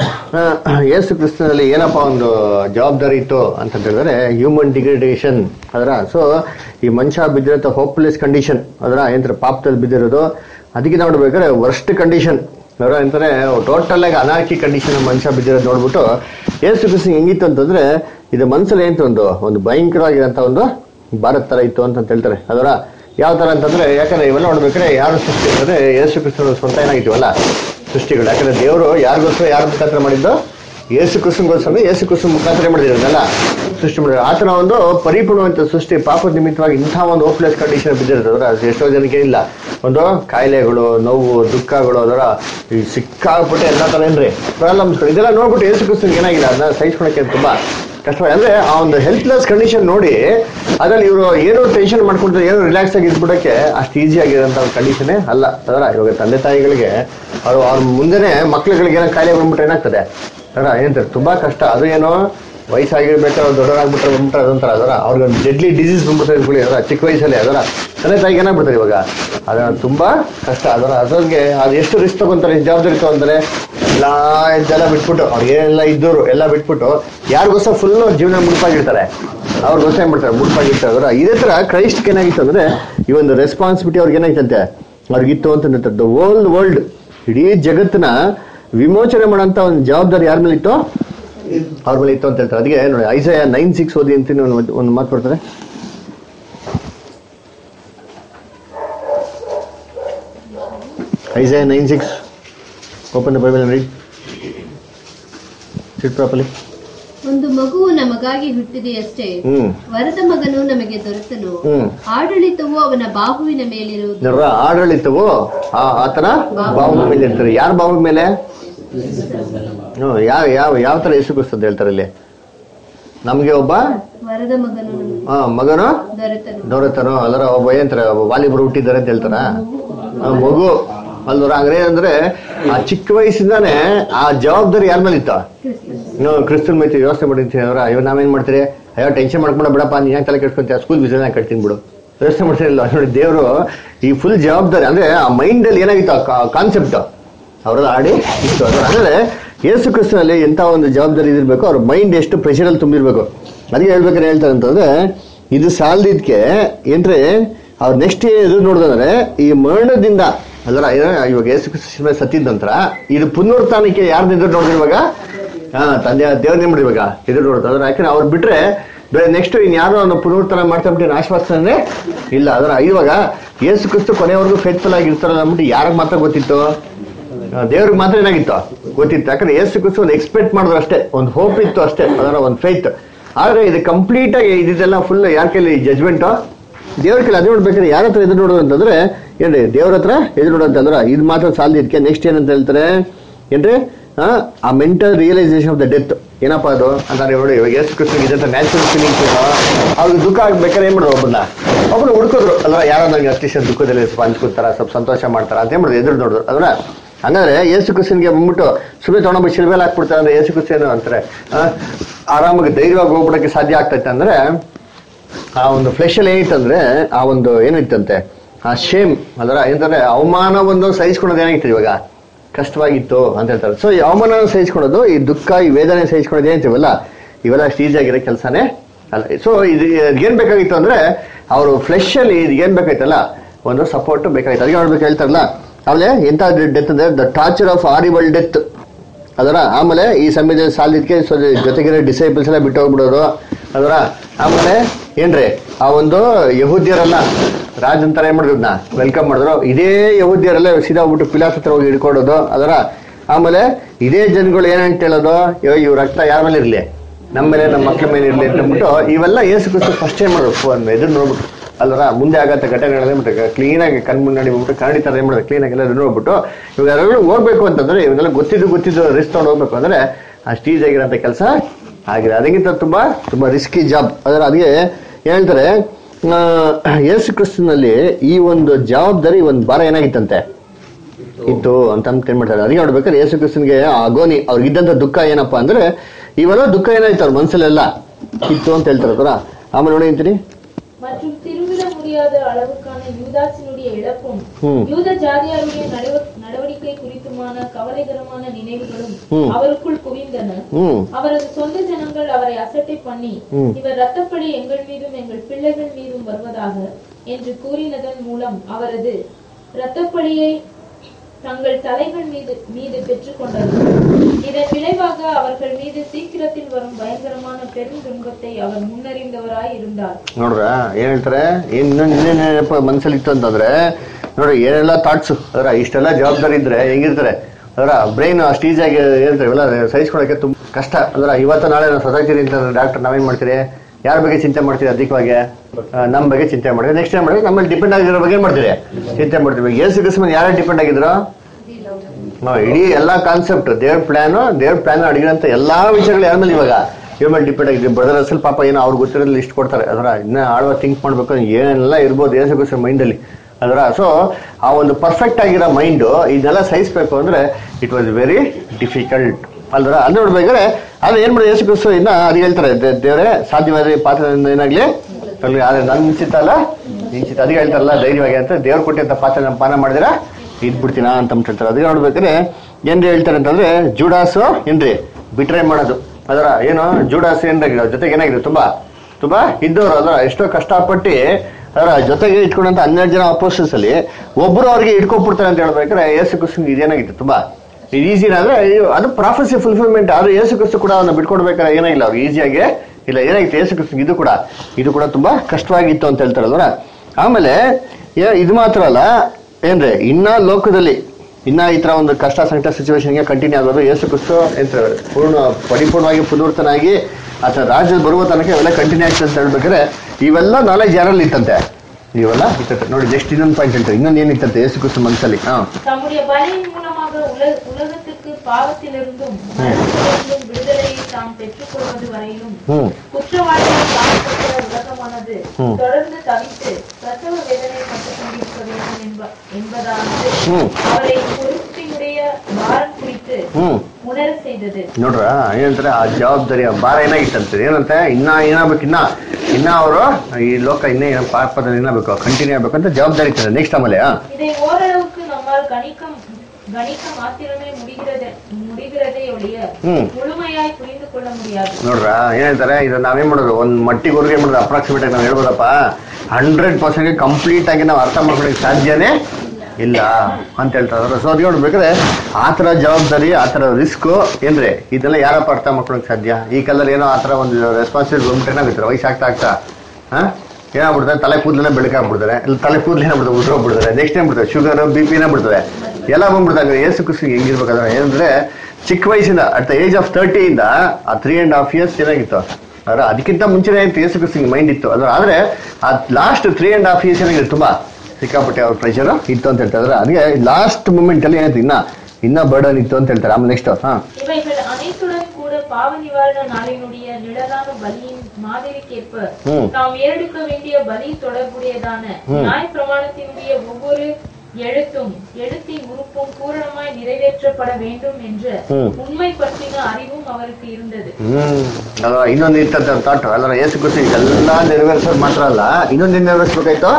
ಯೇಸು ಕ್ರಿಸ್ತನಲ್ಲಿ ಏನಪ್ಪ ಒಂದು ಜವಾಬ್ದಾರಿ ಇತ್ತು ಅಂತ ಹೇಳಿದ್ರೆ ಹ್ಯೂಮನ್ ಡಿಗ್ರೇಡೇಷನ್ ಅದರ. ಸೊ ಈ ಮನುಷ್ಯ ಬಿದ್ದಿರೋ ಹೋಪ್ಲೆಸ್ ಕಂಡೀಷನ್ ಅದರ ಏನಂತಾರೆ ಪಾಪದಲ್ಲಿ ಬಿದ್ದಿರೋದು, ಅದಕ್ಕೆ ನೋಡ್ಬೇಕಾದ್ರೆ ವರ್ಸ್ಟ್ ಕಂಡೀಷನ್ ಅವರ ಅಂತಾರೆ ಟೋಟಲ್ ಆಗಿ ಅನಾರ್ಕಿ ಕಂಡೀಷನ್ ಮನುಷ್ಯ ಬಿದ್ದಿರೋದು ನೋಡ್ಬಿಟ್ಟು ಯೇಸು ಕ್ರಿಸ್ತ ಹೆಂಗಿತ್ತು ಅಂತಂದ್ರೆ ಇದು ಮನಸ್ಸಲ್ಲಿ ಏನಂತ ಒಂದು ಭಯಂಕರವಾಗಿರೋಂಥ ಒಂದು ಭಾರತ್ ತರ ಇತ್ತು ಅಂತ ಹೇಳ್ತಾರೆ. ಅದರ ಯಾವ ತರ ಅಂತಂದ್ರೆ ಯಾಕಂದ್ರೆ ಇವೆಲ್ಲ ನೋಡ್ಬೇಕಾದ್ರೆ ಯಾರು ಸೃಷ್ಟಿ ಅಂದ್ರೆ ಯೇಸು ಕ್ರಿಸ್ತನ ಸ್ವಂತ ಏನಾಗಿದ್ದೀವಲ್ಲ ಸೃಷ್ಟಿಗಳು. ಯಾಕಂದ್ರೆ ದೇವರು ಯಾರಿಗೋಸ್ಕರ ಯಾರ ಮುಖಾಂತರ ಮಾಡಿದ್ದು ಯೇಸು ಕ್ರಿಸ್ತನಿಗೋಸ್ಕರ ಯೇಸು ಕ್ರಿಸ್ತನ ಮುಖಾಂತರ ಮಾಡಿದಿರೋದಲ್ಲ ಸೃಷ್ಟಿ ಮಾಡಿದ್ರು. ಆತನ ಒಂದು ಪರಿಪೂರ್ಣವಂತ ಸೃಷ್ಟಿ ಪಾಪದ ನಿಮಿತ್ತವಾಗಿ ಇಂಥ ಒಂದು ಹೋಪ್ಲೆಸ್ ಕಂಡೀಷನ್ ಬಿದ್ದಿರ್ತದ್ರ ಎಷ್ಟೋ ಜನಕ್ಕೆ ಇಲ್ಲ ಒಂದು ಕಾಯಿಲೆಗಳು, ನೋವು, ದುಃಖಗಳು, ಅದರ ಈ ಸಿಕ್ಕಾಗ್ಬಿಟ್ಟು ಎಲ್ಲ ತರ ಏನ್ರಿ ಪ್ರಾಬ್ಲಮ್ಸ್ಗಳು ಇದೆಲ್ಲ ನೋಡ್ಬಿಟ್ಟು ಯೇಸು ಕ್ರಿಸ್ತನಿಗೆ ಏನಾಗಿಲ್ಲ ಅದನ್ನ ಸಹಿಸ್ಕೊಳಕ್ಕೆ ತುಂಬಾ ಕಷ್ಟ. ಅಂದ್ರೆ ಆ ಒಂದು ಹೆಲ್ತ್ಲೆಸ್ ಕಂಡೀಷನ್ ನೋಡಿ ಅದ್ರಲ್ಲಿ ಇವರು ಏನೋ ಟೆನ್ಷನ್ ಮಾಡ್ಕೊಂಡ್ರೆ ಏನೋ ರಿಲ್ಯಾಕ್ಸ್ ಆಗಿ ಇದ್ಬಿಡಕ್ಕೆ ಅಷ್ಟು ಈಸಿ ಆಗಿರೋಂಥ ಒಂದು ಕಂಡೀಷನೇ ಅಲ್ಲ. ಅದರ ಇವಾಗ ತಂದೆ ತಾಯಿಗಳಿಗೆ ಅವ್ರ ಮುಂದೆನೆ ಮಕ್ಳುಗಳಿಗೆ ಏನೋ ಕಾಯಿಲೆ ಬಂದ್ಬಿಟ್ರೆ ಏನಾಗ್ತದೆ ಅದರ ಏನಂತಾರೆ ತುಂಬಾ ಕಷ್ಟ. ಅದು ಏನೋ ವಯಸ್ಸಾಗಿರ್ಬೇಕಾದ್ರೆ ದೊಡ್ಡವರಾಗ್ಬಿಟ್ರೆ ಬಂದ್ಬಿಟ್ರೆ ಅದೊಂಥರ ಅದರ ಅವ್ರಿಗೆ ಒಂದು ಡೆಡ್ಲಿ ಡಿಸೀಸ್ ಬಂದ್ಬಿಟ್ರೆ ಅದರ ಚಿಕ್ಕ ವಯಸ್ಸಲ್ಲಿ ಅದರ ತಂದೆ ತಾಯಿಗೆ ಏನಾಗ್ಬಿಡ್ತಾರೆ ಇವಾಗ ಅದರ ತುಂಬಾ ಕಷ್ಟ. ಅದರ ಅದ್ರಿಗೆ ಅದು ಎಷ್ಟು ರಿಸ್ಕ್ ತಗೊಂತಾರೆ, ಜವಾಬ್ದಾರಿ ತಗೊಂತಾರೆ, ಎಲ್ಲ ಬಿಟ್ಬಿಟ್ಟು ಅವ್ರಿಗೆ ಏನೆಲ್ಲ ಇದ್ದವರು ಎಲ್ಲ ಬಿಟ್ಬಿಟ್ಟು ಯಾರಿಗೋಸ್ಕರ ಫುಲ್ ಜೀವನ ಮುಡುಪಾಗಿರ್ತಾರೆ ಅವ್ರಿಗೋಸ್ಕರ ಏನ್ ಮಾಡ್ತಾರೆ ಮುಡುಪಾಗಿರ್ತಾರೆ. ಅದರ ಇದೇ ತರ ಕ್ರೈಸ್ಟ್ಗೆ ಏನಾಗಿತ್ತು ಅಂದ್ರೆ ಈ ಒಂದು ರೆಸ್ಪಾನ್ಸಿಬಿಲಿಟಿ ಅವ್ರಿಗೆ ಏನಾಗಿತ್ತಂತೆ ಅವ್ರಿಗಿತ್ತು ಅಂತ ದ ವರ್ಲ್ಡ್ ಇಡೀ ಜಗತ್ತಿನ ವಿಮೋಚನೆ ಮಾಡೋಂಥ ಒಂದು ಜವಾಬ್ದಾರಿ ಯಾರ ಮೇಲೆ ಇತ್ತು ಅವ್ರ ಮೇಲೆ ಇತ್ತು ಅಂತ ಹೇಳ್ತಾರೆ. ಅದಕ್ಕೆ ನೋಡಿ ಐಸಾಯ 9:6 ಓದಿ ಅಂತೀನಿ ಒಂದು ಮಾತು ಕೊಡ್ತಾರೆ. Isaiah 9:6 open the Bible and read. Sit properly. ಒಂದು ಮಗುವು ನಮಗಾಗಿ ಹುಟ್ಟಿದೆಯಷ್ಟೇ, ವರದ ಮಗನು ನಮಗೆ ದೊರೆತನು, ಆಡಳಿತವು ಅವನ ಬಾಹುವಿನ ಮೇಲಿರುವುದು. ಆಡಳಿತವು ಆತನ ಬಾಹುವಿನ ಮೇಲೆ ಇರ್ತಾರೆ. ಯಾರ ಬಾಹುವಿನ ಮೇಲೆ? ಯಾವ ತರ ಯೇಸು ಕ್ರಿಸ್ತ ಹೇಳ್ತಾರೆ ಇಲ್ಲಿ ನಮ್ಗೆ ಒಬ್ಬ ವರದ ಮಗನು ದೊರೆತನು ಅದರ ಒಬ್ಬ ಏನಂತಾರೆ ವಾಲಿಬರು ಹುಟ್ಟಿದ್ದಾರೆ ಅಂತ ಹೇಳ್ತಾರ ಮಗು ಅಲ್ವರ. ಅಂದ್ರೆ ಆ ಚಿಕ್ಕ ವಯಸ್ಸಿಂದಾನೆ ಆ ಜವಾಬ್ದಾರಿ ಯಾರ ಮೇಲೆ ಇತ್ತ ಕ್ರಿಸ್ತನ್ ಮೇಲೆ ವ್ಯವಸ್ಥೆ ಮಾಡಿರ್ತೀವಿ ಅವ್ರ. ಇವಾಗ ನಾವೇನ್ ಮಾಡ್ತೀರಿ, ಅಯ್ಯೋ ಟೆನ್ಷನ್ ಮಾಡ್ಕೊಂಡ ಬಿಡಪ್ಪ ನೀನ್ ಯಾಕೆ ತಲೆ ಕೆಡ್ಸ್ಕೊಂತೀಯ, ಸ್ಕೂಲ್ ಬಿಸಿನ ಕಟ್ತೀನಿ ಬಿಡು, ವ್ಯವಸ್ಥೆ ಮಾಡ್ತಿರಲಿಲ್ಲ ನೋಡಿ. ದೇವರು ಈ ಫುಲ್ ಜವಾಬ್ದಾರಿ ಅಂದ್ರೆ ಆ ಮೈಂಡ್ ಅಲ್ಲಿ ಏನಾಗಿತ್ತು ಕಾನ್ಸೆಪ್ಟ್ ಅವ್ರದ್ದು ಆಡಿ ಇತ್ತು. ಅಂದ್ರೆ ಯೇಸು ಕ್ರಿಸ್ತನಲ್ಲಿ ಎಂತ ಒಂದು ಜವಾಬ್ದಾರಿ ಇದಿರ್ಬೇಕು, ಅವ್ರ ಮೈಂಡ್ ಎಷ್ಟು ಪ್ರೆಷರ್ ಅಲ್ಲಿ ತುಂಬಿರ್ಬೇಕು. ಅದಕ್ಕೆ ಹೇಳ್ಬೇಕಾದ್ರೆ ಹೇಳ್ತಾರೆ ಅಂತಂದ್ರೆ ಇದು ಸಾಲದಿದ್ಕೆ ಏನ್ರೆ ಅವ್ರು ನೆಕ್ಸ್ಟ್ ಎದುರು ನೋಡಿದ್ರೆ ಈ ಮರಣದಿಂದ ಅದರ ಇವಾಗ ಯೇಸು ಕ್ರಿಸ್ತ ಸತ್ತಿದ ನಂತರ ಇದು ಪುನರುತ್ಥಾನಕ್ಕೆ ಯಾರನ್ನ ಎದುರು ನೋಡಿರುವಾಗ ತಂದೆ ದೇವ್ರನ್ನೇ ಮಾಡಿರುವಾಗ ಎದುರು ನೋಡ್ತಾರೆ. ಅದ್ರ ಯಾಕಂದ್ರೆ ಅವ್ರು ಬಿಟ್ರೆ ನೆಕ್ಸ್ಟ್ ಇನ್ಯಾರೋ ಅವ್ನು ಪುನರುತ್ಥಾನ ಮಾಡ್ತಾ ಬಿಟ್ಟು ಆಶ್ವಾಸನೆ ಇಲ್ಲ. ಅದರ ಇವಾಗ ಯೇಸು ಕ್ರಿಸ್ತ ಕೊನೆಯವರೆಗೂ ಫೇತ್ಫುಲ್ ಆಗಿರ್ತಾರಲ್ಲ ಅಂದ್ಬಿಟ್ಟು ಯಾರಿಗೆ ಮಾತ್ರ ಗೊತ್ತಿತ್ತು, ದೇವ್ರಿಗೆ ಮಾತ್ರ ಏನಾಗಿತ್ತು ಗೊತ್ತಿತ್ತು. ಯಾಕಂದ್ರೆ ಯೇಸು ಕ್ರಿಸ್ತ ಒಂದು ಎಕ್ಸ್ಪೆಕ್ಟ್ ಮಾಡಿದ್ರು ಅಷ್ಟೇ, ಒಂದು ಹೋಪ್ ಇತ್ತು ಅಷ್ಟೇ, ಅದರ ಒಂದು ಫೇತ್. ಆದ್ರೆ ಇದು ಕಂಪ್ಲೀಟ್ ಆಗಿ ಇದೆಲ್ಲ ಫುಲ್ ಯಾರ ಕೈಲಿ ಜಜ್ಮೆಂಟ್ ದೇವ್ರ ಕೈಲಿ. ಅದು ನೋಡ್ಬೇಕಾದ್ರೆ ಯಾರ ಹತ್ರ ಎದುರು ನೋಡೋದು ಅಂತಂದ್ರೆ ಏನ್ರಿ ದೇವ್ರ ಹತ್ರ ಎದುರು ನೋಡೋದಂದ್ರ ಇದು ಮಾತ್ರ ಸಾಲದಿದ್ಕೆ ನೆಕ್ಸ್ಟ್ ಏನಂತ ಹೇಳ್ತಾರೆ ಏನ್ರಿ ಆ mental realisation of the death. ಏನಪ್ಪ ಅದು ಅಂತಾರೆ ನೋಡಿ. ಇವಾಗ ಯೇಸು ಕ್ರಿಸ್ತನಿಗೆ ಇದಂತ ನ್ಯಾಚುರಲ್ ಫೀಲಿಂಗ್ಸ್ ಅವ್ರಿಗೆ ದುಃಖ ಆಗ್ಬೇಕಾದ್ರೆ ಏನ್ ಮಾಡೋದು ಒಬ್ಬನ ಹುಡ್ಕೋದ್ರು ಅಲ್ವಾ, ಯಾರೋ ನಂಗೆ ಅತಿಶಯ ದುಃಖದಲ್ಲಿ ಹಂಚ್ಕೊತಾರ, ಸ್ವಲ್ಪ ಸಂತೋಷ ಮಾಡ್ತಾರ ಅಂತ ಏನ್ ಮಾಡೋದು ಎದುರು ನೋಡಿದ್ರು ಅದ್ರ. ಹಂಗಂದ್ರೆ ಯೇಸು ಕ್ರಿಸ್ತನಿಗೆ ಬಂದ್ಬಿಟ್ಟು ಸುಮ್ಮನೆ ತೊಗೊಂಡೋಗ್ಬಿಟ್ಟು ಶಿಲ್ಬೆಲ್ ಹಾಕ್ಬಿಡ್ತಾರೆ ಅಂದ್ರೆ ಯೇಸು ಕ್ರಿಸ್ತ ಏನು ಅಂತಾರೆ ಆರಾಮಾಗಿ ಧೈರ್ಯವಾಗಿ ಹೋಗ್ಬಿಡಕ್ಕೆ ಸಾಧ್ಯ ಆಗ್ತೈತೆ ಅಂದ್ರೆ ಆ ಒಂದು ಫ್ಲೆಶಲ್ಲಿ ಏನಿತ್ತಂದ್ರೆ ಆ ಒಂದು ಏನಿತ್ತಂತೆ ಆ ಶೇಮ್ ಅದರ ಏನಂದ್ರೆ ಅವಮಾನವನ್ನು ಸಹಿಸ್ಕೊಳ್ಳೋದು ಏನಾಗಿತ್ತು ಇವಾಗ ಕಷ್ಟವಾಗಿತ್ತು ಅಂತ ಹೇಳ್ತಾರೆ. ಸೊ ಈ ಅವಮಾನ ಸಹಿಸ್ಕೊಳ್ಳೋದು, ಈ ದುಃಖ, ಈ ವೇದನೆ ಸಹಿಸ್ಕೊಳ್ಳೋದು ಏನಂತೀವಲ್ಲ, ಇವೆಲ್ಲ ಅಷ್ಟು ಈಸಿಯಾಗಿರೋ ಕೆಲಸನೇ ಅಲ್ಲ. ಸೊ ಇದು ಏನ್ ಬೇಕಾಗಿತ್ತು ಅಂದ್ರೆ ಅವರು ಫ್ಲೆಶ್ ಅಲ್ಲಿ ಇದು ಏನ್ ಬೇಕಾಯ್ತಲ್ಲ, ಒಂದು ಸಪೋರ್ಟ್ ಬೇಕಾಗಿತ್ತು. ಅದಕ್ಕೆ ನೋಡ್ಬೇಕು ಹೇಳ್ತಾರಲ್ಲ, ಆಮೇಲೆ ಎಂತ ಡೆತ್ ಅಂದ್ರೆ the torture of horrible death ಅದರ. ಆಮೇಲೆ ಈ ಸಮಯದಲ್ಲಿ ಸಾಲಿದ್ಕೆ ಜೊತೆಗಿರೋ ಡಿಸೈಬಲ್ಸ್ ಎಲ್ಲ ಬಿಟ್ಟು ಹೋಗ್ಬಿಡೋದು ಅದರ. ಆಮೇಲೆ ಏನ್ರಿ ಆ ಒಂದು ಯಹೂದ್ಯರೆಲ್ಲ ರಾಜ್ ಅಂತಾರೆ ಏನ್ ಮಾಡಿದ್ನ ವೆಲ್ಕಮ್ ಮಾಡಿದ್ರು, ಇದೇ ಯಹೂದ್ಯರೆಲ್ಲ ಸೀದಾ ಹೋಗ್ಬಿಟ್ಟು ಪಿಲಾತ್ ಹತ್ರ ಹೋಗಿ ಹಿಡ್ಕೊಡೋದು ಅದರ. ಆಮೇಲೆ ಇದೇ ಜನಗಳು ಏನಂತ ಹೇಳೋದು, ಇವ್ ರಕ್ತ ಯಾರ ಮೇಲೆ ಇರ್ಲಿ, ನಮ್ಮ ಮೇಲೆ ನಮ್ಮ ಮಕ್ಳ ಮೇಲೆ ಇರ್ಲಿ ಅಂತ ಅಂದ್ಬಿಟ್ಟು ಇವೆಲ್ಲ ಏಸು ಕ್ರಿಸ್ತ ಫಸ್ಟ್ ಏನ್ ಮಾಡೋದು ಎದುರು ನೋಡ್ಬಿಟ್ಟು ಅಲ್ವರ ಮುಂದೆ ಆಗತ್ತೆ ಘಟನೆಗಳೇ ಬಿಟ್ಟು ಕ್ಲೀನಾಗಿ ಕಣ್ಮುಂಡಿ ಹೋಗ್ಬಿಟ್ಟು ಕನ್ನಡಿ ತರ ಏನ್ ಮಾಡೋದು ಕ್ಲೀನಾಗಿ ಎಲ್ಲ ನೋಡ್ಬಿಟ್ಟು ಇವಾಗ ಯಾರು ಹೋಗ್ಬೇಕು ಅಂತಂದ್ರೆ ಇವೆಲ್ಲ ಗೊತ್ತಿದ್ದು ರಿಸ್ಕ್ ತಗೊಂಡು ಹೋಗ್ಬೇಕು ಅಂದ್ರೆ ಅಷ್ಟು ಈಸಿ ಆಗಿರೋಂಥ ಕೆಲಸ ಆಗಿದೆ. ಅದಕ್ಕಿಂತ ತುಂಬಾ ತುಂಬಾ ರಿಸ್ಕಿ ಜಾಬ್ ಅದರ. ಅದಕ್ಕೆ ಹೇಳ್ತಾರೆ ಯೇಸು ಕ್ರಿಸ್ತನಲ್ಲಿ ಈ ಒಂದು ಜವಾಬ್ದಾರಿ ಒಂದು ಭಾರ ಏನಾಗಿತ್ತಂತೆ ಇತ್ತು ಅಂತ ಏನ್ ಮಾಡ್ತಾರೆ. ಅದಕ್ಕೆ ನೋಡ್ಬೇಕಾದ್ರೆ ಯೇಸು ಕ್ರಿಸ್ತನ್ಗೆ ಅಗೋನಿ ಅವ್ರಿಗಿದ್ದಂತ ದುಃಖ ಏನಪ್ಪಾ ಅಂದ್ರೆ ಇವೆಲ್ಲ ದುಃಖ ಏನಾಯ್ತು ಅವ್ರ ಮನಸ್ಸಲ್ಲೆಲ್ಲ ಇತ್ತು ಅಂತ ಹೇಳ್ತಾರ. ಆಮೇಲೆ ನೋಡಿ ಅಂತೀನಿ, மற்றும் திருவிட முடியாத அளவுக்கான யூதாசினுடைய இழப்பும் யூத ஜாதியாருடைய நடவடிக்கை குறித்துமான கவலைகரமான நினைவுகளும் அவருக்குள் குவிந்தன. அவரது சொந்த ஜனங்கள் அவரை அசட்டை பண்ணி, இவர் இரத்தப்பழி எங்கள் மீதும் எங்கள் பிள்ளைகள் மீதும் வருவதாக என்று கூறினதன் மூலம் அவரது இரத்தப்பழியை தங்கள் தலைகள் மீது பெற்றுக் கொண்டனர். இதன் விளைவாக அவர்கள் மீது சீக்கிரத்தில் வரும் பயங்கரமான பெரும் துன்பத்தை அவர் ಮುನ್ನರಿದವರಾಗಿ இருந்தார். ನೋಡ್ರ ಏನ್ ಹೇಳ್ತಾರೆ, ಇನ್ನೇನಪ್ಪ ಮನ್ಸಲ್ಲಿ ಇತ್ತು ಅಂತಂದ್ರೆ ನೋಡ್ರಿ ಏನೆಲ್ಲ ಥಾಟ್ಸ್ ಅದರ, ಇಷ್ಟೆಲ್ಲ ಜವಾಬ್ದಾರಿ ಇದ್ರೆ ಹೆಂಗಿರ್ತಾರೆ ಅದರ. ಬ್ರೈನ್ ಅಷ್ಟು ಈಸಿಯಾಗಿ ಹೇಳ್ತಾರೆ ಇವೆಲ್ಲ ಸಹಿಸ್ಕೊಳಕ್ಕೆ ತುಂಬಾ ಕಷ್ಟ ಅಂದ್ರೆ. ಇವತ್ತು ನಾಳೆ ನಾವು ಸೊಸೈಟಿ ಅಂತ ಡಾಕ್ಟರ್ ನಾವೇನ್ ಮಾಡ್ತೀರಿ, ಯಾರ ಬಗ್ಗೆ ಚಿಂತೆ ಮಾಡ್ತೀವಿ, ಅಧಿಕವಾಗಿ ನಮ್ಮ ಬಗ್ಗೆ ಚಿಂತೆ ಮಾಡ್ತೀವಿ. ನೆಕ್ಸ್ಟ್ ಟೈಮ್ ಮಾಡಿದ್ರೆ ನಮ್ಮಲ್ಲಿ ಡಿಪೆಂಡ್ ಆಗಿರೋ ಬಗ್ಗೆ ಮಾಡ್ತೀರಿ, ಚಿಂತೆ ಮಾಡ್ತೀವಿ. ಯೇಸು ಕ್ರಿಸ್ತ ಮೇಲೆ ಯಾರು ಡಿಪೆಂಡ್ ಆಗಿದ್ರು, ಇಡೀ ಎಲ್ಲಾ ಕಾನ್ಸೆಪ್ಟ್ ದೇವ್ರ ಪ್ಲಾನ್ ಅಡಿಗಿರಂತ ಎಲ್ಲಾ ವಿಷಯಗಳು ಯಾರ ಮೇಲೆ ಇವಾಗ ಇವ್ರ ಮೇಲೆ ಡಿಪೆಂಡ್ ಆಗಿದೆ. ಬ್ರದರ್ ಅಸಲ್ ಪಾಪ ಏನೋ ಅವ್ರು ಗೊತ್ತಿರೋದು ಲಿಸ್ಟ್ ಕೊಡ್ತಾರೆ ಅದರ. ಇನ್ನ ಆಳ್ವ ಥಿಂಕ್ ಮಾಡ್ಬೇಕು ಏನೆಲ್ಲ ಇರ್ಬೋದು ಯೇಸು ಕ್ರಿಸ್ತ ಮೈಂಡಲ್ಲಿ ಅದರ. ಸೊ ಆ ಒಂದು ಪರ್ಫೆಕ್ಟ್ ಆಗಿರೋ ಮೈಂಡು ಇದೆಲ್ಲ ಸಹಿಸ್ಬೇಕು ಅಂದ್ರೆ ಇಟ್ ವಾಸ್ ವೆರಿ ಡಿಫಿಕಲ್ಟ್ ಅಲ್ದ್ರ. ಅದು ನೋಡ್ಬೇಕಾದ್ರೆ ಅದು ಏನ್ ಮಾಡಿ ಯೇಸು ಕ್ರಿಸ್ತ ಇನ್ನ ಅದು ಹೇಳ್ತಾರೆ, ದೇವರೇ ಸಾಧ್ಯವಾದ ಪಾತ್ರದಿಂದ ಏನಾಗ್ಲಿ ಆದ್ರೆ ನನ್ ನಿಶ್ಚಿತ ಅಲ್ಲ ನಿಶ್ಚಿತ. ಅದಕ್ಕೆ ಹೇಳ್ತಾರಲ್ಲ ಧೈರ್ಯವಾಗಿ ಅಂತ, ದೇವ್ರು ಕೊಟ್ಟಿಂತ ಪಾತ್ರ ನಮ್ಮ ಪಾನ ಮಾಡಿದ್ರ ಇದ್ಬಿಡ್ತೀನ ಅಂತ ಹೇಳ್ತಾರೆ. ಅದಕ್ಕೆ ನೋಡ್ಬೇಕಾದ್ರೆ ಏನ್ರಿ ಹೇಳ್ತಾರೆ ಅಂತಂದ್ರೆ, ಜೂಡಾಸು ಏನ್ರಿ ಬಿಟ್ರೆ ಮಾಡೋದು ಅದರ. ಏನು ಜೂಡಾಸ್ ಏನಾಗಿದೆ ಜೊತೆಗೆ ಏನಾಗಿದೆ ತುಂಬಾ ತುಂಬಾ ಇದ್ದವರು ಅದರ. ಎಷ್ಟೋ ಕಷ್ಟಪಟ್ಟು ಅದರ ಜೊತೆಗೆ ಇಟ್ಕೊಂಡಂತ 12 ಜನ ಅಪೋಸ್ಟಲ್ಸ್ ಅಲ್ಲಿ ಒಬ್ರು ಅವ್ರಿಗೆ ಇಟ್ಕೊಬಿಡ್ತಾರೆ ಅಂತ ಹೇಳ್ಬೇಕಾದ್ರೆ ಯೇಸು ಕ್ರಿಸ್ತನಿಗೆ ಇದೇನಾಗಿತ್ತು ತುಂಬಾ ಈಸಿನ ಅಂದ್ರೆ ಅದು ಪ್ರಾಫೆಸಿ ಫುಲ್ಫಿಲ್ಮೆಂಟ್. ಆದ್ರೆ ಯೇಸು ಕ್ರಿಸ್ತ ಕೂಡ ಅವನ್ನ ಬಿಟ್ಕೊಡ್ಬೇಕಾದ್ರೆ ಏನಾಗಿಲ್ಲ ಅವ್ರಿಗೆ ಈಸಿಯಾಗಿ ಇಲ್ಲ. ಏನಾಗಿತ್ತು ಯೇಸು ಕ್ರಿಸ್ತನಿಗೆ ಇದು ಕೂಡ ತುಂಬಾ ಕಷ್ಟವಾಗಿತ್ತು ಅಂತ ಹೇಳ್ತಾರಲ್ವರ. ಆಮೇಲೆ ಇದು ಮಾತ್ರ ಅಲ್ಲ ಏನ್ರಿ, ಇನ್ನ ಲೋಕದಲ್ಲಿ ಇನ್ನ ಈ ತರ ಒಂದು ಕಷ್ಟ ಸಂಕಟ ಸಿಚುವೇಶನ್ಗೆ ಕಂಟಿನ್ಯೂ ಆಗೋದು ಯೇಸು ಕ್ರಿಸ್ತ ಏನ್ತಾರೆ ಪರಿಪೂರ್ಣವಾಗಿ ಪುನರ್ತನಾಗಿ ಆತ ರಾಜ್ಯದಲ್ಲಿ ಬರುವ ತನಕ ಇವೆಲ್ಲ ಕಂಟಿನ್ಯೂ ಆಗ್ತದೆ ಅಂತ ಹೇಳ್ಬೇಕಾದ್ರೆ ಇವೆಲ್ಲ ನಾಲೆಜ್ ಯಾರಲ್ಲಿ ಇತ್ತಂತೆ, ಇವೆಲ್ಲ ಇತ್ತಂತೆ. ನೋಡಿ ನೆಕ್ಸ್ಟ್ ಇನ್ನೊಂದು ಪಾಯಿಂಟ್ ಹೇಳ್ತಾರೆ, ಇನ್ನೊಂದು ಏನಿತ್ತಂತೆ ಯೇಸು ಕ್ರಿಸ್ತ ಮನಸ್ಸಲ್ಲಿ. தம்முடைய பலியின் மூலமாக உலகத்துக்கு பாவத்திலிருந்தும் மரணத்திலிருந்தும் விடுதலையை தாம் பெற்றுக் கொள்வது வரையிலும் குற்றவாளிகள் காணப்பட்ட உலகமானது தொடர்ந்து தவித்து பிரசவ வேதனை பட்டுக் கொண்டிருக்க வேண்டும் என்பதானது அவரை பொறுப்பினுடைய பாரம் குறித்து ಉಣರ செய்தது. ನೋಡ್ರ ಏನಂತಾರೆ, ಆ ಜವಾಬ್ದಾರಿ ಭಾರ ಏನಾಗಿತ್ತಂತೆ. ಏನಂತೆ ಇನ್ನ ಏನಾಗ್ಬೇಕು, ಇನ್ನ ಅವರು ಈ ಲೋಕ ಇನ್ನೇ ಪಾಪದಲ್ಲಿ ಏನಾಗಬೇಕು ಕಂಟಿನ್ಯೂ ಆಗ್ಬೇಕು ಅಂತ ಜವಾಬ್ದಾರಿ ಇರ್ತದೆ. ನೆಕ್ಸ್ಟ್ ಆಮೇಲೆ இதை ஓரளவுக்கு நம்மால் கணிக்க மாத்திரமே முடிகிறதே ஒழிய முழுமையாய் புரிந்து கொள்ள முடியாது. ನೋಡ್ರ ಏನಂತಾರೆ, ಇದು ನಾವೇನ್ ಮಾಡೋದು ಒಂದ್ ಮಟ್ಟಿಗೋರ್ಗೆ ಏನ್ ಮಾಡೋದು ಅಪ್ರಾಕ್ಸಿಮೇಟ್ ಆಗಿ ನಾವು ಹೇಳ್ಬೋದಪ್ಪ 100% ಕಂಪ್ಲೀಟ್ ಆಗಿ ನಾವು ಅರ್ಥ ಮಾಡ್ಕೊಳಕ್ ಸಾಧ್ಯನೇ ಇಲ್ಲ ಅಂತ ಹೇಳ್ತಾರೆ. ಸೊ ಅದ್ ನೋಡ್ಬೇಕಾದ್ರೆ ಆತರ ಜವಾಬ್ದಾರಿ ಆತರ ರಿಸ್ಕ್ ಏನ್ರಿ ಇದೆಲ್ಲ ಯಾರಪ್ಪ ಅರ್ಥ ಮಾಡ್ಕೊಳಕ್ ಸಾಧ್ಯ. ಈ ಕಾಲದಲ್ಲಿ ಏನೋ ಆತರ ಒಂದು ರೆಸ್ಪಾನ್ಸಿಬಿಲಿಟಿ ಬಂದ್ಬಿಟ್ಟು ಏನಾಗುತ್ತೆ, ವಯಸ್ಸಾಗ್ತಾ ಏನಾಗ್ಬಿಡ್ತಾರೆ, ತಲೆ ಕೂದಲೆಲ್ಲ ಬೆಳಕಾಗ್ಬಿಡ್ತಾರೆ, ಇಲ್ಲ ತಲೆ ಕೂದಲು ಏನಾಗ್ಬಿಡ್ತಾರೆ ಉದ್ರೋಗ್ಬಿಡ್ತಾರೆ, ನೆಕ್ಸ್ಟ್ ಏನ್ ಬಿಡ್ತಾರೆ ಶುಗರ್ BP ಏನಾಗ್ಬಿಡ್ತಾರೆ ಎಲ್ಲ ಬಂದ್ಬಿಡ್ತಾರೆ. ಯೇಸು ಕ್ರಿಸ್ತನಿಗೆ ಹೆಂಗಿರ್ಬೇಕಾದ್ರೆ ಏನಂದ್ರೆ ಚಿಕ್ಕ ವಯಸ್ಸಿಂದ ಅಟ್ ದ ಏಜ್ ಆಫ್ 30 ಇಂದ ಆ 3.5 years ಏನಾಗಿತ್ತು ಅದ್ರ. ಅದಕ್ಕಿಂತ ಮುಂಚೆನೇ ಯೇಸು ಕ್ರಿಸ್ತನಿಗೆ ಮೈಂಡ್ ಇತ್ತು ಅದ್ರ. ಆದ್ರೆ ಆ ಲಾಸ್ಟ್ 3.5 years ಏನಾಗಿದೆ ತುಂಬಾ ಸಿಕ್ಕಾಪಟ್ಟೆ ಅವ್ರ ಪ್ರೆಷರ್ ಇತ್ತು ಅಂತ ಹೇಳ್ತಾರೆ. ಅದಕ್ಕೆ ಲಾಸ್ಟ್ ಮೂಮೆಂಟ್ ಅಲ್ಲಿ ಏನಾಯ್ತು ಇನ್ನ ಬರ್ಡನ್ ಇತ್ತು ಅಂತ ಹೇಳ್ತಾರೆ. ಆಮೇಲೆ ನೆಕ್ಸ್ಟ್ இவைகள் அனைத்துடன் கூட பாவ நிவாரண நாளினுடைய நிழலான பலியின் மாதிரிக்கேற்ப நாம் ஏறெடுக்க வேண்டிய பலி தொடர்புடையதான நியாய பிரமாணத்தினுடைய ஒவ்வொரு எழுத்தின் உறுப்பும் பூரணமாய் நிறைவேற்றப்பட வேண்டும் என்ற உண்மை பற்றின அறிவும் அவருக்கு இருந்தது. ಅಲ್ವಾ ಇನ್ನೊಂದು ಇರ್ತಂತ ಥಾಟ್ ಅಲ್ವ ಯೇಸು ಕ್ರಿಸ್ತು ಎಲ್ಲ ನೆರವೇರಿಸೋದು ಮಾತ್ರ ಅಲ್ಲ ಇನ್ನೊಂದು ನೆರವೇರಿಸ್ಬೇಕಾಯ್ತು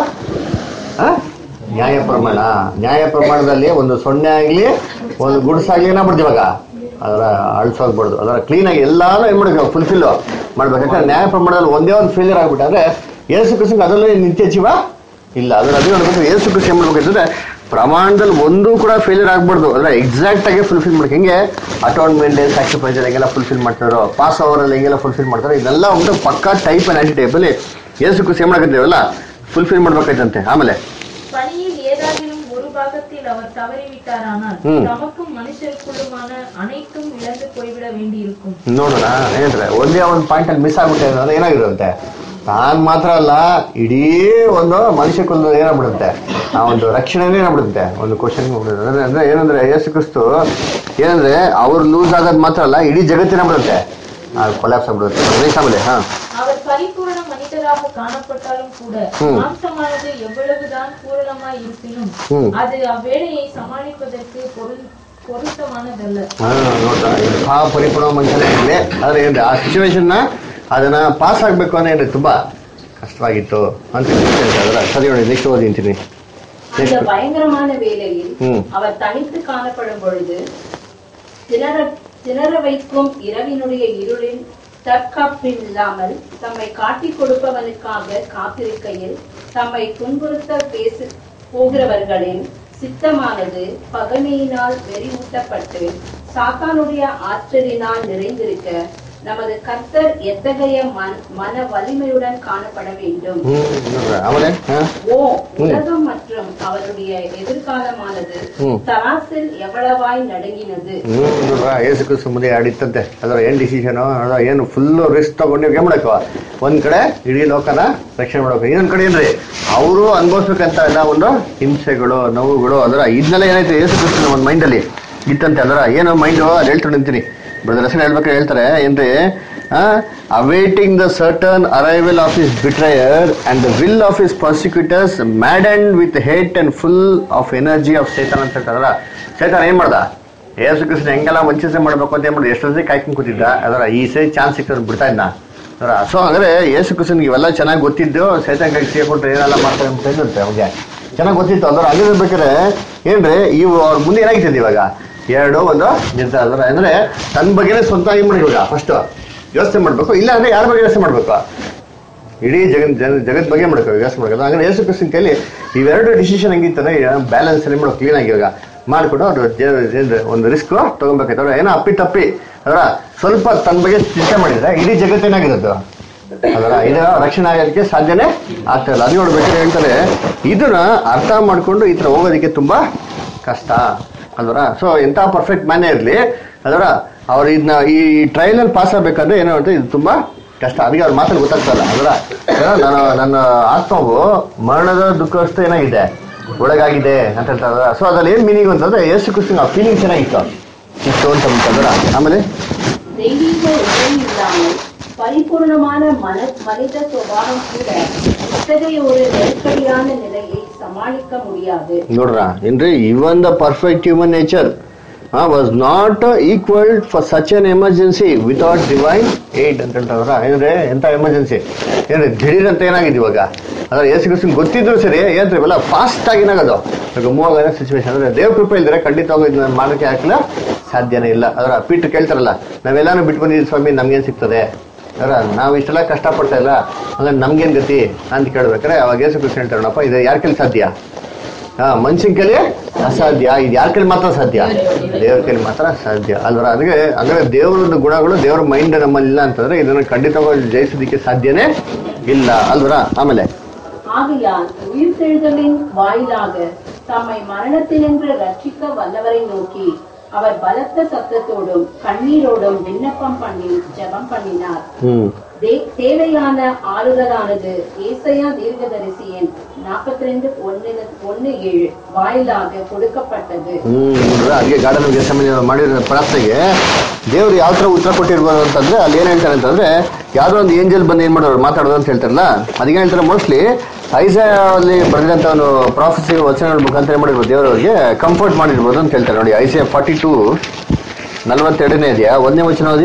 ನ್ಯಾಯ ಪ್ರಮಾಣದಲ್ಲಿ ಒಂದು ಸೊನ್ನೆ ಆಗ್ಲಿ ಒಂದು ಗುಡ್ಸಾಗ್ಲಿ ಏನಾಗ್ಬಿಡ್ತು ಇವಾಗ ಅದರ ಅಳಿಸೋಗ್ಬಾರ್ದು ಅದರ ಕ್ಲೀನಾಗಿ ಎಲ್ಲಾನು ಏನ್ ಮಾಡ್ಬೇಕು ಫುಲ್ಫಿಲ್ ಮಾಡ್ಬೇಕು. ಯಾಕಂದ್ರೆ ನ್ಯಾಯ ಪ್ರಮಾಣದಲ್ಲಿ ಒಂದೇ ಒಂದು ಫೇಲಿಯರ್ ಆಗ್ಬಿಟ್ಟಾದ್ರೆ ಯೇಸು ಕ್ರಿಸ್ತಂಗೆ ಅದರಲ್ಲಿ ನಿತ್ಯ ಜೀವ ಇಲ್ಲ. ಅದ್ರ ಅದೇ ನೋಡ್ಬೇಕು ಯೇಸು ಕ್ರಿಸ್ತು ಏನ್ ಮಾಡ್ಬೇಕಂತಂದ್ರೆ ಪ್ರಮಾಣದಲ್ಲಿ ಒಂದೂ ಕೂಡ ಫೇಲಿಯರ್ ಆಗ್ಬಾರ್ದು. ಅಂದ್ರೆ ಎಕ್ಸಾಕ್ಟ್ ಆಗಿ ಫುಲ್ಫಿಲ್ ಮಾಡ್ಬೇಕು. ಹೆಂಗೆ ಅಟೋನ್ಮೆಂಟ್ ಡೇ ಸ್ಯಾಕ್ರಿಫೈಸ್ ಹೆಂಗೆಲ್ಲ ಫುಲ್ಫಿಲ್ ಮಾಡ್ತಾರೋ, ಪಾಸ್ ಓವರಲ್ಲಿ ಹೆಂಗೆಲ್ಲ ಫುಲ್ಫಿಲ್ ಮಾಡ್ತಾರೋ, ಇದೆಲ್ಲ ಒಂದು ಪಕ್ಕಾ ಟೈಪ್ ಅಂಡ್ ಆಂಟಿ ಟೈಪ್ ಅಲ್ಲಿ ಯೇಸು ಕ್ರಿಸ್ತು ಏನ್ ಮಾಡಕತ್ತೀವಲ್ಲ ಫುಲ್ಫಿಲ್ ಮಾಡ್ಬೇಕಾಯ್ತಂತೆ. ಆಮೇಲೆ பணியில் ஏதாகிலும் ஒரு பாகத்தில் அவர் தவறிவிட்டாரானால் தமக்கும் மனுஷருக்குள்ளுமான அனைத்தும் இழந்து போய்விட வேண்டியிருக்கும். ನೋಡೋಣ ಏನಂದ್ರೆ ಒಂದೇ ಒಂದು ಪಾಯಿಂಟ್ ಅಲ್ಲಿ ಮಿಸ್ ಆಗ್ಬಿಟ್ಟೆ ಅಂದ್ರೆ ಏನಾಗಿರುತ್ತೆ, ತಾನ್ ಮಾತ್ರ ಅಲ್ಲ ಇಡೀ ಒಂದು ಮನುಷ್ಯ ಕುಲದ ಏನಾಗ್ಬಿಡುತ್ತೆ ಆ ಒಂದು ರಕ್ಷಣೆನೇ ಏನಾಗ್ಬಿಡುತ್ತೆ ಒಂದು ಕ್ವಶನ್ ಮಾಡ್ಬಿಡುತ್ತೆ. ಅಂದ್ರೆ ಏನಂದ್ರೆ ಯೇಸು ಕ್ರಿಸ್ತು ಏನಂದ್ರೆ ಅವ್ರು ಲೂಸ್ ಆಗೋದ್ ಮಾತ್ರ ಅಲ್ಲ ಇಡೀ ಜಗತ್ತಿನ ಬಿಡುತ್ತೆ ಕೊಲ್ಯಾಪ್ಸ್ ಆಗ್ಬಿಡುತ್ತೆ. ಆಮೇಲೆ அவர் பரிபூரண மனிதராக காணப்பட்டாலும் கூட மாம்சமானது எவ்வளவுதான் பூரணமாய் இருப்பினும் அது அவ்வேளையை சமாளிப்பதற்கு பொருத்தமானதல்ல. ಪರಿಪೂರ್ಣ ಮನುಷ್ಯನೇ ಇರಲಿ ಆದ್ರೆ ಏನ್ರಿ ಆ ಸಿಚುವೇಶನ್ ಅದನ್ನ ಪಾಸ್ ಆಗ್ಬೇಕು ಅಂದ್ರೆ ಏನ್ರಿ ತುಂಬಾ ಕಷ್ಟವಾಗಿತ್ತು ಅಂತ ಹೇಳ್ತಾರೆ. ಸರಿ ನೋಡಿ ನೆಕ್ಸ್ಟ್ ಓದಿಂತೀನಿ. அந்த பயங்கரமான வேளையில் அவர் தனித்து காணப்படும் பொழுது திணற வைக்கும் இரவினுடைய இருளில் தற்காப்பில்லாமல் தம்மை காட்டிக் கொடுப்பவனுக்காக காத்திருக்கையில் தம்மை துன்புறுத்த போகிறவர்களின் சித்தமானது பகைமையினால் வெறிவூட்டப்பட்டு சாத்தானுடைய ஆற்றலினால் நிறைந்திருக்க நமது கர்த்தர் எத்தகைய மன வலிமையுடன் காணப்பட வேண்டும். உலகம் மற்றும் அவருடைய எதிர்காலமானது தராசில் எவ்வளவாய் ನಡಗಿನದು. ಯೇಸು ಕ್ರಿಸ್ತು ಮುಂದೆ ಆಡಿತ್ತಂತೆ ಅದರ ಏನ್ ಡಿಸಿಷನ್ ಏನು ಫುಲ್ ರಿಸ್ಕ್ ತಗೊಂಡು ಏನ್ ಮಾಡಬೇಕು, ಒಂದ್ ಕಡೆ ಇಡೀ ಲೋಕನ ರಕ್ಷಣೆ ಮಾಡ್ಬೇಕು, ಇನ್ನೊಂದ್ ಕಡೆ ಏನ್ರಿ ಅವರು ಅನುಭವಿಸ್ಬೇಕಂತ ಎಲ್ಲ ಒಂದು ಹಿಂಸೆಗಳು ನೋವುಗಳು ಅದರ ಇದನ್ನೆಲ್ಲ ಏನಾಯ್ತು ಯೇಸು ಕ್ರಿಸ್ತನ ಒಂದು ಮೈಂಡ್ ಅಲ್ಲಿ ಇತ್ತಂತೆ. ಅದರ ಏನು ಮೈಂಡ್ ಅದು ಹೇಳ್ತಾ ನಿಂತೀನಿ ಬ್ರದರ್ ಹೆಸರು ಹೇಳ್ಬೇಕಾದ್ರೆ ಹೇಳ್ತಾರೆ ಏನ್ರಿ awaiting the certain arrival of his betrayer and the will of his persecutors maddened with hate and full of energy of Satan ಅಂತ ಹೇಳ್ತಾರಲ್ಲ. ಸೈತಾನ್ ಏನ್ ಮಾಡ್ದ ಯೇಸು ಕ್ರಿಸ್ತನ ಹೆಂಗೆಲ್ಲ ವಂಚನೆ ಮಾಡ್ಬೇಕು ಅಂತ ಏನ್ ಮಾಡಿದ ಎಷ್ಟು ಸತಿ ಕಾಯ್ಕೊಂಡು ಕೂತಿದ್ದ ಅದರ ಈ ಸರಿ ಚಾನ್ಸ್ ಸಿಕ್ಕಿದ್ರೆ ಬಿಡ್ತಾ ಇದ್ನ ಅದರ. ಸೊ ಅಂದ್ರೆ ಯೇಸು ಕ್ರಿಸ್ತನಿಗೆ ಇವೆಲ್ಲ ಚೆನ್ನಾಗಿ ಗೊತ್ತಿದ್ದು ಸೈತಾನ್ ಕೈ ಸೇರ್ಕೊಂಡ್ರೆ ಏನೆಲ್ಲ ಮಾಡ್ತಾರೆ ಅಂತ ಇರುತ್ತೆ ಅವ್ರಿಗೆ ಚೆನ್ನಾಗಿ ಗೊತ್ತಿತ್ತು. ಅದರ ಹಂಗಿರ್ಬೇಕಾದ್ರೆ ಏನ್ರಿ ಇವು ಅವ್ರ ಮುಂದೆ ಏನಾಗಿತ್ತು ಇವಾಗ ಎರಡು ಒಂದು ನಿರ್ಧಾರ ಅದರ ಅಂದ್ರೆ ತನ್ನ ಬಗ್ಗೆನೇ ಸ್ವಂತ ಏನ್ ಮಾಡಿ ಇವಾಗ ಫಸ್ಟ್ ಯೋಚನೆ ಮಾಡ್ಬೇಕು, ಇಲ್ಲ ಅಂದ್ರೆ ಯಾರ ಬಗ್ಗೆ ಯೋಚನೆ ಮಾಡ್ಬೇಕು, ಇಡೀ ಜಗತ್ ಬಗ್ಗೆ ಮಾಡ್ಬೇಕು ಯೋಚನೆ ಮಾಡ್ಬೇಕು. ಅಂದ್ರೆ ಯೇಸು ಕ್ರಿಸ್ತನ ಕೈಲಿ ಇವೆರಡು ಡಿಸಿಷನ್ ಹೆಂಗಿರ್ತಾರೆ ಬ್ಯಾಲೆನ್ಸ್ ಅಲ್ಲಿ ಮಾಡೋ ಕ್ಲೀನ್ ಆಗಿ ಇವಾಗ ಮಾಡ್ಕೊಂಡು ಅವ್ರು ಒಂದು ರಿಸ್ಕ್ ತಗೊಬೇಕಾಯ್ತು. ಅವ್ರು ಏನೋ ಅಪ್ಪಿ ಅದರ ಸ್ವಲ್ಪ ತನ್ನ ಬಗ್ಗೆ ಚಿಂತೆ ಮಾಡಿದ್ರೆ ಇಡೀ ಜಗತ್ತೇನಾಗಿರೋದು ಅದರ ಇದರ ರಕ್ಷಣೆ ಆಗೋದಕ್ಕೆ ಸಾಧ್ಯನೇ ಆಗ್ತಾ ಇಲ್ಲ. ಅದು ನೋಡ್ಬೇಕಾದ್ರೆ ಹೇಳ್ತಾರೆ ಇದನ್ನ ಅರ್ಥ ಮಾಡ್ಕೊಂಡು ಈ ತರ ಹೋಗೋದಕ್ಕೆ ತುಂಬಾ ಕಷ್ಟ ಅಲ್ವರ. ಸೊ ಎಂತ ಪರ್ಫೆಕ್ಟ್ ಮ್ಯಾನೇ ಇರಲಿ ಅದರ ಅವ್ರು ಇದನ್ನ ಈ ಟ್ರಯಲ್ ಪಾಸ್ ಆಗ್ಬೇಕಾದ್ರೆ ಏನೋ ಇದು ತುಂಬಾ ಕಷ್ಟ. ಅದಕ್ಕೆ ಅವ್ರ ಮಾತಲ್ಲಿ ಗೊತ್ತಾಗ್ತಲ್ಲ ಅದರ ನನ್ನ ಆತ್ಮವು ಮರಣದ ದುಃಖವಷ್ಟು ಏನಾಗಿದೆ ಒಳಗಾಗಿದೆ ಅಂತ ಹೇಳ್ತಾರೆ. ಸೊ ಅದ್ರಲ್ಲಿ ಏನ್ ಮೀನಿಂಗ್ ಅಂತಂದ್ರೆ ಯೇಸು ಕ್ರಿಸ್ತನ ಫೀಲಿಂಗ್ ಚೆನ್ನಾಗಿತ್ತು ಇತ್ತು ಅಂತ ಅದರ. ಆಮೇಲೆ தெய்வீக உதவி இல்லாமல் பரிபூர்ணமான மனித சுபாவம் கூட இத்தகைய ஒரு நெருக்கடியான நிலையை சமாளிக்க முடியாது. ನೋಡ್ರ ಏನ್ರಿ even the perfect human nature was not equal for such an emergency without divine aid ಅಂತ ಹೇಳ್ತಾರ. ಏನಂದ್ರೆ ಎಂತ ಎಮರ್ಜೆನ್ಸಿ ಏನ್ರಿ ದಿಢೀರ್ ಅಂತ ಏನಾಗಿದೆ ಇವಾಗ ಅದ್ರ ಯೇಸು ಕ್ರಿಸ್ತನಿಗೆ ಗೊತ್ತಿದ್ರು ಸರಿ ಏನ್ರಿ ಇವೆಲ್ಲ ಫಾಸ್ಟ್ ಆಗಿ ಏನಾಗೋದು ಇವಾಗ ಮೂವ್ ಆಗೋ ಸಿಚುವೇಶನ್ ಅಂದ್ರೆ ದೇವ್ರ ಕೃಪೆ ಇಲ್ದ್ರೆ ಖಂಡಿತವಾಗಿ ಇದನ್ನ ಮಾಡೋಕೆ ಹಾಕಲ್ಲ ಸಾಧ್ಯನೇ ಇಲ್ಲ. ಅದರ ಪೀಠ ಕೇಳ್ತಾರಲ್ಲ ನಾವೆಲ್ಲಾನು ಬಿಟ್ಟು ಬಂದಿದ್ದೀವಿ ಸ್ವಾಮಿ ನಮ್ಗೇನ್ ಸಿಗ್ತದೆ ಅದರ ನಾವು ಇಷ್ಟೆಲ್ಲ ಕಷ್ಟಪಡ್ತಾ ಇಲ್ಲ ಅಂದ್ರೆ ನಮ್ಗೇನ್ ಗತಿ ಅಂತ ಕೇಳ್ಬೇಕಾರೆ ಅವಾಗ ಯೇಸು ಕ್ರಿಸ್ತ ಹೇಳ್ತಾರಪ್ಪ ಇದು ಯಾರ ಕೈಲಿ ಸಾಧ್ಯ, ಮನುಷ್ಯನ ಕೈಲಿ ಅಸಾಧ್ಯ, ಇದು ಯಾರ ಕೈಲಿ ಮಾತ್ರ ಸಾಧ್ಯ, ದೇವ್ರ ಕೈಲಿ ಮಾತ್ರ ಸಾಧ್ಯ ಅಲ್ವರ. ಅದಕ್ಕೆ ಅಂದ್ರೆ ದೇವ್ರ ಗುಣಗಳು ದೇವ್ರ ಮೈಂಡ್ ನಮ್ಮಲ್ಲಿ ಇಲ್ಲ ಅಂತಂದ್ರೆ ಇದನ್ನ ಖಂಡಿತವಾಗಿ ಜಯಿಸೋದಕ್ಕೆ ಸಾಧ್ಯನೇ ಇಲ್ಲ ಅಲ್ವರ. ಆಮೇಲೆ ஆகையால் உயிர்த்தெழுதலின் வாயிலாக தம்மை மரணத்தினின்று ரட்சிக்க வல்லவரை நோக்கி அவர் பலத்த சத்தத்தோடும் கண்ணீரோடும் விண்ணப்பம் பண்ணி ஜெபம் பண்ணினார். தேவையான ஆறுதலானது ஏசாயா தீர்க்கதரிசியின் 42:1-7 வாயிலாக கொடுக்கப்பட்டது. ಹಾಗೆ ಗಾರ್ಡನ್ಗೆ ಸಂಬಂಧ ಮಾಡಿರೋ ಪ್ರಾರ್ಥನೆಗೆ ದೇವ್ರು ಯಾವ ತರ ಉತ್ತರ ಕೊಟ್ಟಿರ್ಬೋದು ಅಂತಂದ್ರೆ ಅಲ್ಲಿ ಏನ್ ಹೇಳ್ತಾರೆ ಅಂತಂದ್ರೆ ಯಾವ್ದೋ ಒಂದು ಏಂಜಲ್ ಬಂದು ಏನ್ ಮಾಡೋರು ಮಾತಾಡೋದು ಅಂತ ಹೇಳ್ತಾರಲ್ಲ ಅದಕ್ಕೆ ಹೇಳ್ತಾರೆ ಮೋಸ್ಟ್ಲಿ ಐಸಾಯಾ ಅಲ್ಲಿ ಬರೆದಂತ ಒಂದು ಪ್ರಾಫೆಸಿ ವಚನ ಮುಖಾಂತರ ಏನ್ ಮಾಡಿರ್ಬೋದು ದೇವರವ್ರಿಗೆ ಕಂಫರ್ಟ್ ಮಾಡಿರ್ಬೋದು ಅಂತ ಹೇಳ್ತಾರೆ. ನೋಡಿ ಐಸಾಯಾ 42 42ನೇ ಇದೆಯಾ? 1ನೇ ವಚನ ಓದಿ.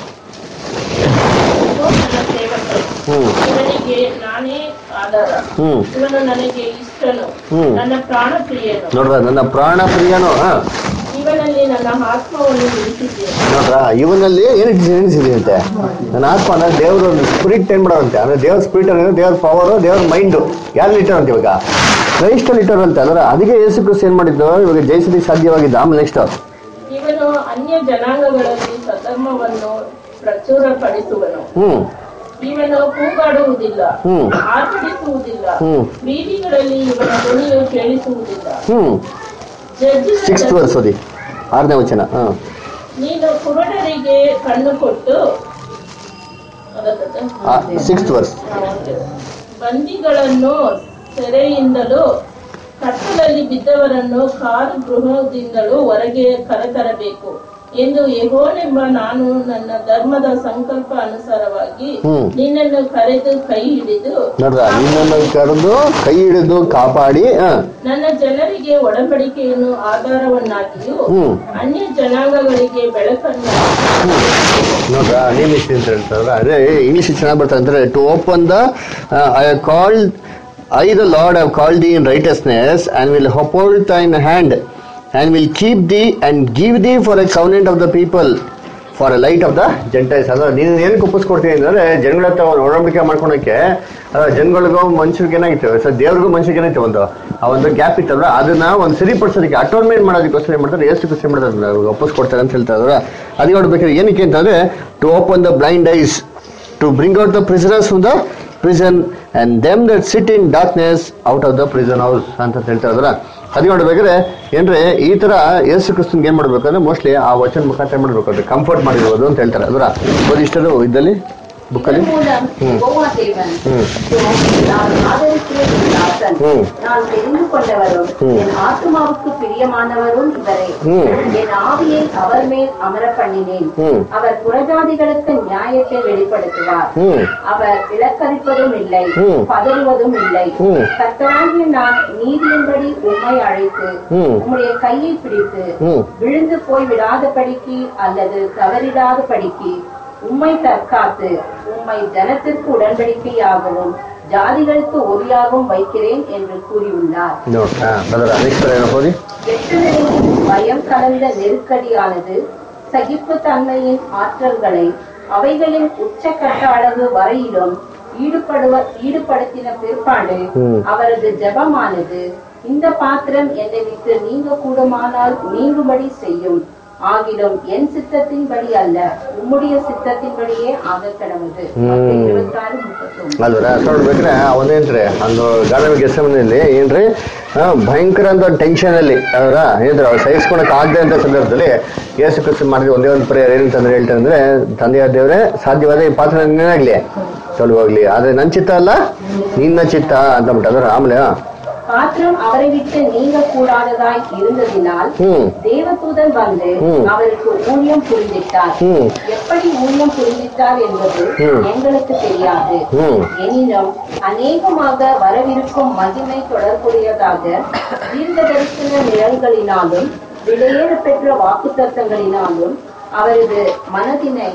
ನನ್ನ ಸೇವಕನು, ಇವನಿಗೆ ನಾನೇ ಆಧಾರ, ಇವನು ನನಗೆ ಇಷ್ಟನು, ನನ್ನ ಪ್ರಾಣ ಪ್ರಿಯನು. ನೋಡ್ರ, ನನ್ನ ಪ್ರಾಣ ಪ್ರಿಯನು, ಇವನಲ್ಲಿ ನನ್ನ ಆತ್ಮವನ್ನು ಇರಿಸಿದ್ದೇನೆ. ನೋಡ್ರ, ಇವನಲ್ಲಿ ಏನಿಸಿದೆಯಂತೆ? ನನ್ನ ಆತ್ಮ ಅಂದ್ರೆ ದೇವ್ರ ಒಂದು ಸ್ಪಿರಿಟ್ ಏನ್ ಮಾಡೋದಂತೆ, ಅಂದ್ರೆ ದೇವ್ರ ಸ್ಪಿರಿಟ್ ಅಂದ್ರೆ ದೇವ್ರ ಪವರ್, ದೇವ್ರ ಮೈಂಡ್ ಯಾರು ಇಟ್ಟಾರಂತೆ? ಇವಾಗ ಕ್ರೈಸ್ಟಲ್ಲಿ ಇಟ್ಟಾರಂತೆ. ಅದರ ಅದಕ್ಕೆ ಯೇಸು ಕ್ರಿಸ್ತ ಏನ್ ಮಾಡಿದ್ದು? ಇವಾಗ ಜಯಿಸಲಿಕ್ಕೆ ಸಾಧ್ಯವಾಗಿದ್ದ. ಆಮೇಲೆ ನೆಕ್ಸ್ಟ್, ಇವನು ಅನ್ಯ ಜನಾಂಗಗಳಲ್ಲಿ ಸಧರ್ಮವನ್ನು ಪ್ರಚುರಪಡಿಸುವನು. ಇವನು ಕೂಗಾಡುವುದಿಲ್ಲ, ಆರ್ಭಟಿಸುವುದಿಲ್ಲ, ಬೀದಿಗಳಲ್ಲಿ ಇವನ ಧ್ವನಿಯು ಕೇಳಿಸುವುದಿಲ್ಲ. 6th verse ಓದಿ, 6ನೇ ವಚನ. ನೀನು ಕುರುಡರಿಗೆ ಕಣ್ಣು ಕೊಟ್ಟು 6th verse. ಬಂದಿಗಳನ್ನು ಸೆರೆಯಿಂದಲೂ ಕತ್ತಲಲ್ಲಿ ಬಿದ್ದವರನ್ನು ಕಾರಾಗೃಹದಿಂದಲೂ ಹೊರಗೆ ಕರೆತರಬೇಕು ಎಂದು ಯೆಹೋವನೆಂಬ ನಾನು ನನ್ನ ಧರ್ಮದ ಸಂಕಲ್ಪ ಅನುಸಾರವಾಗಿ ನಿನ್ನನ್ನು ಕರೆದು ಕೈ ಹಿಡಿದು ಕಾಪಾಡಿ ನನ್ನ ಜನರಿಗೆ ಒಡಂಬಡಿಕೆಯನ್ನು ಆಧಾರವನ್ನಾಗಿಯೂ ಅನ್ಯ ಜನಾಂಗಗಳಿಗೆ ಬೆಳಕನ್ನಾಗಿಯೂ. ನೋಡ್ರ, ಅದೇ ಇಂಗ್ಲಿಷ್ ಚೆನ್ನಾಗಿ ಬರ್ತಾರೆ ಅಂದ್ರೆ, to open the I the Lord have called thee in righteousness and will uphold thine hand and will keep thee and give thee for a covenant of the people for a light of the Gentiles. ಅದ ನೀನು ಏನು ಒಪ್ಪಿಸ್ಕೊಡ್ತೀನಿ ಅಂದ್ರೆ ಜನಗಳ ಹತ್ರ ಒಡಂಬಡಿಕೆ ಮಾಡ್ಕೊಳಕ್ಕೆ, ಜನಗಳಿಗೂ ಮನುಷ್ಯರಿಗೆ ಏನಾಗಿತ್ತು, ಸರ್ ದೇವ್ರಿಗೂ ಮನುಷ್ಯರಿಗೆ ಏನಾಯ್ತು ಆ ಒಂದು ಗ್ಯಾಪ್ ಇತ್ತಲ್ಲ, ಅದನ್ನ ಒಂದು ಸರಿಪಡಿಸೋದಕ್ಕೆ ಅಟೋನ್ಮೆಂಟ್ ಮಾಡೋದಕ್ಕೋಸ್ಕರ ಏನ್ ಮಾಡ್ತಾರೆ, ಎಷ್ಟು ಖುಷಿ ಮಾಡ್ತಾರೆ, ಒಪ್ಪಿಸ್ಕೊಡ್ತಾರೆ ಅಂತ ಹೇಳ್ತಾರೆ. ಅದಕ್ಕೆ ನೋಡ್ಬೇಕಾದ್ರೆ ಏನಕ್ಕೆ ಅಂತಂದ್ರೆ, to open the blind eyes, to bring out the prisoners from the prison and them that sit in darkness out of the prison house ಅಂತ ಹೇಳ್ತಾ ಇದ್ರ. ಅದಕ್ಕೆ ನೋಡ್ಬೇಕಾದ್ರೆ ಏನ್ರೆ ಈ ತರ ಯೇಸು ಕ್ರಿಸ್ತನ್ಗೆ ಏನ್ ಮಾಡ್ಬೇಕಂದ್ರೆ ಮೋಸ್ಟ್ಲಿ ಆ ವಚನ ಮುಖಾಂತರ ಮಾಡ್ಬೇಕು, ಅಂದ್ರೆ ಕಂಫರ್ಟ್ ಮಾಡಿರ್ಬೋದು ಅಂತ ಹೇಳ್ತಾರೆ. ಅದರ ಇಷ್ಟರು ಇದ್ದಲ್ಲಿ ಬುಕ್ಕಲ್ಲಿ நான் தெரிந்து கொண்டவரும் என் ஆத்மாவுக்கு பிரியமானவரும் இவரே. என் ஆவியை அவர் மேல் அமர பண்ணினேன். அவர் புறஜாதிகளுக்கு நியாயத்தை வெளிப்படுத்துவார். அவர் இலக்கரிப்பதும் இல்லை, பதறுவதும் இல்லை. கர்த்தராகிய நான் நீதியின்படி உம்மை அழைத்து உம்முடைய கையை பிடித்து விழுந்து போய் விடாதபடிக்கு அல்லது தவறிடாதபடிக்கு உம்மை தற்காத்து உம்மை ஜனத்திற்கு உடன்படிக்கையாகவும் ஜாதிகளுக்கு ஒளியாகவும் வைக்கிறேன் என்று கூறியுள்ளார். பயம் கலந்த நெருக்கடியானது சகிப்பு தன்மையின் ஆற்றல்களை அவைகளின் உச்சக்கட்ட அளவு வரையிலும் ஈடுபடுத்தின பிற்பாடு அவரது ஜெபமானது, இந்த பாத்திரம் என்னை விட்டு நீங்க கூடுமானால் நீங்கும்படி செய்யும், ஆகிலும் என் சித்தத்தின்படி அல்ல உம்முடைய ಸಿದ್ಧತಿಂಬಡಿಯೇ ಆಗಕಡವುದು. 26:31. ಅಲ್ವರ ನೋಡ್ಬೇಕ್ರೆ ಅವನೇನ್ರಿ ಒಂದು ಗಾಳಿ ಗೆಸಮನಲ್ಲಿ ಏನ್ರಿ ಭಯಂಕರ ಅಂತ ಟೆನ್ಷನ್ ಅಲ್ಲಿ ಅವರ ಏನ್ರಿ ಅವ್ರು ಸಹಿಸ್ಕೊಳಕ್ ಆಗದೆ ಅಂತ ಸಂದರ್ಭದಲ್ಲಿ ಯೇಸು ಕ್ರಿಸ್ತ ಮಾಡಿದ ಒಂದೇ ಒಂದು ಪ್ರೇಯರ್ ಏನಂತಂದ್ರೆ ಹೇಳ್ತಾರೆ ಅಂದ್ರೆ, ತಂದೆಯ ದೇವರೇ ಸಾಧ್ಯವಾದ ಈ ಪಾತ್ರ ಏನಾಗ್ಲಿ ತೊಲಗಿ ಹೋಗ್ಲಿ, ಆದ್ರೆ ನನ್ ಚಿತ್ತ ಅಲ್ಲ ನಿನ್ನ ಚಿತ್ತ ಅಂತ ಬಿಟ್ಟದ್ರ. ಆಮೇಲೆ பாத்திரம் அவரை விட்டு நீங்க கூடாததாய் இருந்ததினால் தேவதூதன் வந்து அவருக்கு ஊழியம் புரிந்திட்டார். எப்படி ஊழியம் புரிந்திட்டார் என்பது எங்களுக்கு தெரியாது. எனினும் அநேகமாக வரவிருக்கும் மகிமை தொடர்புடையதாக தீர்க்க தரிசன நிழல்களினாலும் விலையேற பெற்ற வாக்குத்தத்தங்களினாலும் அவரது மனதினை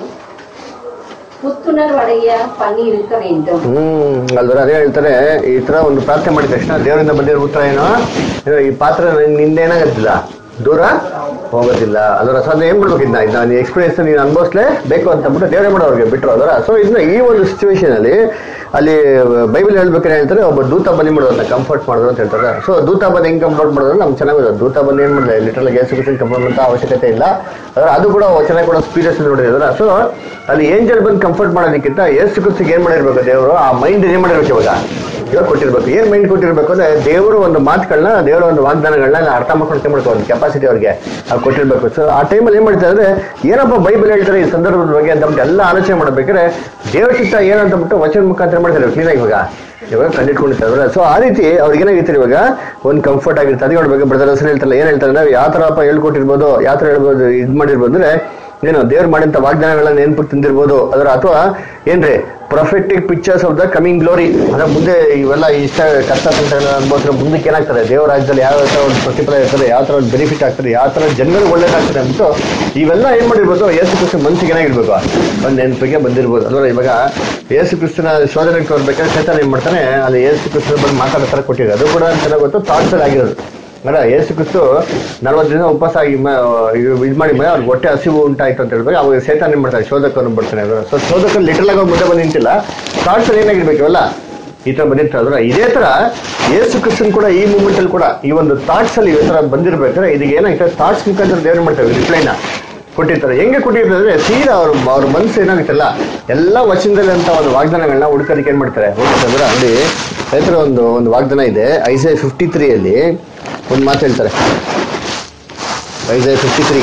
ಪುತ್ತುಣರ್ವಡೆಯ ಪನ್ನಿ ಇರುತ್ತ ವೇಂಡುಂ. ಅಲ್ವರ ಅದೇ ಹೇಳ್ತಾರೆ, ಈ ತರ ಒಂದು ಪ್ರಾರ್ಥನೆ ಮಾಡಿದ ತಕ್ಷಣ ದೇವರಿಂದ ಬಂದಿರೋ ಉತ್ತರ ಏನೋ, ಈ ಪಾತ್ರ ನಿಂದೇನಾಗತ್ತಿಲ್ಲ, ದೂರ ಹೋಗೋದಿಲ್ಲ. ಅದರ ಸಾಧನೆ ಏನ್ ಮಾಡ್ಬೇಕು, ಇದನ್ನ ಎಕ್ಸ್ಪೀರಿಯನ್ಸ್ ನೀನು ಅನುಭವಿಸ್ಲೇ ಬೇಕು ಅಂತ ಅಂದ್ಬಿಟ್ಟು ದೇವರೇ ಮಾಡೋರಿಗೆ ಬಿಟ್ಟರು. ಅದರ ಸೊ ಇದನ್ನ ಈ ಒಂದು ಸಿಚುವೇಶನ್ ಅಲ್ಲಿ ಅಲ್ಲಿ ಬೈಬಲ್ ಹೇಳ್ಬೇಕಾದ್ರೆ ಹೇಳ್ತಾರೆ, ಒಬ್ಬ ದೂತ ಬನ್ನಿ ಮಾಡೋದನ್ನ ಕಂಫರ್ಟ್ ಮಾಡೋದು ಅಂತ ಹೇಳ್ತಾರೆ. ಸೊ ದೂತ ಬಂದು ಹೆಂಗ್ ಕಂಫರ್ಟ್ ಮಾಡೋದು ನಮ್ಗೆ ಚೆನ್ನಾಗಿದೆ. ದೂತ ಬಂದು ಏನ್ ಮಾಡಿದೆ, ಲಿಟರಲ್ ಯೇಸು ಕಂಫರ್ಟ್ ಅಂತ ಅವಶ್ಯಕತೆ ಇಲ್ಲ. ಅದು ಕೂಡ ಚೆನ್ನಾಗಿ ಕೂಡ ಸ್ಪೀರಿಯಸ್ ನೋಡಿದ್ರೆ. ಸೊ ಅಲ್ಲಿ ಏಂಜಲ್ ಬಂದು ಕಂಫರ್ಟ್ ಮಾಡೋದಕ್ಕಿಂತ ಯೇಸು ಕ್ರಿಸ್ತಿಗೆ ಏನ್ ಮಾಡಿರ್ಬೇಕು ದೇವರು, ಆ ಮೈಂಡ್ ಏನ್ ಮಾಡಿರ್ಬೇಕು ಇವಾಗ ಕೊಟ್ಟಿರ್ಬೇಕು. ಏನ್ ಮೈಂಡ್ ಕೊಟ್ಟಿರ್ಬೇಕು ಅಂದ್ರೆ ದೇವರು ಒಂದು ಮಾತುಗಳನ್ನ, ದೇವರ ಒಂದು ವಾಗ್ದಾನಗಳನ್ನ ಅರ್ಥ ಮಾಡ್ಕೊಂಡು ಮಾಡ್ಕೋ ಒಂದು ಕೆಪಾಸಿಟಿ ಅವ್ರಿಗೆ ಕೊಟ್ಟಿರ್ಬೇಕು. ಸೊ ಆ ಟೈಮಲ್ಲಿ ಏನ್ ಮಾಡ್ತಾರೆ ಅಂದ್ರೆ, ಏನಪ್ಪ ಬೈಬಲ್ ಹೇಳ್ತಾರೆ ಈ ಸಂದರ್ಭದ ಬಗ್ಗೆ ಅಂತ ಎಲ್ಲ ಆಲೋಚನೆ ಮಾಡ್ಬೇಕಾದ್ರೆ ದೇವ್ರ ಚಿತ್ತ ಏನಂತ ಬಿಟ್ಟು ವಚನ ಮುಖಾಂತರ ಮಾಡ್ತಾರೆ ಕ್ಲೀನಾಗಿ ಇವಾಗ ಕಂಡಿಟ್ಕೊಂಡಿರ್ತಾರೆ. ಸೊ ಆ ರೀತಿ ಅವ್ರಿಗೆ ಏನಾಗಿರ್ತಾರೆ, ಇವಾಗ ಒಂದು ಕಂಫರ್ಟ್ ಆಗಿರ್ತಾರೆ. ಅದೇ ನೋಡ್ಬೇಕು ಬ್ರದರ್ ಹೆಸರು ಹೇಳ್ತಾರಲ್ಲ, ಏನ್ ಹೇಳ್ತಾರೆ ನಾವು ಯಾವ ತರಪ್ಪ ಹೇಳ್ಕೊಟ್ಟಿರ್ಬೋದು, ಯಾವ ತರ ಹೇಳ್ಬೋದು, ಇದು ಮಾಡಿರ್ಬೋದು ಅಂದ್ರೆ ಏನು ದೇವ್ರು ಮಾಡಿದಂತ ವಾಗ್ದಾನಗಳನ್ನ ನೆನಪಿಗೆ ತಂದಿರ್ಬೋದು ಅದರ, ಅಥವಾ ಏನ್ರಿ prophetic pictures of the coming glory. ಅದ್ರ ಮುಂದೆ ಇವೆಲ್ಲ ಇಷ್ಟ ಕಷ್ಟ ಸಂಕಟಗಳನ್ನ ಅನುಭವಿಸಿದ್ರೆ ಮುಂದಕ್ಕೆ ಏನಾಗ್ತದೆ, ದೇವರ ರಾಜ್ಯದಲ್ಲಿ ಯಾವ ತರ ಒಂದು ಪ್ರತಿಫಲ ಇರ್ತದೆ, ಯಾವ ತರ ಒಂದು ಬೆನಿಫಿಟ್ ಆಗ್ತದೆ, ಯಾವ ತರ ಜನಗಳಿಗೆ ಒಳ್ಳೇದಾಗ್ತದೆ ಅಂದ್ಬಿಟ್ಟು ಇವೆಲ್ಲ ಏನ್ ಮಾಡಿರ್ಬೋದು, ಯೇಸು ಕ್ರಿಸ್ತ ಮನಸ್ಸಿಗೆ ಏನಾಗಿರ್ಬೇಕು, ಒಂದು ನೆನಪಿಗೆ ಬಂದಿರ್ಬೋದು. ಅದರ ಇವಾಗ ಯೇಸು ಕ್ರಿಸ್ತನ ಶೋಧನೆಗೆ ಹೋಗ್ಬೇಕಾದ್ರೆ ಸೈತಾನ ಏನ್ ಮಾಡ್ತಾನೆ, ಅಲ್ಲಿ ಯೇಸು ಕ್ರಿಸ್ತನ ಬಗ್ಗೆ ಮಾತಾಡೋ ತರ ಕೊಟ್ಟಿರೋದು. ಅದು ಕೂಡ ಚೆನ್ನಾಗಿ ಗೊತ್ತು, ಥಾಟ್ಸ್ ಆಗಿರೋದು. ಅಲ್ಲ, ಯೇಸು ಕ್ರಿಸ್ತು 40 ದಿನ ಉಪವಾಸ ಆಗಿ ಇದು ಮಾಡಿ ಅವ್ರಿಗೆ ಹೊಟ್ಟೆ ಹಸಿವು ಉಂಟಾಯ್ತು ಅಂತ ಹೇಳ್ಬೇಕು. ಅವಾಗ ಸೈತಾನ ಏನ್ ಮಾಡ್ತಾರೆ, ಶೋಧಕವನ್ನು ಬಿಡ್ತಾನೆ. ಅದರ ಸೊ ಶೋಧಕರು ಲಿಟರಲ್ ಆಗಿ ಮುಂದೆ ಬಂದು ನಿಂತಿಲ್ಲ, ಥಾಟ್ಸ್ ಅಲ್ಲಿ ಏನಾಗಿರ್ಬೇಕು ಅಲ್ಲ ಈ ತರ ಬಂದಿರ್ತಾರೆ. ಅದರ ಇದೇ ತರ ಯೇಸು ಕ್ರಿಸ್ತನ್ ಕೂಡ ಈ ಮೂಮೆಂಟ್ ಅಲ್ಲಿ ಕೂಡ ಈ ಒಂದು ಥಾಟ್ಸ್ ಅಲ್ಲಿ ಈ ತರ ಬಂದಿರ್ಬೇಕಾದ್ರೆ ಇದಕ್ಕೆ ಏನಾಗ್ತದೆ, ಥಾಟ್ಸ್ ಮುಖಾಂತರ ದೇವ್ರು ಮಾಡ್ತಾರೆ ರಿಪ್ಲೈನ ಕೊಟ್ಟಿರ್ತಾರೆ. ಹೆಂಗೆ ಕೊಟ್ಟಿರ್ತಾರೆ ಅಂದ್ರೆ ಸೀದಾ ಅವ್ರ ಮನಸ್ಸು ಏನಾಗುತ್ತಲ್ಲ ಎಲ್ಲ ವಚನದಲ್ಲಿ ಅಂತ ಒಂದು ವಾಗ್ದಾನಗಳನ್ನ ಹುಡುಕೋದಕ್ಕೆ ಏನ್ ಮಾಡ್ತಾರೆ ಹೋಗ್ತಾರೆ. ಅಲ್ಲಿ ರೈತರ ಒಂದು ವಾಗ್ದಾನ ಇದೆ, ಐಸೈಯಾ 53 ಅಲ್ಲಿ ಒಂದು ಮಾತು ಹೇಳ್ತಾರೆ. ಐಸೈಯಾ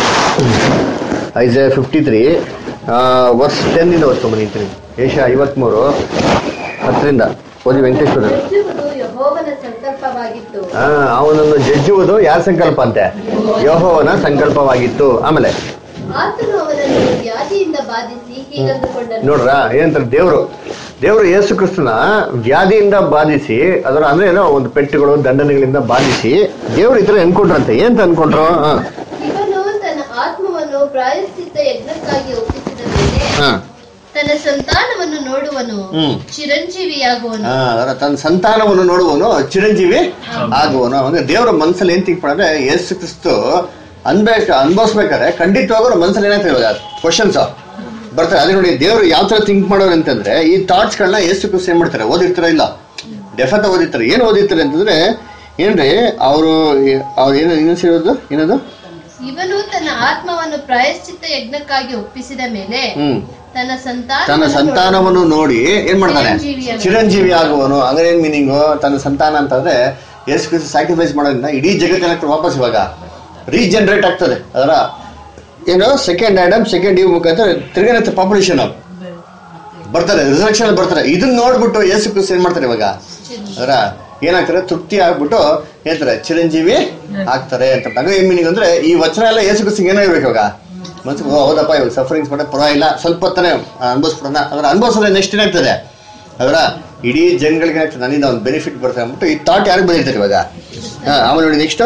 53 ವರ್ಷ 10 ಓದ್ಕೊಂಡ್ಬಂದಿರ್ತೀನಿ. ಏಷ್ಯಾ 53:10 ಓದಿ ವೆಂಕಟೇಶ್ವರ. ಯೆಹೋವನ ಸಂಕಲ್ಪವಾಗಿತ್ತು. ಅವನನ್ನು ಜಜ್ಜುವುದು ಯಾರ ಸಂಕಲ್ಪ ಅಂತೆ, ಯೆಹೋವನ ಸಂಕಲ್ಪವಾಗಿತ್ತು. ಆಮೇಲೆ ಆತನು ಅವನನ್ನು ವ್ಯಾಧಿಯಿಂದ ಬಾಧಿಸಿ ಹೀಗಂದುಕೊಂಡನು. ನೋಡ್ರ ಏನಂತಾರೆ, ದೇವರು ಯೇಸು ಕ್ರಿಸ್ತನ ವ್ಯಾಧಿಯಿಂದ ಬಾಧಿಸಿ, ಅದರ ಅಂದ್ರೆ ಏನೋ ಒಂದು ಪೆಟ್ಟುಗಳು ದಂಡನೆಗಳಿಂದ ಬಾಧಿಸಿ ದೇವ್ರು ಈ ತರ ಅನ್ಕೊಂಡ್ರಂತೆ. ಏನಂತ ಅನ್ಕೊಂಡ್ರು, ಇವನು ತನ್ನ ಆತ್ಮವನ್ನು ಪ್ರಾಯಶ್ಚಿತ್ತ ಯಜ್ಞಕ್ಕಾಗಿ ಒಪ್ಪಿಸಿದ ಮೇಲೆ ತನ್ನ ಸಂತಾನವನ್ನು ನೋಡುವನು, ಚಿರಂಜೀವಿಯಾಗುವನು. ತನ್ನ ಸಂತಾನವನ್ನು ನೋಡುವನು, ಚಿರಂಜೀವಿ ಆಗುವನು. ಅಂದ್ರೆ ದೇವರ ಮನಸ್ಸಲ್ಲಿ ಏನ್ ಥಿಂಕ್ ಮಾಡಿದ್ರೆ, ಯೇಸು ಕ್ರಿಸ್ತು ಅನ್ಭವಿಸ್ಬೇಕಾದ್ರೆ ಖಂಡಿತವಾಗೂ ಮನಸ್ಸಲ್ಲಿ ಏನಾಗ್ತದೆ ಇವಾಗ ಕ್ವಶನ್ಸ್ ಬರ್ತಾರೆ. ಅದೇ ನೋಡಿ ದೇವ್ರು ಯಾವ ತರ ಥಿಂಕ್ ಮಾಡೋರು ಅಂತಂದ್ರೆ, ಈ ಥಾಟ್ಸ್ ಗಳನ್ನ ಯೇಸು ಕ್ರಿಸ್ತು ಏನ್ ಮಾಡ್ತಾರೆ, ಓದಿರ್ತಾರ ಇಲ್ಲ ಡೆಫತ್ ಓದಿರ್ತಾರೆ. ಏನ್ ಓದಿರ್ತಾರೆ ಅಂತಂದ್ರೆ ಏನ್ರಿ, ಅವರು ಏನದು ಇವನು ತನ್ನ ಆತ್ಮವನ್ನು ಪ್ರಾಯಶ್ಚಿತ್ತ ಯಜ್ಞಕ್ಕಾಗಿ ಒಪ್ಪಿಸಿದ ಮೇಲೆ ತನ್ನ ಸಂತಾನವನ್ನು ನೋಡಿ ಏನ್ ಮಾಡ್ತಾನೆ, ಚಿರಂಜೀವಿ ಆಗುವನು. ಅಂದ್ರೆ ಏನ್ ಮೀನಿಂಗು, ತನ್ನ ಸಂತಾನ ಅಂತಂದ್ರೆ ಯೇಸು ಕ್ರಿಸ್ತು ಸ್ಯಾಕ್ರಿಫೈಸ್ ಮಾಡೋದ್ರಿಂದ ಇಡೀ ಜಗತ್ತಿನ ವಾಪಸ್ ಇವಾಗ ರೀಜನರೇಟ್ ಆಗ್ತದೆ. ಅದರ ಏನು ಸೆಕೆಂಡ್ ಆಡಮ್ ಸೆಕೆಂಡ್ ಇವ್ ಮುಖಾಂತರ ತಿರ್ಗೇನಂತೆ ಪಾಪ್ಯುಲೇಷನ್ ಬರ್ತಾರೆ, ರಿಸರ್ವೇಷನ್ ಬರ್ತಾರೆ. ಇದನ್ನ ನೋಡ್ಬಿಟ್ಟು ಯೇಸು ಕ್ರಿಸ್ತು ಏನ್ ಮಾಡ್ತಾರೆ ಇವಾಗ, ಅದರ ಏನಾಗ್ತಾರೆ, ತೃಪ್ತಿ ಆಗ್ಬಿಟ್ಟು ಹೇಳ್ತಾರೆ ಚಿರಂಜೀವಿ ಆಗ್ತಾರೆ ಅಂತ. ನಗ ಏನ್ ಮೀನಿಂಗ್ ಅಂದ್ರೆ ಈ ವಚನ ಎಲ್ಲ ಯೇಸು ಕ್ರಿಸ್ತಿಗೆ ಏನಾಗಿರ್ಬೇಕು ಇವಾಗ ಮನ್ಸು, ಹೌದಪ್ಪ ಇವಾಗ ಸಫರಿಂಗ್ಸ್ ಮಾಡೋದು ಪರವಾಗಿಲ್ಲ, ಸ್ವಲ್ಪ ಹೊತ್ತನೇ ಅನುಭವಿಸ್ಬಿಡೋಣ. ಅದರ ಅನುಭವಿಸೋದ್ರೆ ನೆಕ್ಸ್ಟ್ ಏನಾಗ್ತದೆ, ಅದರ ಇಡೀ ಜನಗಳಿಗೆ ಏನಾಗ್ತದೆ, ನನ್ನಿಂದ ಒಂದು ಬೆನಿಫಿಟ್ ಬರ್ತದೆ ಅಂದ್ಬಿಟ್ಟು ಈ ಥಾಟ್ ಯಾರಿಗೆ ಬಂದಿರ್ತಾರೆ ಇವಾಗ. ಆಮೇಲೆ ನೋಡಿ ನೆಕ್ಸ್ಟ್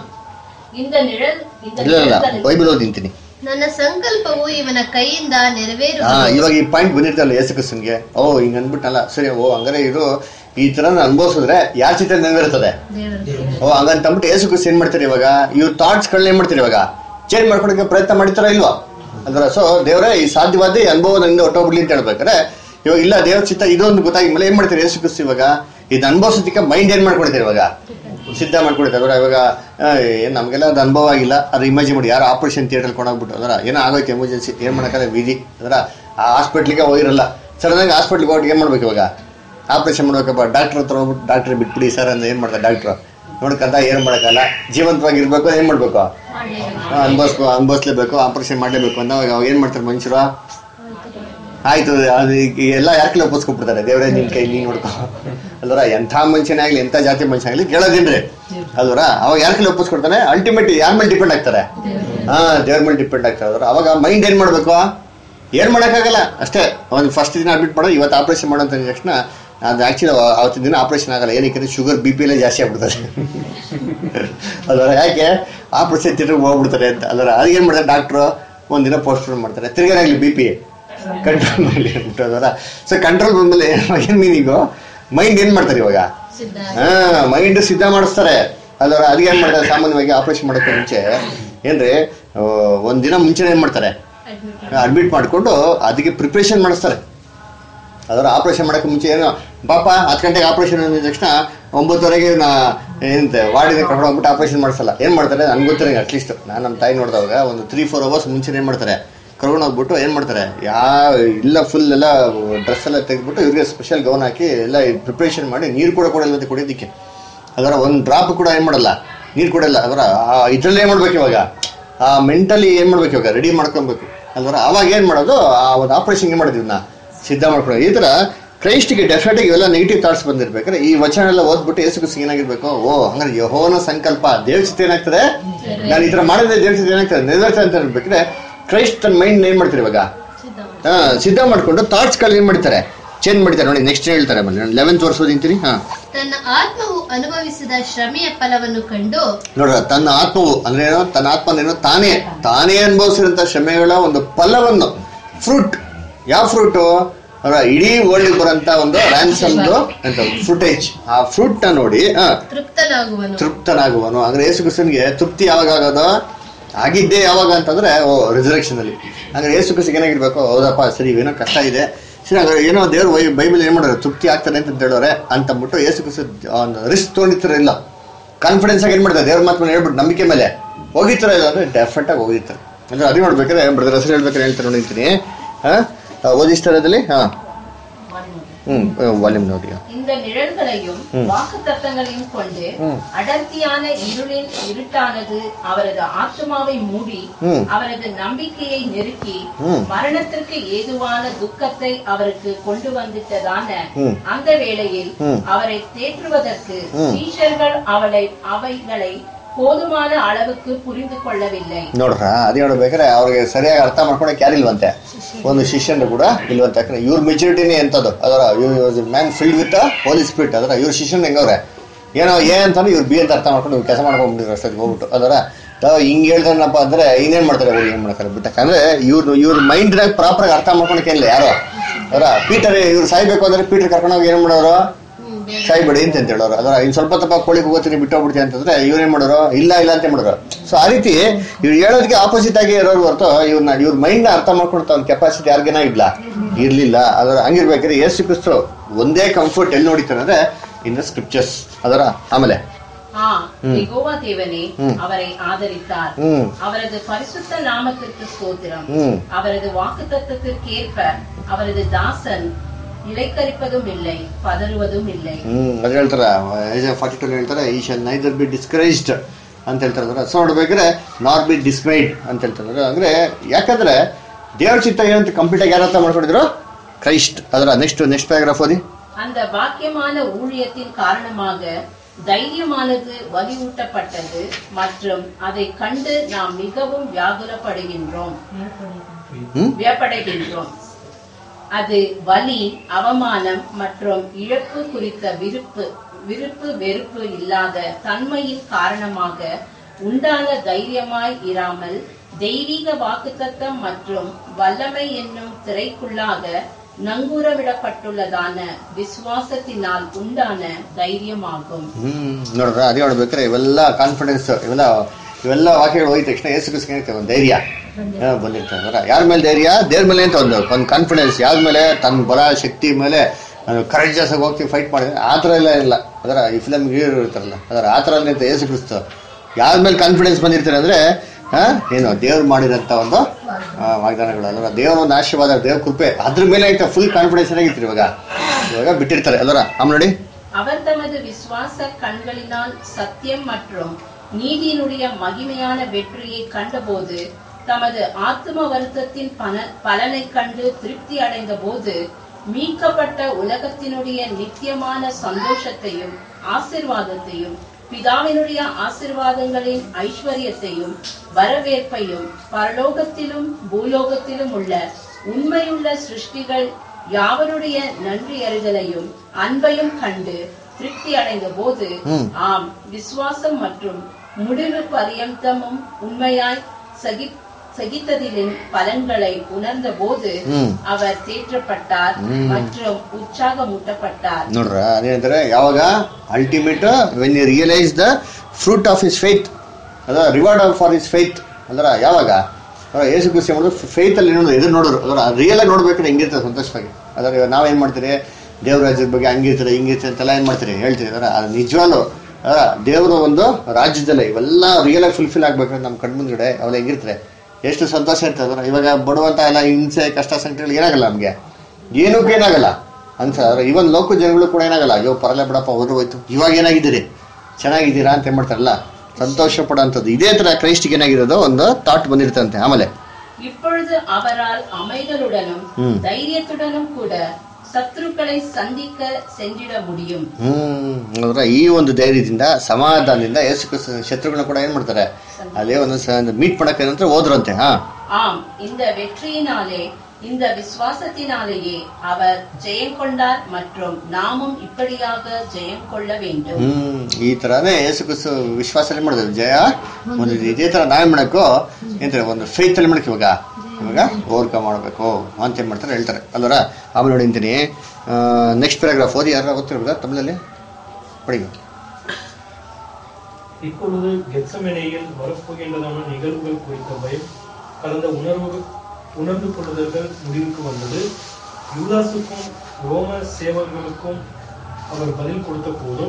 ಬೈಬಲ್ ಓದಿಂತೀನಿ. ನನ್ನ ಸಂಕಲ್ಪವು ಇವನ ಕೈಯಿಂದ ನೆರವೇರು. ಇವಾಗ ಈ ಪಾಯಿಂಟ್ ಬಂದಿರ್ತಲ್ಲ ಯೇಸು ಕ್ರಿಸ್ತನ್ಗೆ, ಹಿಂಗ ಅಂದ್ಬಿಟ್ಟಲ್ಲ, ಸರಿ ಹಂಗಾರೆ ಇದು ಈ ತರ ಅನುಭವಿಸಿದ್ರೆ ಯಾರ ಚಿತ್ರ ನೆರವೇರ್ತದೆ, ಹಂಗಂತಂದ್ಬಿಟ್ಟು ಯೇಸು ಕ್ರಿಸ್ತ ಏನ್ ಮಾಡ್ತಾರೆ ಇವಾಗ, ಇವ್ರ ಥಾಟ್ಸ್ ಗಳನ್ನ ಏನ್ ಮಾಡ್ತಾರೆ ಇವಾಗ ಚೇಂಜ್ ಮಾಡ್ಕೊಳಕ್ಕೆ ಪ್ರಯತ್ನ ಮಾಡ್ತಾರ ಇಲ್ವಾ ಅಂದ್ರ. ಸೊ ದೇವರೇ ಈ ಸಾಧ್ಯವಾದ ಅನುಭವದಿಂದ ಹೊಟ್ಟೋಗ್ಬಿಡ್ಲಿ ಅಂತ ಹೇಳ್ಬೇಕಾರೆ, ಇವಾಗ ಇಲ್ಲ ದೇವ್ರ ಚಿತ್ತ ಇದೊಂದು ಗೊತ್ತಾಗಿದ್ಮೇಲೆ ಏನ್ ಮಾಡ್ತಾರೆ ಯೇಸು ಕ್ರಿಸ್ತ ಇವಾಗ ಇದನ್ನ ಅನುಭವಿಸೋದಕ್ಕೆ ಮೈಂಡ್ ಏನ್ ಮಾಡ್ಕೊಳ್ತಾರೆ ಇವಾಗ ಸಿದ್ಧ ಮಾಡ್ಕೊಳ್ತಾರೆ. ಇವಾಗ ನಮ್ಗೆಲ್ಲ ಅದು ಅನುಭವ ಆಗಿಲ್ಲ, ಅದು ಇಮ್ಯಾಜಿನ್ ಮಾಡಿ, ಯಾರು ಆಪರೇಷನ್ ಥಿಯೇಟರ್ ಕೊಂಡೋಗ್ಬಿಟ್ಟು ಅದರ ಏನೋ ಆಗೋಯ್ತು ಎಮರ್ಜೆನ್ಸಿ, ಏನ್ ಮಾಡಕ್ಕಾಗಲ್ಲ ವಿಧಿ, ಅದರ ಆ ಹಾಸ್ಪಿಟ್ಲಿಗೆ ಹೋಗಿರಲ್ಲ, ಸಡನ್ ಆಗಿ ಹಾಸ್ಪಿಟ್ಲಿಗೆ ಹೋಗಿ ಏನ್ ಮಾಡ್ಬೇಕು ಇವಾಗ, ಆಪರೇಷನ್ ಮಾಡ್ಬೇಕಪ್ಪ, ಡಾಕ್ಟರ್ ಹತ್ರ ಹೋಗ್ಬಿಟ್ಟು ಡಾಕ್ಟರ್ ಬಿಟ್ಬಿಡಿ ಸರ್ ಅಂತ ಏನ್ ಮಾಡ್ತಾರೆ ಡಾಕ್ಟರ್, ನೋಡ್ಕಂತ ಏನ್ ಮಾಡಕ್ಕಲ್ಲ, ಜೀವಂತವಾಗಿ ಇರ್ಬೇಕು, ಏನ್ ಮಾಡ್ಬೇಕು, ಅನುಭವಿಸ್ಲೇಬೇಕು, ಆಪರೇಷನ್ ಮಾಡ್ಲೇಬೇಕು ಅಂತ ಅವಾಗ ಏನ್ ಮಾಡ್ತಾರೆ ಮನುಷ್ಯರು, ಆಯ್ತು ಅದು ಎಲ್ಲ ಯಾಕೆ ಒಪ್ಪಿಸ್ಕೊಬಿಡ್ತಾರೆ, ದೇವರೇ ನಿನ್ ಕೈ ನೀನ್ ನೋಡ್ಕೊ ಅಲ್ವರ. ಎಂಥ ಮನುಷ್ಯನೇ ಆಗ್ಲಿ, ಎಂಥ ಜಾತಿ ಮನುಷ್ಯ ಆಗ್ಲಿ ಕೇಳೋದೇನ್ರಿ ಅಲ್ವರ. ಅವಾಗ ಯಾರ ಕೈಲಿ ಒಪ್ಪಿಸ್ಕೊಡ್ತಾನೆ, ಅಲ್ಟಿಮೇಟ್ ಯಾರ ಮೇಲೆ ಡಿಪೆಂಡ್ ಆಗ್ತಾರೆ, ದೇವ್ರ ಮೇಲೆ ಡಿಪೆಂಡ್ ಆಗ್ತಾರೆ. ಅಲ್ವರ ಅವಾಗ ಮೈಂಡ್ ಏನ್ ಮಾಡ್ಬೇಕು, ಏನ್ ಮಾಡಕ್ಕಾಗಲ್ಲ ಅಷ್ಟೇ. ಒಂದು ಫಸ್ಟ್ ದಿನ ಅಡ್ಮಿಟ್ ಮಾಡೋದು, ಇವತ್ತು ಆಪರೇಷನ್ ಮಾಡೋ ಅಂತ ತಕ್ಷಣ ಅದು ಆಕ್ಚುಲಿ ಅವತ್ತಿನ ದಿನ ಆಪರೇಷನ್ ಆಗಲ್ಲ, ಏನಕ್ಕೆ ಶುಗರ್ BP ಎಲ್ಲ ಜಾಸ್ತಿ ಆಗ್ಬಿಡ್ತಾರೆ ಅಲ್ವರ. ಯಾಕೆ ಆಪರೇಷನ್ ತಿರುಗಿ ಹೋಗ್ಬಿಡ್ತಾರೆ ಅಂತ ಅಲ್ವರ. ಅದಕ್ಕೆ ಏನ್ ಮಾಡ್ತಾರೆ ಡಾಕ್ಟ್ರು, ಒಂದಿನ ಪೋಸ್ಟ್ಪೋನ್ ಮಾಡ್ತಾರೆ, ತಿರ್ಗಾರಾಗ್ಲಿ BP ಕಂಟ್ರೋಲ್ ಮಾಡಲಿ ಅಂದ್ಬಿಟ್ಟದಲ್ಲ. ಸೊ ಕಂಟ್ರೋಲ್ ಬಂದ್ಮೇಲೆ ಏನ್ ಮೀನಿಂಗು, ಮೈಂಡ್ ಏನ್ ಮಾಡ್ತಾರೆ ಇವಾಗ, ಮೈಂಡ್ ಸಿದ್ಧ ಮಾಡಿಸ್ತಾರೆ ಅಲ್ವರ. ಅದಕ್ಕೆ ಏನ್ ಮಾಡ್ತಾರೆ, ಸಾಮಾನ್ಯವಾಗಿ ಆಪರೇಷನ್ ಮಾಡೋಕ್ಕೆ ಮುಂಚೆ ಏನ್ರಿ ಒಂದಿನ ಮುಂಚೆನೇ ಏನ್ ಮಾಡ್ತಾರೆ, ಅಡ್ಮಿಟ್ ಮಾಡ್ಕೊಂಡು ಅದಕ್ಕೆ ಪ್ರಿಪ್ರೇಷನ್ ಮಾಡಿಸ್ತಾರೆ. ಅದರ ಆಪರೇಷನ್ ಮಾಡೋಕ್ಕೆ ಮುಂಚೆ ಏನು ಪಾಪ 10 ಗಂಟೆಗೆ ಆಪರೇಷನ್ ಅಂದಿದ ತಕ್ಷಣ 9:30ಗೆ ಏನಂತೆ ವಾರ್ಡಿಗೆ ಕರ್ಕೊಂಡು ಹೋಗ್ಬಿಟ್ಟು ಆಪರೇಷನ್ ಮಾಡಿಸಲ್ಲ. ಏನ್ ಮಾಡ್ತಾರೆ ನನ್ಗೆ ಗೊತ್ತಿರಂಗೆ, ಅಟ್ಲೀಸ್ಟ್ ನಾನು ನಮ್ಮ ತಾಯಿ ನೋಡಿದಾಗ ಒಂದು 3-4 ಅವರ್ಸ್ ಮುಂಚೆ ಏನ್ ಮಾಡ್ತಾರೆ ಕರ್ಕೊಂಡು ಹೋಗ್ಬಿಟ್ಟು ಏನ್ ಮಾಡ್ತಾರೆ, ಇಲ್ಲ ಫುಲ್ ಎಲ್ಲ ಡ್ರೆಸ್ ಎಲ್ಲ ತೆಗೆದ್ಬಿಟ್ಟು ಇವ್ರಿಗೆ ಸ್ಪೆಷಲ್ ಗೌನ್ ಹಾಕಿ ಎಲ್ಲ ಪ್ರಿಪ್ರೇಷನ್ ಮಾಡಿ, ನೀರು ಕೂಡ ಕೊಡಲ್ಲ ಅಂತ ಕುಡಿಯೋದಕ್ಕೆ. ಅದರ ಒಂದು ಡ್ರಾಪ್ ಕೂಡ ಏನ್ ಮಾಡಲ್ಲ, ನೀರು ಕೊಡಲ್ಲ. ಅದರ ಇದ್ರಲ್ಲೇ ಏನ್ ಮಾಡ್ಬೇಕು ಇವಾಗ, ಮೆಂಟಲಿ ಏನ್ ಮಾಡ್ಬೇಕು ಇವಾಗ, ರೆಡಿ ಮಾಡ್ಕೊಬೇಕು ಅಲ್ವರ. ಅವಾಗ ಏನ್ ಮಾಡೋದು, ಆ ಒಂದು ಆಪರೇಷನ್ ಏನ್ ಮಾಡೋದು, ಇದನ್ನ ಸಿದ್ಧ ಮಾಡ್ಕೊಳ್ಳೋದು. ಈ ತರ ಕ್ರೈಸ್ಟ್ಗೆ ಡೆಫಿನೆಟ್ ಆಗಿ ಇವೆಲ್ಲ ನೆಗೆಟಿವ್ ಥಾಟ್ಸ್ ಬಂದಿರ್ಬೇಕಾದ್ರೆ ಈ ವಚನ ಎಲ್ಲ ಓದ್ಬಿಟ್ಟು ಯೇಸು ಕ್ರಿಸ್ತ ಏನಾಗಿರ್ಬೇಕು, ಹಂಗಾರೆ ಯೆಹೋವನ ಸಂಕಲ್ಪ ದೇವ್ರ ಚಿತ್ತ ಏನಾಗ್ತದೆ, ನಾನು ಈ ತರ ಮಾಡಿದ್ರೆ ದೇವ್ರ ಚಿತ್ತ ಏನಾಗ್ತದೆ ನೆರವೇರ್ತದೆ ಅಂತ ಹೇಳ್ಬೇಕಾದ್ರೆ ಕ್ರೈಸ್ಟ್ ತನ್ನ ಮೈಂಡ್ ಏನ್ ಮಾಡ್ತಾರೆ ಇವಾಗ ಸಿದ್ಧ ಮಾಡ್ಕೊಂಡು ಥಾಟ್ಸ್ಗಳು ಏನ್ ಮಾಡ್ತಾರೆ, ಚೇಂಜ್ ಮಾಡ್ತಾರೆ. ನೋಡಿ ನೆಕ್ಸ್ಟ್ ಹೇಳ್ತಾರೆ 11th ವರ್ಷ ಓದಿಂತೀನಿ. ತನ್ನ ಆತ್ಮವು ಅನುಭವಿಸಿದ ಶ್ರಮೆಯ ಫಲವನ್ನು ಕಂಡು, ನೋಡ್ರ ತನ್ನ ಆತ್ಮವು ಅಂದ್ರೆ ಏನೋ, ತನ್ನ ಆತ್ಮನೇನೋ ತಾನೇ ಅನುಭವಿಸಿದಂತ ಶ್ರಮೆಗಳ ಒಂದು ಫಲವನ್ನು, ಫ್ರೂಟ್. ಯಾವ ಫ್ರೂಟು? ಇಡೀ ವರ್ಲ್ಡ್ ಬರೋಂತ ಒಂದು ರ್ಯಾನ್ಸಮ್ದು ಅಂತ ಫ್ರೂಟೇಜ್. ಆ ಫ್ರೂಟ್ ನ ನೋಡಿ ತೃಪ್ತನಾಗುವನು. ಅಂದ್ರೆ ಯೇಸು ಕ್ರಿಸ್ತನಿಗೆ ತೃಪ್ತಿ ಯಾವಾಗ ಆಗೋದು? ಆಗಿದ್ದೇ ಯಾವಾಗ ಅಂತಂದ್ರೆ ರಿಸರೆಕ್ಷನ್ ಅಲ್ಲಿ. ಅಂದ್ರೆ ಯೇಸು ಕ್ರಿಸ್ತನಿಗೆ ಏನಾಗಿರ್ಬೇಕು? ಹೌದಪ್ಪ ಸರಿ, ಏನೋ ಕಷ್ಟ ಇದೆ, ಸರಿ ಹಾಗಾದ್ರೆ ಏನೋ ದೇವ್ರು ಬೈಬಲ್ ಏನ್ ಮಾಡೋರು, ತೃಪ್ತಿ ಆಗ್ತಾನೆ ಅಂತ ಹೇಳೋರೆ ಅಂತಂದ್ಬಿಟ್ಟು ಯೇಸು ಕ್ರಿಸ್ತ ರಿಸ್ಕ್ ತೊಗೊಂಡಿರ್ತಾರೆ ಇಲ್ಲ, ಕಾನ್ಫಿಡೆನ್ಸ್ ಆಗಿ ಏನ್ ಮಾಡ್ತಾರೆ, ದೇವ್ರ ಮಾತನ್ನ ಹೇಳ್ಬಿಟ್ಟು ನಂಬಿಕೆ ಮೇಲೆ ಹೋಗಿರ್ತಾರೆ ಇಲ್ಲ ಅಂದ್ರೆ ಡೆಫಿನೆಟ್ ಆಗಿ ಹೋಗಿರ್ತಾರೆ. ಅಂದ್ರೆ ಅದೇ ನೋಡ್ಬೇಕಾದ್ರೆ ಬ್ರದರ್ ಹೆಸರು ಹೇಳ್ಬೇಕಾದ್ರೆ ಹೇಳ್ತಾರೆ ನೋಡಿರ್ತೀನಿ. ஓதிஸ்தரதுல வால்யூம் நோடியா. இந்த நிழல்களையும் வாக்குத்தத்தங்களையும் கொண்டு அடர்த்தியான இருளின் இருட்டானது அவரது ஆத்மாவை மூடி அவரது நம்பிக்கையை நெருக்கி மரணத்திற்கு ஏதுவான துக்கத்தை அவருக்கு கொண்டு வந்துட்டதான அந்த வேளையில் அவரை தேற்றுவதற்கு சீஷர்கள் அவைகளை போதுமான அளவுக்கு புரிந்து கொள்ளவில்லை. ನೋಡ್ರ ಅದೇ ನೋಡ್ಬೇಕಾದ್ರೆ ಅವ್ರಿಗೆ ಸರಿಯಾಗಿ ಅರ್ಥ ಮಾಡ್ಕೊಳಕ್ ಯಾರಿಲ್ವಂತೆ, ಒಂದು ಶಿಷ್ಯರು ಕೂಡ ಇಲ್ವಂತೆ. ಯಾಕಂದ್ರೆ ಇವ್ರ ಮೆಚುರಿಟಿನೇ ಎಂತದ್ದು, ಅದರ man filled with Holy Spirit. ಅದರ ಇವ್ರ ಶಿಷ್ಯನ್ ಹೆಂಗವ್ರೆ ಏನೋ ಅಂತಂದ್ರೆ ಇವ್ರು ಬಿ ಅಂತ ಅರ್ಥ ಮಾಡ್ಕೊಂಡು ಕೆಲಸ ಮಾಡ್ಕೊಂಡ್ಬಿಟ್ಟಿದ್ರು ಅಷ್ಟೊತ್ತಿಗೆ ಹೋಗ್ಬಿಟ್ಟು. ಅದರ ಹಿಂಗ್ ಹೇಳ್ತಾರಪ್ಪ ಅಂದ್ರೆ ಇನ್ನೇನ್ ಮಾಡ್ತಾರೆ ಅವ್ರು, ಏನ್ ಮಾಡ್ತಾರೆ ಬಿಟ್ಟಂದ್ರೆ ಇವ್ರ ಮೈಂಡ್ ನಾಗ ಪ್ರಾಪರ್ ಆಗಿ ಅರ್ಥ ಮಾಡ್ಕೊಳಕೇನಿಲ್ಲ ಯಾರು. ಅದರ ಪೀಟರ್ ಇವ್ರು ಸಾಯ್ಬೇಕು ಅಂದ್ರೆ ಪೀಟರ್ ಕರ್ಕೊಂಡೋಗಿ ಏನ್ ಮಾಡೋರು, ಸಾಯ್ಬೇಡಿ ಅಂತ ಹೇಳೋರು. ಅದರ ಇನ್ ಸ್ವಲ್ಪ ತಪ್ಪ ಕೋಳಿಗೆ ಹೋಗ್ತೀನಿ ಬಿಟ್ಟೋಗ್ಬಿಡ್ತೀನಿ ಅಂತಂದ್ರೆ ಇವ್ರೇನ್ ಮಾಡೋರು, ಇಲ್ಲ ಅಂತ ಮಾಡೋರು. ಸೊ ಆ ರೀತಿ ಇವ್ರು ಹೇಳೋದಕ್ಕೆ ಆಪೋಸಿಟ್ ಆಗಿ ಇರೋರು ಹೊರತು ಇವ್ರ ಮೈಂಡ್ ನ ಅರ್ಥ ಮಾಡ್ಕೊಳ್ತಾ ಒಂದು ಕೆಪಾಸಿಟಿ ಯಾರಿಗೇನ ಇರ್ಲಿಲ್ಲ. ಅದರ ಹಂಗಿರ್ಬೇಕಾದ್ರೆ ಯೇಸು ಕ್ರಿಸ್ತ ಒಂದೇ ಕಂಫರ್ಟ್ ಎಲ್ಲಿ ನೋಡಿತಾರೆ ಅಂದ್ರೆ ಇನ್ ದ ಸ್ಕ್ರಿಪ್ಚರ್ಸ್. ಅದರ ಆಮೇಲೆ யெகோவா தேவனே அவரை ஆதரித்தார். அவரது பரிசுத்த நாமத்திற்கு ஸ்தோத்திரம். அவரது வாக்குத்தத்தத்திற்கேற்ப அவரது தாசன் இளைக்கரிப்பதும் இல்லை, பதறுவதும் இல்லை. ಅದು ಹೇಳ್ತಾರ 42 ಹೇಳ್ತಾರೆ, ಈ ಶಾಲ್ ನೈದರ್ ಬಿ ಡಿಸ್ಕರೇಜ್ಡ್ ಅಂತ ಹೇಳ್ತಾರೆ. ಸೊ ನೋಡ್ಬೇಕಾದ್ರೆ ನಾಟ್ ಬಿ ಡಿಸ್ಮೈಡ್ ಅಂತ ಹೇಳ್ತಾರೆ. ಅಂದ್ರೆ ಯಾಕಂದ್ರೆ ದೇವ್ರ ಚಿತ್ತ ಏನಂತ ಕಂಪ್ಲೀಟ್ ಆಗಿ ಯಾರು ಅರ್ಥ ಮಾಡ್ಕೊಂಡಿದ್ರು, ಕ್ರೈಸ್ಟ್. ಅದರ ನೆಕ್ಸ್ಟ್ ಪ್ಯಾರಾಗ್ರಾಫ್ ಓದಿ. அந்த பாக்கியமான ஊழியத்தின் காரணமாக தைரியமானது வலியூட்டப்பட்டது மற்றும் அதை கண்டு நாம் மிகவும் வியப்படைகின்றோம். அது வலி, அவமானம் மற்றும் இழப்பு குறித்த விருப்பு வெறுப்பு இல்லாத தன்மையின் காரணமாக உண்டான தைரியமாய் இராமல் தெய்வீக வாக்குத்தத்தம் மற்றும் வல்லமை என்னும் திரைக்குள்ளாக நங்கூரவிடப்பட்டுள்ளதான ವಿಶ್ವಾಸத்தினால் ಉಂಟಾன ಧೈರ್ಯಮಾகும். ನೋಡ್ರ ಅದೇ ಹೇಳ್ಬೇಕಾರೆ ಇವೆಲ್ಲ ಕಾನ್ಫಿಡೆನ್ಸ್ ಇವೆಲ್ಲ ವಾಕ್ಯಗಳು ಹೋಗಿದ ತಕ್ಷಣ ಯೇಸು ಕ್ರಿಸ್ತನಿಗೆ ಒಂದು ಧೈರ್ಯ ಬಂದಿರ್ತಾರೆ. ಯಾರ ಮೇಲೆ ಧೈರ್ಯ? ದೇವ್ರ ಮೇಲೆ ಅಂತ ಒಂದು ಕಾನ್ಫಿಡೆನ್ಸ್. ಯಾರ ಮೇಲೆ? ತನ್ನ ಬಲ ಶಕ್ತಿ ಮೇಲೆ ಕರೇಜಸ್ ಆಗಿ ಹೋಗ್ತೀವಿ ಫೈಟ್ ಮಾಡಿದ್ರೆ ಆ ಥರ ಎಲ್ಲ ಇಲ್ಲ. ಅದರ ಈ ಫಿಲಮ್ ಹೀರೋ ಇರ್ತಾರಲ್ಲ, ಅದರ ಆ ಥರ ನಿಂತ ಯೇಸು ಕ್ರಿಸ್ತ ಯಾರ ಮೇಲೆ ಕಾನ್ಫಿಡೆನ್ಸ್ ಬಂದಿರ್ತಾರೆ ಅಂದ್ರೆ ಏನು ದೇವ್ರು ಮಾಡಿದಂತ ಒಂದು ವಾಗ್ದಾನಗಳು. ಅದರ ದೇವರ ಒಂದು ಆಶೀರ್ವಾದ, ದೇವ್ರ ಕೃಪೆ, ಅದ್ರ ಮೇಲೆ ಆಯ್ತಾ ಫುಲ್ ಕಾನ್ಫಿಡೆನ್ಸ್ ಆಗಿರ್ತಾರೆ. ಇವಾಗ ಬಿಟ್ಟಿರ್ತಾರೆ. ಅದರ ಆಮೇಲೆ ನೋಡಿ, அவர் தமது விசுவாச கண்களினால் சத்தியம் மற்றும் நீதியினுடைய மகிமையான வெற்றியை கண்டபோது தமது ஆத்ம வருத்தத்தின் பலனை கண்டு திருப்தி அடைந்த போது மீட்கப்பட்ட உலகத்தினுடைய நித்தியமான சந்தோஷத்தையும் ஆசீர்வாதத்தையும் பிதாவினுடைய ஆசீர்வாதங்களின் ஐஸ்வர்யத்தையும் வரவேற்பையும் பரலோகத்திலும் பூலோகத்திலும் உள்ள உண்மையுள்ள சிருஷ்டிகள் யாவருடைய நன்றி அறிதலையும் அன்பையும் கண்டு திருப்தி அடைந்த போது ஆம் விசுவாசம் மற்றும் முடிவு பரியந்தமும் உண்மையாய் சகித்ததிலின் பலன்களை உணர்ந்த போது அவர் தேற்றப்பட்டார் மற்றும் ಉತ್ಸಾಹಮೂಟಪಟ್ಟಾರ್. ನೋಡ್ರ ಅದೇನಂತಾರೆ, ಯಾವಾಗ ultimate when you realise the fruit of his faith, ಅದ ರಿವಾರ್ಡ್ ಫಾರ್ ಹಿಸ್ ಫೇತ್. ಅಂದ್ರೆ ಯಾವಾಗ ಯೇಸು ಕ್ರಿಸ್ತ ಮಾಡೋದು ಫೇತ್ ಅಲ್ಲಿ ಎದುರು ನೋಡೋರು. ಅದರ ರಿಯಲ್ ಆಗಿ ನೋಡ್ಬೇಕಾದ್ರೆ ಹೆಂಗಿರ್ತದೆ ಸಂತೋಷವಾಗಿ. ಅದರ ನಾವೇನ್ ಮಾಡ್ತೀರಿ, ದೇವ್ರ ರಾಜ್ಯದ ಬಗ್ಗೆ ಹಂಗಿರ್ತಾರೆ ಹಿಂಗಿರ್ತಾರೆ ಅಂತೆಲ್ಲ ಏನ್ ಮಾಡ್ತೀರಿ ಹೇಳ್ತೀರಿ. ಅದರ ಅದು ನಿಜವಾಗ್ಲು ದೇವರ ಒಂದು ರಾಜ್ಯದಲ್ಲೇ ಇವೆಲ್ಲ ರಿಯಲ್ ಆಗಿ ಫುಲ್ಫಿಲ್ ಆಗ್ಬೇಕಂದ್ರೆ ನಮ್ಮ ಕಣ್ಮುಂದ್ಗಡೆ ಅವೆಲ್ಲ ಹೆಂಗಿರ್ತಾರೆ, ಎಷ್ಟು ಸಂತೋಷ ಇರ್ತದೆ. ಅದರ ಇವಾಗ ಬಡುವಂತ ಎಲ್ಲ ಹಿಂಸೆ ಕಷ್ಟ ಸಂಕಟಗಳು ಏನಾಗಲ್ಲ, ನಮ್ಗೆ ಏನಕ್ಕೂ ಏನಾಗಲ್ಲ ಅನ್ಸ. ಇವನ್ ಲೋಕ ಜನಗಳು ಕೂಡ ಏನಾಗಲ್ಲ, ಅಯ್ಯೋ ಪರಲೆ ಬಿಡಪ್ಪ ಹೋಯ್ತು, ಇವಾಗ ಏನಾಗಿದ್ದೀರಿ ಚೆನ್ನಾಗಿದ್ದೀರಾ ಅಂತ ಏನ್ ಮಾಡ್ತಾರಲ್ಲ, ಸಂತೋಷ ಪಡೋಂಥದ್ದು. ಇದೇ ತರ ಕ್ರೈಸ್ಟಿಗೆ ಏನಾಗಿರೋದು ಒಂದು ಥಾಟ್ ಬಂದಿರ್ತಂತೆ. ಆಮೇಲೆ இப்பொழுது அவரால் அமைதலுடனும் தைரியத்துடனும் கூட ಶತ್ರುகளை ಸಂಧಿಕ ಸೆಂದಿಡ ಮುಡಿಯುಂ. ಅಂದ್ರೆ ಈ ಒಂದು ಧೈರ್ಯದಿಂದ ಸಮಾಧಾನದಿಂದ ಯೇಸು ಕ್ರಿಸ್ತ ಶತ್ರುಗಳನ್ನ ಕೂಡ ಏನ್ ಮಾಡ್ತಾರೆ, ಅಲ್ಲೇ ಒಂದು ಮೀಟ್ ಮಾಡಕ್ಕೆ ಏನಂತ ಹೋದ್ರಂತೆ. ஆம், இந்த வெற்றியினாலே, இந்த விசுவாசத்தினாலேயே அவர் ஜெயம் கொண்டார் மற்றும் நாமும் இப்படியாக ஜெயம் கொள்ள வேண்டும். ಈ ತರಾನೇ ಯೇಸು ಕ್ರಿಸ್ತು ವಿಶ್ವಾಸದಲ್ಲಿ ಮಾಡಿದ್ರು ಜಯ ಒಂದು ಇದೇ ತರ ನಾವೇ ಮಾಡಬೇಕು ಎಂತಾರೆ ಒಂದು ಫೇತ್ ಅಲ್ಲಿ ಮಾಡಕ್ಕೆ ಇವಾಗ ಓವರ್ಕಮ್ ಮಾಡಬೇಕು ಅಂತ ಏನ್ ಮಾಡ್ತಾರೆ ಹೇಳ್ತಾರೆ ಅಲ್ವರ. ಆಮೇಲೆ ನೋಡಿ ಅಂತೀನಿ ನೆಕ್ಸ್ಟ್ ಪ್ಯಾರಾಗ್ರಾಫ್ ಓದಿ ಯಾರು ಓದ್ತಿರ್ಬೇಕಾ ತಮಿಳಲ್ಲಿ ಪಡಿ. இப்பொழுது கெத்செமனேயில் வரப்போகின்றதான நிகழ்வுகள் குறித்த பயம் கலந்த உணர்ந்து கொள்ளுதல்கள் முடிவுக்கு வந்தது. யூதாசுக்கும் ரோம சேவர்களுக்கும் அவர் பதில் கொடுத்த போதும்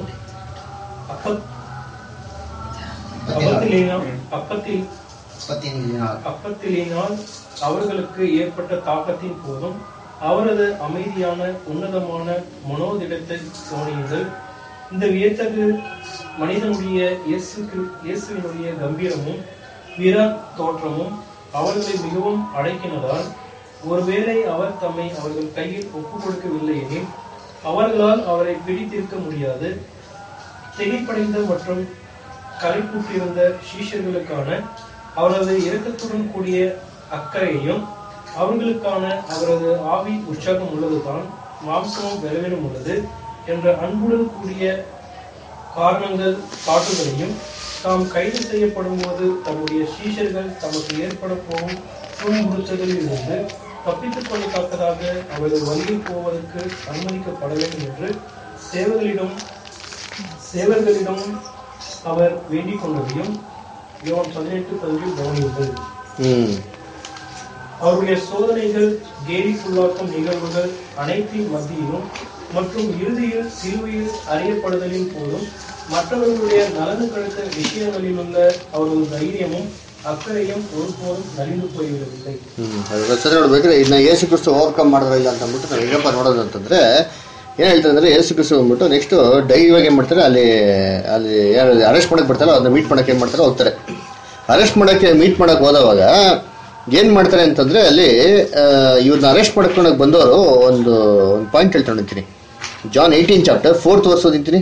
அப்பத்திலினால் அவர்களுக்கு ஏற்பட்ட தாக்கத்தின் போதும் அவரது அமைதியான உன்னதமான மனோதிடத்தை கவனியுங்கள். இந்த வியத்தகு மனிதனுடைய இயேசுவினுடைய கம்பீரமும் வீர தோற்றமும் அவர்களை மிகவும் அடக்கினதால் ஒருவேளை அவர் தம்மை அவர்கள் கையில் ஒப்புக் கொடுக்கவில்லை எனில் அவர்களால் அவரை பிடித்திருக்க முடியாது. திகைப்படைந்த மற்றும் களைப்புற்றிருந்த சீஷர்களுக்கான அவரது இரக்கத்துடன் கூடிய அக்கறையையும் அவர்களுக்கான அவரது ஆவி உற்சாகம் உள்ளதுதான், மாம்சமும் பலவீனம் உள்ளது என்ற அன்புடன் கூடிய காரணங்கள் காட்டுதலையும் தாம் கைது செய்யப்படும் போது தம்முடைய சீஷர்கள் தமக்கு ஏற்பட போகும் துன்புறுத்தலில் இருந்து தப்பித்துக் கொள்ளத்தக்கதாக அவர்கள் வழியில் போவதற்கு அனுமதிக்கப்பட வேண்டும் என்று சேவர்களிடம் அவர் வேண்டிக் கொண்டதையும் யோவான் 18:10 கவனியுங்கள். அவருடைய சோதனைகள், கேலிக்குள்ளாக்கும் நிகழ்வுகள் அனைத்தின் மத்தியிலும் மற்றும் இறுதியில் சிலுவையில் அறியப்படுதலின் போதும் மற்றவர்களுடைய நலனுக்கடுத்த விஷயங்களில் உள்ள அவரது தைரியமும் ಅಕ್ಕರೆಯಂ ಒಳಪೋದು ನಲಿದು ಹೋಗಿರಲಿಲ್ಲ. ಸರಿ ನೋಡ್ಬೇಕ್ರೆ ಇದನ್ನ ಯೇಸು ಕ್ರಿಸ್ತು ಓವರ್ಕಮ್ ಮಾಡಿದ್ರ ಇಲ್ಲ ಅಂತ ಅಂದ್ಬಿಟ್ಟು ನಾವು ಹೇಗಪ್ಪ ನೋಡೋದು ಅಂತಂದ್ರೆ ಏನ್ ಹೇಳ್ತಾರೆ ಅಂದ್ರೆ ಯೇಸು ಕ್ರಿಸ್ತು ಅಂದ್ಬಿಟ್ಟು ನೆಕ್ಸ್ಟ್ ಇವಾಗ ಏನ್ ಮಾಡ್ತಾರೆ ಅಲ್ಲಿ ಯಾರು ಅರೆಸ್ಟ್ ಮಾಡಕ್ ಬರ್ತಾರೋ ಅದನ್ನ ಮೀಟ್ ಮಾಡಕ್ಕೆ ಏನ್ ಮಾಡ್ತಾರೆ ಹೋಗ್ತಾರೆ. ಅರೆಸ್ಟ್ ಮಾಡಕ್ಕೆ ಮೀಟ್ ಮಾಡಕ್ ಹೋದವಾಗ ಏನ್ ಮಾಡ್ತಾರೆ ಅಂತಂದ್ರೆ ಅಲ್ಲಿ ಇವ್ರನ್ನ ಅರೆಸ್ಟ್ ಮಾಡ್ಕೊಂಡಾಗ ಬಂದವರು ಒಂದು ಪಾಯಿಂಟ್ ಹೇಳ್ಕೊಂಡಿರ್ತೀನಿ. ಜಾನ್ 18 ಚಾಪ್ಟರ್ 4th ವರ್ಸ್ ಓದಿರ್ತೀನಿ.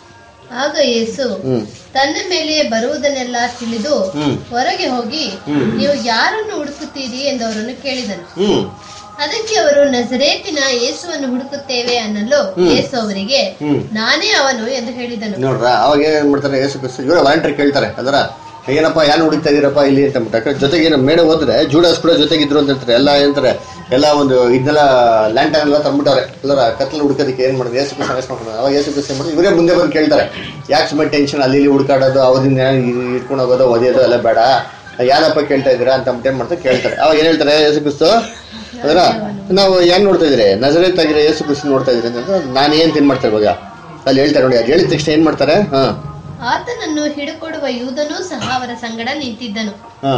ಆಗ ಯೇಸು ತನ್ನ ಮೇಲೆ ಬರುವುದನ್ನೆಲ್ಲ ತಿಳಿದು ಹೊರಗೆ ಹೋಗಿ ನೀವು ಯಾರನ್ನು ಹುಡುಕುತ್ತೀರಿ ಎಂದು ಅವರನ್ನು ಕೇಳಿದನು. ಅದಕ್ಕೆ ಅವರು ನಜರೇತಿನ ಯೇಸುವನ್ನು ಹುಡುಕುತ್ತೇವೆ ಅನ್ನಲು ಯೇಸು ಅವರಿಗೆ ನಾನೇ ಅವನು ಎಂದು ಹೇಳಿದನು. ನೋಡ್ರ ಅವಾಗ ಏನ್ ಮಾಡ್ತಾರೆ ಯೇಸು ಕ್ರಿಸ್ತು ಇವರ ವಾಲಂಟಿಯರ್ ಕೇಳ್ತಾರೆ ಅದರ ಏನಪ್ಪ ಯಾರು ಹುಡುಕ್ತಾ ಇದೀರಪ್ಪ ಇಲ್ಲಿ ಅಂತ ಅಂದ್ಬಿಟ್ಟು. ಜೊತೆಗೆ ಏನು ಮೇಡ ಹೋದ್ರೆ ಜೂಡಾಸ್ ಕೂಡ ಜೊತೆಗಿದ್ರು ಅಂತ ಹೇಳ್ತಾರೆ. ಎಲ್ಲ ಏನಂತಾರೆ ಎಲ್ಲ ಒಂದು ಇದನ್ನೆಲ್ಲ ಲ್ಯಾಂಟರ್ನ್ ಎಲ್ಲ ತಂದ್ಬಿಟ್ಟವ್ರೆ ಎಲ್ಲರ ಕತ್ಲು ಹುಡುಕೋದಕ್ಕೆ ಏನ್ ಮಾಡಿದ್ರು ಯೇಸು ಕ್ರಿಸ್ತು ಅರೆಸ್ಟ್ ಮಾಡ್ಕೊಂಡು ಅವಾಗ ಯೇಸು ಕ್ರಿಸ್ತು ಮಾಡಿದ್ರು ಇವರೇ ಮುಂದೆ ಬಂದು ಕೇಳ್ತಾರೆ ಯಾಕೆ ಸುಮ್ಮನೆ ಟೆನ್ಷನ್ ಅಲ್ಲಿ ಹುಡುಕಾಡೋದು ಅವರಿಂದ ಇಟ್ಕೊಂಡು ಹೋಗೋದು ಓದಿಯೋದು ಎಲ್ಲ ಬೇಡ ಯಾರಪ್ಪ ಕೇಳ್ತಾ ಇದ್ದೀರಾ ಅಂತ ಅಂದ್ಬಿಟ್ಟು ಏನ್ ಮಾಡ್ತಾರೆ ಕೇಳ್ತಾರೆ. ಅವಾಗ ಏನ್ ಹೇಳ್ತಾರೆ ಯೇಸು ಕ್ರಿಸ್ತು ಅದರ ನಾವು ಏನ್ ನೋಡ್ತಾ ಇದ್ರಿ ನಜರೇತ್ ಆಗಿರೋ ಯೇಸು ಕ್ರಿಸ್ತು ನೋಡ್ತಾ ಇದ್ರಿ ಅಂತ ನಾನು ಏನ್ ತಿನ್ ಮಾಡ್ತಾರೆ ಇವಾಗ ಅಲ್ಲಿ ಹೇಳ್ತಾರೆ ನೋಡಿ. ಅದು ಹೇಳಿದ ತಕ್ಷಣ ಏನ್ ಮಾಡ್ತಾರೆ ಆತನನ್ನು ಹಿಡುಕೊಡುವ ಯೂದನೂ ಸಹ ಅವರ ಸಂಗಡ ನಿಂತಿದ್ದನು.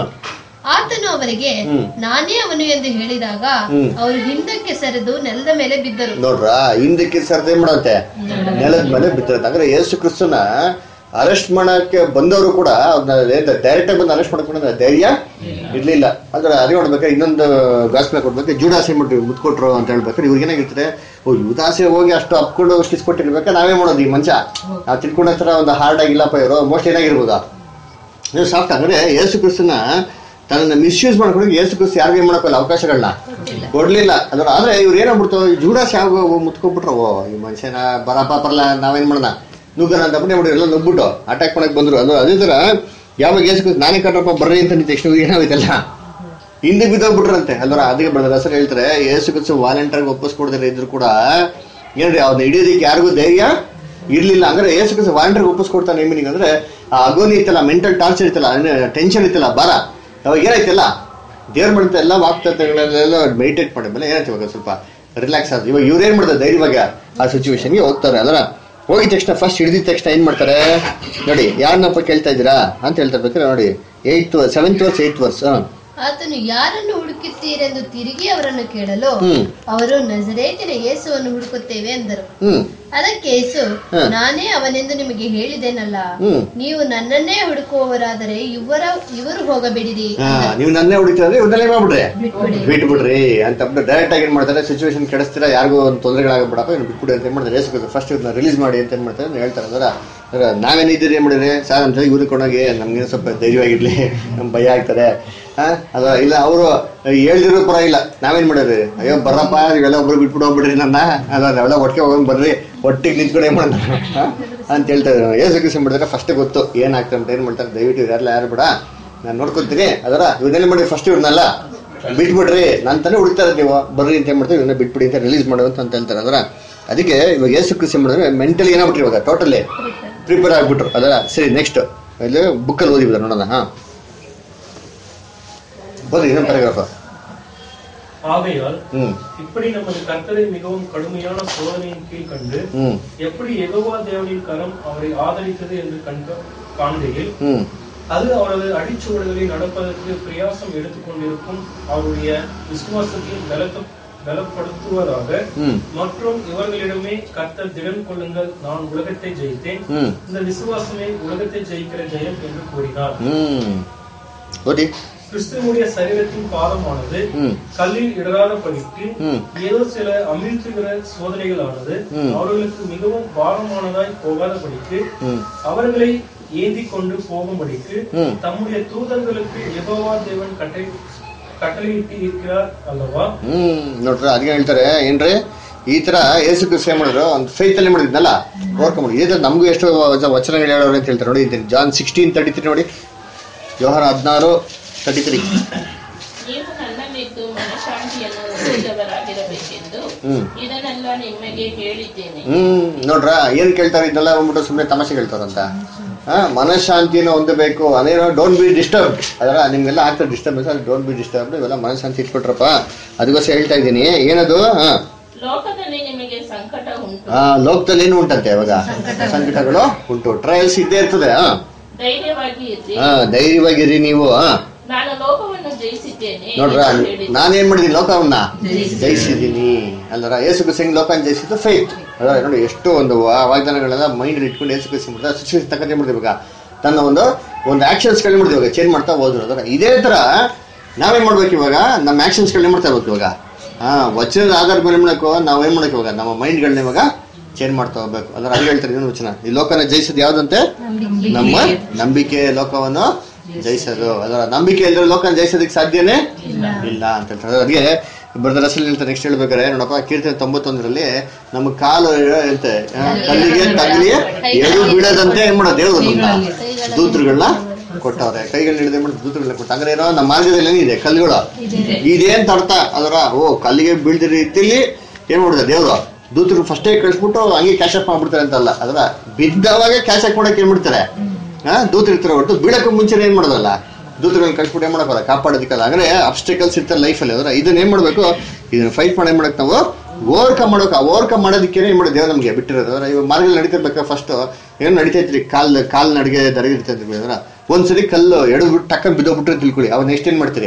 ಆತನು ಅವರಿಗೆ ನಾನೇ ಅವನು ಎಂದು ಹೇಳಿದಾಗ ಅವರು ಹಿಂದಕ್ಕೆ ಸರಿದು ನೆಲದ ಮೇಲೆ ಬಿದ್ದರು. ನೋಡ್ರ ಹಿಂದಕ್ಕೆ ಸರಿದು ಏನ್ ಮಾಡಂತೆ ನೆಲದ ಮೇಲೆ ಬಿದ್ದಿರತ್ತೆ. ಅಂದ್ರೆ ಯೇಸು ಕ್ರಿಸ್ತನ ಅರೆಸ್ಟ್ ಮಾಡಕ್ಕೆ ಬಂದವರು ಕೂಡ ಡೈರೆಕ್ಟ್ ಆಗಿ ಬಂದು ಅರೆಸ್ಟ್ ಮಾಡ್ಕೊಂಡ್ರೆ ಧೈರ್ಯ ಇರ್ಲಿಲ್ಲ. ಅಂದ್ರೆ ಅದೇ ನೋಡ್ಬೇಕಾದ್ರೆ ಇನ್ನೊಂದು ಗಾಸ್ಪಲ್ ಕೊಡ್ಬೇಕು ಜೂಡಾಸ್ ಏನ್ ಮಾಡ್ತೀವಿ ಮುತ್ಕೊಟ್ರು ಅಂತ ಹೇಳ್ಬೇಕಾದ್ರೆ ಇವ್ರಿಗೆ ಏನಾಗಿರ್ತಾರೆ ಓ ಯುದಾಸೆ ಹೋಗಿ ಅಷ್ಟು ಅಪ್ಕೊಂಡು ಕಿಸ್ಕೊಟ್ಟಿರ್ಬೇಕಾ ನಾವೇ ಮಾಡೋದು ಈ ಮಂಚ ನಾವು ತಿಳ್ಕೊಂಡ ಹತ್ರ ಒಂದು ಹಾರ್ಡ್ ಆಗಿಲ್ಲಪ್ಪ ಇವರು ಮೋಸ್ಟ್ ಏನಾಗಿರ್ಬೋದಾ ನೀವು ಸಾಫ್ಟ್. ಅಂದ್ರೆ ಯೇಸು ಕ್ರಿಸ್ತನ ತನ್ನ ಮಿಸ್ಯೂಸ್ ಮಾಡ್ಕೊಂಡು ಯೇಸು ಕ್ರಿಸ್ತು ಯಾರಿಗೂ ಏನ್ ಮಾಡೋಕ್ಕಲ್ಲ ಅವಕಾಶಗಳನ್ನ ಕೊಡ್ಲಿಲ್ಲ. ಅಂದ್ರೆ ಆದ್ರೆ ಇವ್ರು ಏನಾಗ್ಬಿಡ್ತು ಜೂಡಾಸ್ ಯಾವ ಮುತ್ಕೊಬಿಟ್ರು ಓ ಈ ಮನುಷ್ಯನ ಬರಪ್ಪ ಬರಲ್ಲ ನಾವೇನ್ ಮಾಡೋಣ ನುಗ್ಗನ ಅಂತ ಬಿಟ್ಟು ಎಲ್ಲ ನುಗ್ಬಿಟ್ಟು ಅಟ್ಯಾಕ್ ಮಾಡಕ್ ಬಂದ್ರು. ಅಂದ್ರೆ ಅದೇ ತರ ಯಾವಾಗ ಯೇಸು ಕ್ರಿಸ್ತು ನಾನೇ ಕಟ್ರಪ್ಪ ಬರ್ರಿ ಅಂತ ತಕ್ಷಣ ಏನಾಗೈತಲ್ಲ ಹಿಂದೆ ಬಿದ್ದೋಗ್ಬಿಟ್ರಂತೆ ಅಲ್ವರ. ಅದಕ್ಕೆ ಬರ್ತಾರೆ ಸರ್ ಹೇಳ್ತಾರೆ ಯೇಸು ಕ್ರಿಸ್ತು ವಾಲಂಟಿಯರ್ಗೆ ಒಪ್ಪಿಸ್ಕೊಡ್ತಾರೆ ಇದ್ರು ಕೂಡ ಏನ್ರಿ ಅವ್ನ ಹಿಡಿಯೋದಕ್ಕೆ ಯಾರಿಗೂ ಧೈರ್ಯ ಇರ್ಲಿಲ್ಲ. ಅಂದ್ರೆ ಯೇಸು ಕ್ರಿಸ್ತು ವಾಲಂಟಿಯರ್ಗೆ ಒಪ್ಪಿಸ್ಕೊಡ್ತಾನೆ ಮೀನಿಂಗ್ ಅಂದ್ರೆ ಆ ಅಗೋನಿ ಇತ್ತಲ್ಲ ಮೆಂಟಲ್ ಟಾರ್ಚರ್ ಇತ್ತಲ್ಲ ಟೆನ್ಷನ್ ಇತ್ತಲ್ಲ ಬರ ಅವಾಗ ಏನಾಯ್ತಲ್ಲ ದೇವ್ರ ಮಾಡ್ತಾ ಎಲ್ಲ ವಾಗ್ದಾನಗಳೆಲ್ಲ ಮೆಡಿಟೇಟ್ ಮಾಡಿದ್ಮೇಲೆ ಏನಾಯ್ತು ಇವಾಗ ಸ್ವಲ್ಪ ರಿಲ್ಯಾಕ್ಸ್ ಆದ್ರೆ ಇವಾಗ ಇವ್ರು ಏನ್ ಮಾಡ್ತಾರೆ ಧೈರ್ಯವಾಗಿ ಆ ಸಿಚುವೇಶನ್ಗೆ ಹೋಗ್ತಾರೆ. ಅದರ ಹೋಗಿದ ತಕ್ಷಣ ಫಸ್ಟ್ ಹಿಡಿದಿದ ತಕ್ಷಣ ಏನ್ ಮಾಡ್ತಾರೆ ನೋಡಿ ಯಾರನ್ನಪ್ಪ ಕೇಳ್ತಾ ಇದ್ದೀರಾ ಅಂತ ಹೇಳ್ತಾ ಬೇಕಾದ್ರೆ ನೋಡಿ 7th verse 8th verse. ಆತನು ಯಾರನ್ನು ಹುಡುಕುತ್ತೀರೆಂದು ತಿರುಗಿ ಅವರನ್ನು ಕೇಳಲು ಅವರು ನಜರೇತಿನ ಯೇಸುವನ್ನು ಹುಡುಕುತ್ತೇವೆ ಎಂದರು. ಅದಕ್ಕೆ ಯೇಸು ನಾನೇ ಅವನೆಂದು ನಿಮಗೆ ಹೇಳಿದೆನಲ್ಲ, ನೀವು ನನ್ನನ್ನೇ ಹುಡುಕುವವರಾದರೆ ಇವರು ಹೋಗಬೇಡಿರಿ. ನೀವು ನನ್ನೇ ಹುಡುಕಿದ್ರೆ ಇವ್ರನ್ನೆಲ್ಲ ಮಾಡ್ಬಿಡ್ರಿ ಬಿಟ್ಬಿಡ್ರಿ ಅಂತ ಡೈರೆಕ್ಟ್ ಆಗಿ ಏನ್ ಮಾಡ್ತಾರೆ ಸಿಚುವೇಶನ್ ಕೆಡಿಸ್ತೀರಾ ಯಾರಿಗೂ ಒಂದು ತೊಂದರೆಗಳಾಗಬೇಡಪ್ಪ ಇವ್ನು ಬಿಟ್ಬಿಡಿ ಅಂತ ಏನ್ ಮಾಡ್ತಾರೆ ಯೇಸು ಫಸ್ಟ್ ಇವ್ರನ್ನ ರಿಲೀಸ್ ಮಾಡಿ ಅಂತ ಏನ್ ಮಾಡ್ತಾರೆ ಹೇಳ್ತಾರೆ. ಅಂದ್ರೆ ನಾವೇನಿದ್ದೀರಿ ಏನ್ ಮಾಡಿದ್ರೆ ಸರ್ ನಮ್ಮ ಜೊತೆಗೆ ಊರಿಗೆ ಕೊಂಡೋಗಿ ನಮ್ಗೆ ಸ್ವಲ್ಪ ಧೈರ್ಯವಾಗಿರ್ಲಿ, ನಮ್ ಭಯ ಆಗ್ತದೆ ಅದ ಇಲ್ಲ ಅವರು ಹೇಳ್ದಿರೋ ಪರ ಇಲ್ಲ. ನಾವೇನ್ ಮಾಡಿದ್ರಿ, ಅಯ್ಯೋ ಬರ್ರಪ್ಪ ಇವೆಲ್ಲ ಒಬ್ರು ಬಿಟ್ಬಿಟ್ಟು ಹೋಗ್ಬಿಡ್ರಿ ನನ್ನ ಅವೆಲ್ಲ ಒಟ್ಟಿಗೆ ಹೋಗೋಣ ಬರ್ರಿ, ಒಟ್ಟಿಗೆ ನಿಂತ್ಕೊಂಡು ಏನ್ ಮಾಡೋಣ ಅಂತ ಹೇಳ್ತಾ ಇದ್ರು. ಏಸು ಕ್ರಿಸ್ತ ಮಾಡಿದ್ರೆ ಫಸ್ಟ್ ಗೊತ್ತು ಏನಾಗ್ತದೆ ಅಂತ. ಏನ್ ಮಾಡ್ತಾರೆ, ದಯವಿಟ್ಟು ಯಾರು ಬೇಡ ನಾನು ನೋಡ್ಕೊತೀನಿ, ಅದರ ಇವನ್ನೆಲ್ಲ ಮಾಡಿ ಫಸ್ಟ್ ಇವ್ರನ್ನೆಲ್ಲ ಬಿಟ್ಬಿಡ್ರಿ, ನಾನು ತಾನೇ ಹುಡುಕ್ತಾರೆ ನೀವು ಬರ್ರಿ ಅಂತ ಏನ್ ಮಾಡ್ತೀವಿ, ಇವನ್ನ ಬಿಟ್ಬಿಡಿ ಅಂತ ರಿಲೀಸ್ ಮಾಡೋದು ಅಂತ ಹೇಳ್ತಾರೆ. ಅದರ ಅದಕ್ಕೆ ಇವಾಗ ಏಸು ಕ್ರಿಸ್ತ ಮಾಡಿದ್ರೆ ಮೆಂಟಲಿ ಏನಾಗ್ಬಿಟ್ರಿ, ಇವಾಗ ಟೋಟಲಿ ಪ್ರಿಪೇರ್ ಆಗ್ಬಿಟ್ರು. ಅದರ ಸರಿ ನೆಕ್ಸ್ಟ್ ಇಲ್ಲಿ ಬುಕ್ಕಲ್ಲಿ ಓದಿಬಿಡ ನೋಡೋಣ. போது இன்னும் பேராகிராஃப். ஆகையால் இப்படி நமது கர்த்தரை மிகவும் கடுமையான சோதனையின் கீழ் கண்டு எப்படி யெகோவா தேவனின் கரம் அவரை ஆதரித்தது என்று காண்கையில் அது அவரது அடிச்சுவடுகளில் நடப்பதற்கு பிரயாசம் எடுத்துக்கொண்டிருக்கும் அவருடைய விசுவாசத்தையும் பலப்படுத்துவதாக மற்றும் இவர்களிடமே கர்த்தர் திடன் கொள்ளுங்கள், நான் உலகத்தை ஜெயித்தேன், இந்த விசுவாசமே உலகத்தை ஜெயிக்கிற ஜெயம் என்று கூறினார். கிறிஸ்துவனுடைய சரீரத்தின் பாதமானது கல்லில் இடராதபடிக்கு ஏதோ சில அமிழ்த்துகிற சோதனைகளானது அவர்களுக்கு மிகவும் பாரமானதாய் போகாதபடிக்கு அவர்களை ஏந்தி கொண்டு போகும்படிக்கு தம்முடைய தூதர்களுக்கு யெகோவா தேவன் ಕಟ್ಟಳೆಯಿಟ್ಟು இருக்கிறார் ಅಲ್ಲವಾ. ನೋಡ್ರಿ ಅದಕ್ಕೆ ಹೇಳ್ತಾರೆ ಏನ್ರಿ, ಈ ತರ ಯೇಸು ಕ್ರಿಸ್ತ ಏನ್ ಮಾಡಿದ್ರು, ಒಂದು ಫೇತ್ ಅಲ್ಲಿ ಮಾಡಿದ್ನಲ್ಲ ಓವರ್ಕಮ್ ಮಾಡಿ. ಇದೇ ನಮಗೂ ಎಷ್ಟು ವಚನಗಳು ಹೇಳೋರು ಅಂತ ಹೇಳ್ತಾರೆ ನೋಡಿ. 16:33 ನೋಡಿ, ಯೋಹಾನ 16:33. ನೀವು ನನ್ನ ಮೇದ್ದು ಮನಶಾಂತಿಯನ್ನು ಹೊಂದಿದವರಾಗಿರಬೇಕೆಂದು ಇದನ್ನೆಲ್ಲ ನಿಮಗೆ ಹೇಳಿದ್ದೇನೆ. ನೋಡ್ರ ಏನ್ ಕೇಳ್ತಾರೆ, ಇದನ್ನೆಲ್ಲ ಬಂದ್ಬಿಟ್ಟು ಸುಮ್ಮನೆ ತಮಾಷೆ ಹೇಳ್ತಾರಂತ. ಮನಃಶಾಂತಿಯನ್ನು ಹೊಂದಬೇಕು, ಅದೇನೋ ಡೋಂಟ್ ಬಿ ಡಿಸ್ಟರ್ಬ್. ಅದರ ನಿಮ್ಗೆಲ್ಲ ಆಗ್ತದೆ ಡಿಸ್ಟರ್ಬೆನ್ಸ್, ಅದು ಡೋಂಟ್ ಬಿ ಡಿಸ್ಟರ್ಬ್, ಇವೆಲ್ಲ ಮನಃಶಾಂತಿ ಇಟ್ಕೊಟ್ರಪ್ಪ. ಅದಕ್ಕೋಸ್ಕರ ಹೇಳ್ತಾ ಇದ್ದೀನಿ. ಏನದು, ಲೋಕದಲ್ಲಿ ನಿಮಗೆ ಸಂಕಟ ಉಂಟು. ಲೋಕದಲ್ಲಿ ಏನು ಉಂಟಂತೆ, ಇವಾಗ ಸಂಕಟಗಳು ಉಂಟು, ಟ್ರಯಲ್ಸ್ ಇದ್ದೇ ಇರ್ತದೆ. ಧೈರ್ಯವಾಗಿರಿ ನೀವು. ನಾನು ಲೋಕವನ್ನು ಜಯಿಸಿದ್ದೇನೆ. ನೋಡ್ರ ನಾನೇನ್ ಮಾಡಿದೀನಿ, ಲೋಕವನ್ನ ಜಯಿಸಿದ್ದೀನಿ ಅಲ್ಲರ. ಯೇಸು ಕ್ರಿಸ್ತ ಲೋಕನ ಜಯಿಸಿದ್ದು ಫೇತ್. ಅದರ ನೋಡಿ ಎಷ್ಟು ಒಂದು ವಾಗ್ದಾನಗಳೆಲ್ಲ ಮೈಂಡ್ ಇಟ್ಕೊಂಡು ಯೇಸು ಕ್ರಿಸ್ತ ಮಾಡ್ತಾರೆ. ಸಿಚುವೇಶನ್ ತಕ್ಕಂತೆ ಮಾಡ್ತೀವಿ. ಇವಾಗ ತನ್ನ ಒಂದು ಆಕ್ಷನ್ಸ್ ಗಳನ್ನ ಮಾಡ್ತೀವಿ, ಇವಾಗ ಚೇಂಜ್ ಮಾಡ್ತಾ ಹೋದ್ರು. ಅದರ ಇದೇ ತರ ನಾವೇನ್ ಮಾಡ್ಬೇಕು, ಇವಾಗ ನಮ್ಮ ಆಕ್ಷನ್ಸ್ ಗಳನ್ನ ಮಾಡ್ತಾ ಇರ್ಬೇಕು. ಇವಾಗ ವಚನದ ಆಧಾರದ ಮೇಲೆ ಮಾಡಬೇಕು. ನಾವೇನ್ ಮಾಡಬೇಕು, ಇವಾಗ ನಮ್ಮ ಮೈಂಡ್ ಗಳನ್ನ ಇವಾಗ ಚೇಂಜ್ ಮಾಡ್ತಾ ಹೋಗ್ಬೇಕು. ಅದರ ಅದು ಹೇಳ್ತಾರೆ ಇನ್ನೊಂದು ವಚನ, ಈ ಲೋಕನ ಜಯಿಸೋದು ಯಾವ್ದಂತೆ, ನಮ್ಮ ನಂಬಿಕೆ ಲೋಕವನ್ನು ಜಯಿಸೋದು. ಅದರ ನಂಬಿಕೆ ಇಲ್ಲದ್ರೆ ಲೋಕನ ಜಯಿಸೋದಕ್ಕೆ ಸಾಧ್ಯನೇ ಇಲ್ಲ ಅಂತ ಹೇಳ್ತಾರೆ. ಅದಕ್ಕೆ ಬ್ರದರ್ ಅಸಲ್ ಹೇಳ್ತಾರೆ. ನೆಕ್ಸ್ಟ್ ಹೇಳ್ಬೇಕಾರೆ ನೋಡಪ್ಪ, ಕೀರ್ತನೆ 91 ನಮ್ಮ ಕಾಲು ಹೇಳ್ತೆ ಕಲ್ಲಿಗೆ ತಗಲಿ ಎಡು ಬೀಳದಂತೆ ಏನ್ ಮಾಡೋ ದೇವ್ರು ದೂತರುಗಳನ್ನ ಕೊಟ್ಟವ್ರೆ. ಕೈಗಳನ್ನ ಹಿಡಿದು ಮಾಡಿ ದೂತರುಗಳನ್ನ ಕೊಟ್ಟ. ಅಂದ್ರೆ ಏನೋ ನಮ್ಮ ಮಾರ್ಗದಲ್ಲಿ ಏನಿದೆ ಕಲ್ಲುಗಳು ಇದೇನ್ ಅರ್ಥ. ಅದರ ಕಲ್ಲಿಗೆ ಬೀಳ್ದ ರೀತಿಯಲ್ಲಿ ಏನ್ ಮಾಡಿದೆ ದೇವ್ರು, ದೂತರು ಫಸ್ಟೇ ಕಳಿಸ್ಬಿಟ್ಟು ಹಂಗೆ ಕ್ಯಾಶ್ ಅಪ್ ಮಾಡ್ಬಿಡ್ತಾರೆ ಅಂತಲ್ಲ. ಅದರ ಬಿದ್ದವಾಗ ಕ್ಯಾಶ್ ಅಪ್ ಮಾಡಕ್ ಏನ್ ಮಾಡ್ತಾರೆ, ದೂತರು ಇರ್ತಾರೆ ಹೊರತು ಬೀಳಕ್ಕೂ ಮುಂಚೆ ಏನ್ ಮಾಡೋದಲ್ಲ, ದೂತರುಗಳನ್ನ ಕಳ್ಸ್ಬಿಟ್ಟು ಏನ್ ಮಾಡೋಕಲ್ಲ, ಕಾಪಾಡೋದಕ್ಕಲ್ಲ. ಅಂದ್ರೆ ಅಬ್ಸ್ಟಿಕಲ್ಸ್ ಇರ್ತಾರೆ ಲೈಫಲ್ಲಿ. ಅದರ ಇದನ್ನ ಏನ್ ಮಾಡ್ಬೇಕು, ಇದನ್ನ ಫೈಟ್ ಮಾಡಿ ಏನ್ ಮಾಡಕ್ ನಾವು ಓವರ್ಕಮ್ ಮಾಡೋದಕ್ಕೆ ಏನ್ ಮಾಡೋದು ದೇವ್ರು ನಮ್ಗೆ ಬಿಟ್ಟಿರೋದು. ಅದರ ಇವಾಗ ಮಾರ್ಗದಲ್ಲಿ ನಡೀತಿರ್ಬೇಕಾ ಫಸ್ಟ್ ಏನ್ ನಡೀತೈತ್ರಿ, ಕಾಲ್ ನಡಿಗೆ ದರಗಿರ್ತೈತ್ರಿ. ಅದರ ಒಂದ್ಸರಿ ಕಲ್ಲು ಎಡಬಿಟ್ಟು ಟಕ್ಕ ಬಿದ್ದೋಗ್ಬಿಟ್ರೆ ತಿಳ್ಕೊಳ್ಳಿ, ಅವಾಗ ನೆಕ್ಸ್ಟ್ ಏನ್ ಮಾಡ್ತೀರಿ,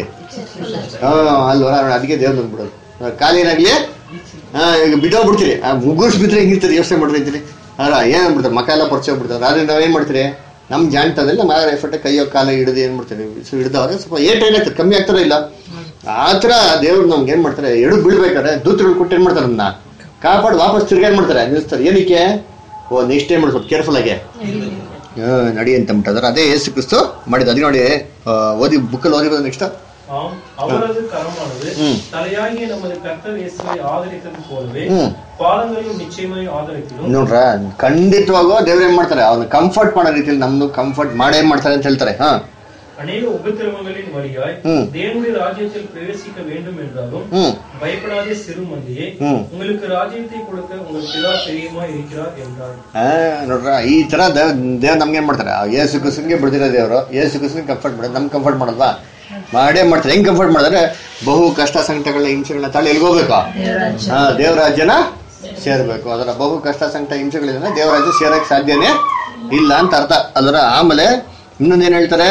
ಅಲ್ವರ ಅದಕ್ಕೆ ದೇವ್ರು ಬಂದ್ಬಿಡೋದು. ಕಾಲೇನಾಗ್ಲಿ ಈಗ ಬಿದ್ದೋಗ್ಬಿಡ್ತೀರಿ, ಮುಗುರ್ಸ್ ಬಿದ್ರೆ ಹೆಂಗಿರ್ತೀರಿ ಯೋಚನೆ ಮಾಡಿರ್ತೀರಿ. ಅದ್ರ ಏನ್ಬಿಡ್ತಾರೆ ಮಕ್ಕ ಎಲ್ಲ ಪರಿಚಯ ಹೋಗ್ಬಿಡ್ತಾರೆ. ಆದ್ರೆ ನಾವ್ ಏನ್ ಮಾಡ್ತೀರಿ, ನಮ್ ಜಾಣ್ತದಲ್ಲಿ ನಮ್ಮ ಎಫರ್ಟ್ ಕೈಯೋ ಕಾಲ ಹಿಡಿದು ಏನ್ ಮಾಡ್ತೀರಿ, ಹಿಡಿದವಾಗ ಸ್ವಲ್ಪ ಏಟ್ ಏನಾಗ್ತದೆ ಕಮ್ಮಿ ಆಗ್ತಾರ ಇಲ್ಲ. ಆತರ ದೇವ್ರು ನಮ್ಗೆ ಏನ್ ಮಾಡ್ತಾರೆ, ಎಡು ಬೀಳ್ಬೇಕಾದ್ರೆ ದೂತರುಗಳು ಕೊಟ್ಟು ಏನ್ ಮಾಡ್ತಾರೆ, ನಮ್ಮನ್ನ ಕಾಪಾಡಿ ವಾಪಸ್ ತಿರ್ಗಿ ಏನ್ ಮಾಡ್ತಾರೆ ನಿಲ್ಲಿಸ್ತಾರೆ. ಏನಕ್ಕೆ, ನೆಕ್ಸ್ಟ್ ಟೈಮ್ ಮಾಡಿ ಸ್ವಲ್ಪ ಕೇರ್ಫುಲ್ ಆಗಿ ನಡಿ ಅಂತ ಅಂದ್ಬಿಟ್ಟದ್ರ. ಅದೇ ಯೇಸು ಕ್ರಿಸ್ತ ಮಾಡಿದ. ಅದೇ ನೋಡಿ ಓದಿ ಬುಕ್ಕಲ್ಲಿ ಓದಿರೋದು. ನೆಕ್ಸ್ಟ್ அவரது கரமானது தலையாகிய நமது கர்த்தர் இயேசுவை ஆதரித்தது போலவே பாதங்களையும் நிச்சயமாய் ஆதரிக்கும். ನೋಡ್ರ ಖಂಡಿತವಾಗೂ ದೇವ್ರು ಏನ್ ಮಾಡ್ತಾರೆ, ಅವ್ನ ಕಂಫರ್ಟ್ ಮಾಡೋ ರೀತಿಯಲ್ಲಿ ನಮ್ನು ಕಂಫರ್ಟ್ ಮಾಡೇ ಮಾಡ್ತಾರೆ ಅಂತ ಹೇಳ್ತಾರೆ. அநேக உபத்திரவங்களின் வழியாய் தேவனுடைய ராஜ்யத்தில் பிரவேசிக்க வேண்டும் என்றாலும் பயப்படாதே சிறுமந்தியே, உங்களுக்கு ராஜ்யத்தை கொடுக்க உங்கள் பிதா பெரியமா இருக்கிறார் என்றார். ನೋಡ್ರ ಈ ತರ ದೇವ್ರು ನಮ್ಗೆ ಏನ್ ಮಾಡ್ತಾರೆ, ಯೇಸು ಕ್ರಿಸ್ತನಿಗೆ ಬಿಡ್ದಿರೋ ದೇವರು ಯೇಸು ಕ್ರಿಸ್ತನಿಗೆ ಕಂಫರ್ಟ್ ಮಾಡೋದು. ನಮ್ಗೆ ಕಂಫರ್ಟ್ ಮಾಡಲ್ವಾ, ಮಾಡೇ ಮಾಡ್ತಾರೆ. ಹೆಂಗ್ ಕಂಫರ್ಟ್ ಮಾಡಿದ್ರೆ, ಬಹು ಕಷ್ಟ ಸಂಕಟಗಳನ್ನ ಹಿಂಸೆಗಳನ್ನ ತಾಳಿ ಎಲ್ಗೋಬೇಕು, ದೇವರಾಜ್ಯನ ಸೇರ್ಬೇಕು. ಅದರ ಬಹು ಕಷ್ಟ ಸಂಕಟ ಹಿಂಸೆಗಳಿಂದ ದೇವರಾಜ್ಯ ಸೇರಕ್ ಸಾಧ್ಯನೇ ಇಲ್ಲ ಅಂತ ಅರ್ಥ. ಅದರ ಆಮೇಲೆ ಇನ್ನೊಂದೇನ್ ಹೇಳ್ತಾರೆ,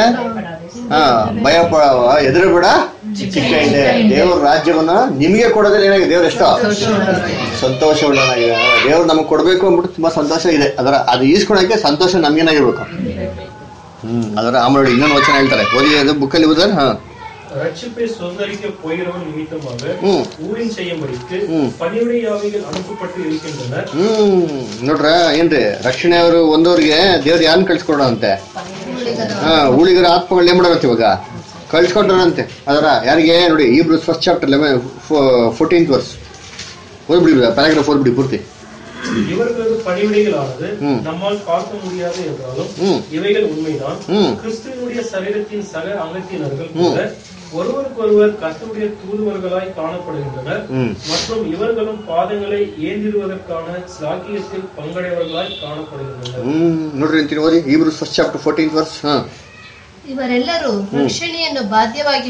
ಭಯ ಎದುರುಬೇಡ ಚಿಕ್ಕ ಇದೆ, ದೇವ್ರ ರಾಜ್ಯವನ್ನ ನಿಮಗೆ ಕೊಡೋದ್ರಲ್ಲಿ ಏನಾಗಿದೆ, ದೇವ್ರ ಎಷ್ಟೋ ಸಂತೋಷ ಉಳ್ಳನಾಗಿದೆ. ದೇವ್ರು ನಮಗ್ ಕೊಡ್ಬೇಕು ಅಂದ್ಬಿಟ್ಟು ತುಂಬಾ ಸಂತೋಷ ಇದೆ. ಅದರ ಅದು ಈಸ್ಕೊಳಕ್ಕೆ ಸಂತೋಷ ನಮ್ಗೇನಾಗಿರ್ಬೇಕು. ಅದರ ಆಮೇಲೆ ಇನ್ನೊಂದು ವಚನ ಹೇಳ್ತಾರೆ, ಓದಿ ಅದು ಬುಕ್ಕಲ್ಲಿ ಓದಾರ. ரட்சிப்பை சுதந்திரிக்க போகிறவன் நிமித்தமாக ஊழியம் செய்யும்படிக்கு பணியுடைய ஆவிகள் ಅನುಪಪಟ್ಟು ಇರುக்கின்றன. ನೋಡ್ರ ಏನ್ರಿ ರಕ್ಷಣೆ ಅವರು ಒಂದವ್ರಿಗೆ ದೇವ್ರು ಯಾರನ್ನ ಕಳ್ಸ್ಕೊಡಂತೆ? ಊಳಿಗರ ಆತ್ಮಗಳನ್ನ ಏನ್ ಮಾಡೋರಂತೆ ಇವಾಗ ಕಳ್ಸ್ಕೊಂಡ್ರಂತೆ. ಅದರ ಯಾರಿಗೆ ನೋಡಿ Hebrews 1st chapter 14th verse ಓದ್ಬಿಡಿ, ಪ್ಯಾರಾಗ್ರಾಫ್ ಓದ್ಬಿಡಿ ಪೂರ್ತಿ. இவர்களது பணிவிடைகளானது நம்மால் பார்க்க முடியாது என்றாலும் இவைகள் உண்மைதான். கிறிஸ்துவினுடைய சரீரத்தின் சக அங்கத்தினர்கள் கூட ஒருவருக்கொருவர் கர்த்தருடைய தூதுவர்களாய் காணப்படுகின்றனர் மற்றும் இவர்களும் பாதங்களை ஏந்திடுவதற்கான ஸ்லாக்கியத்தில் பங்கடையவர்களாய் காணப்படுகின்றனர். ನೋಡ್ರಿ ಅಂತೀನಿ ಓದಿ Hebrews 1st chapter 14th verse. ಇವರೆಲ್ಲರೂ ರಕ್ಷಣೆಯನ್ನು ಬಾಧ್ಯವಾಗಿ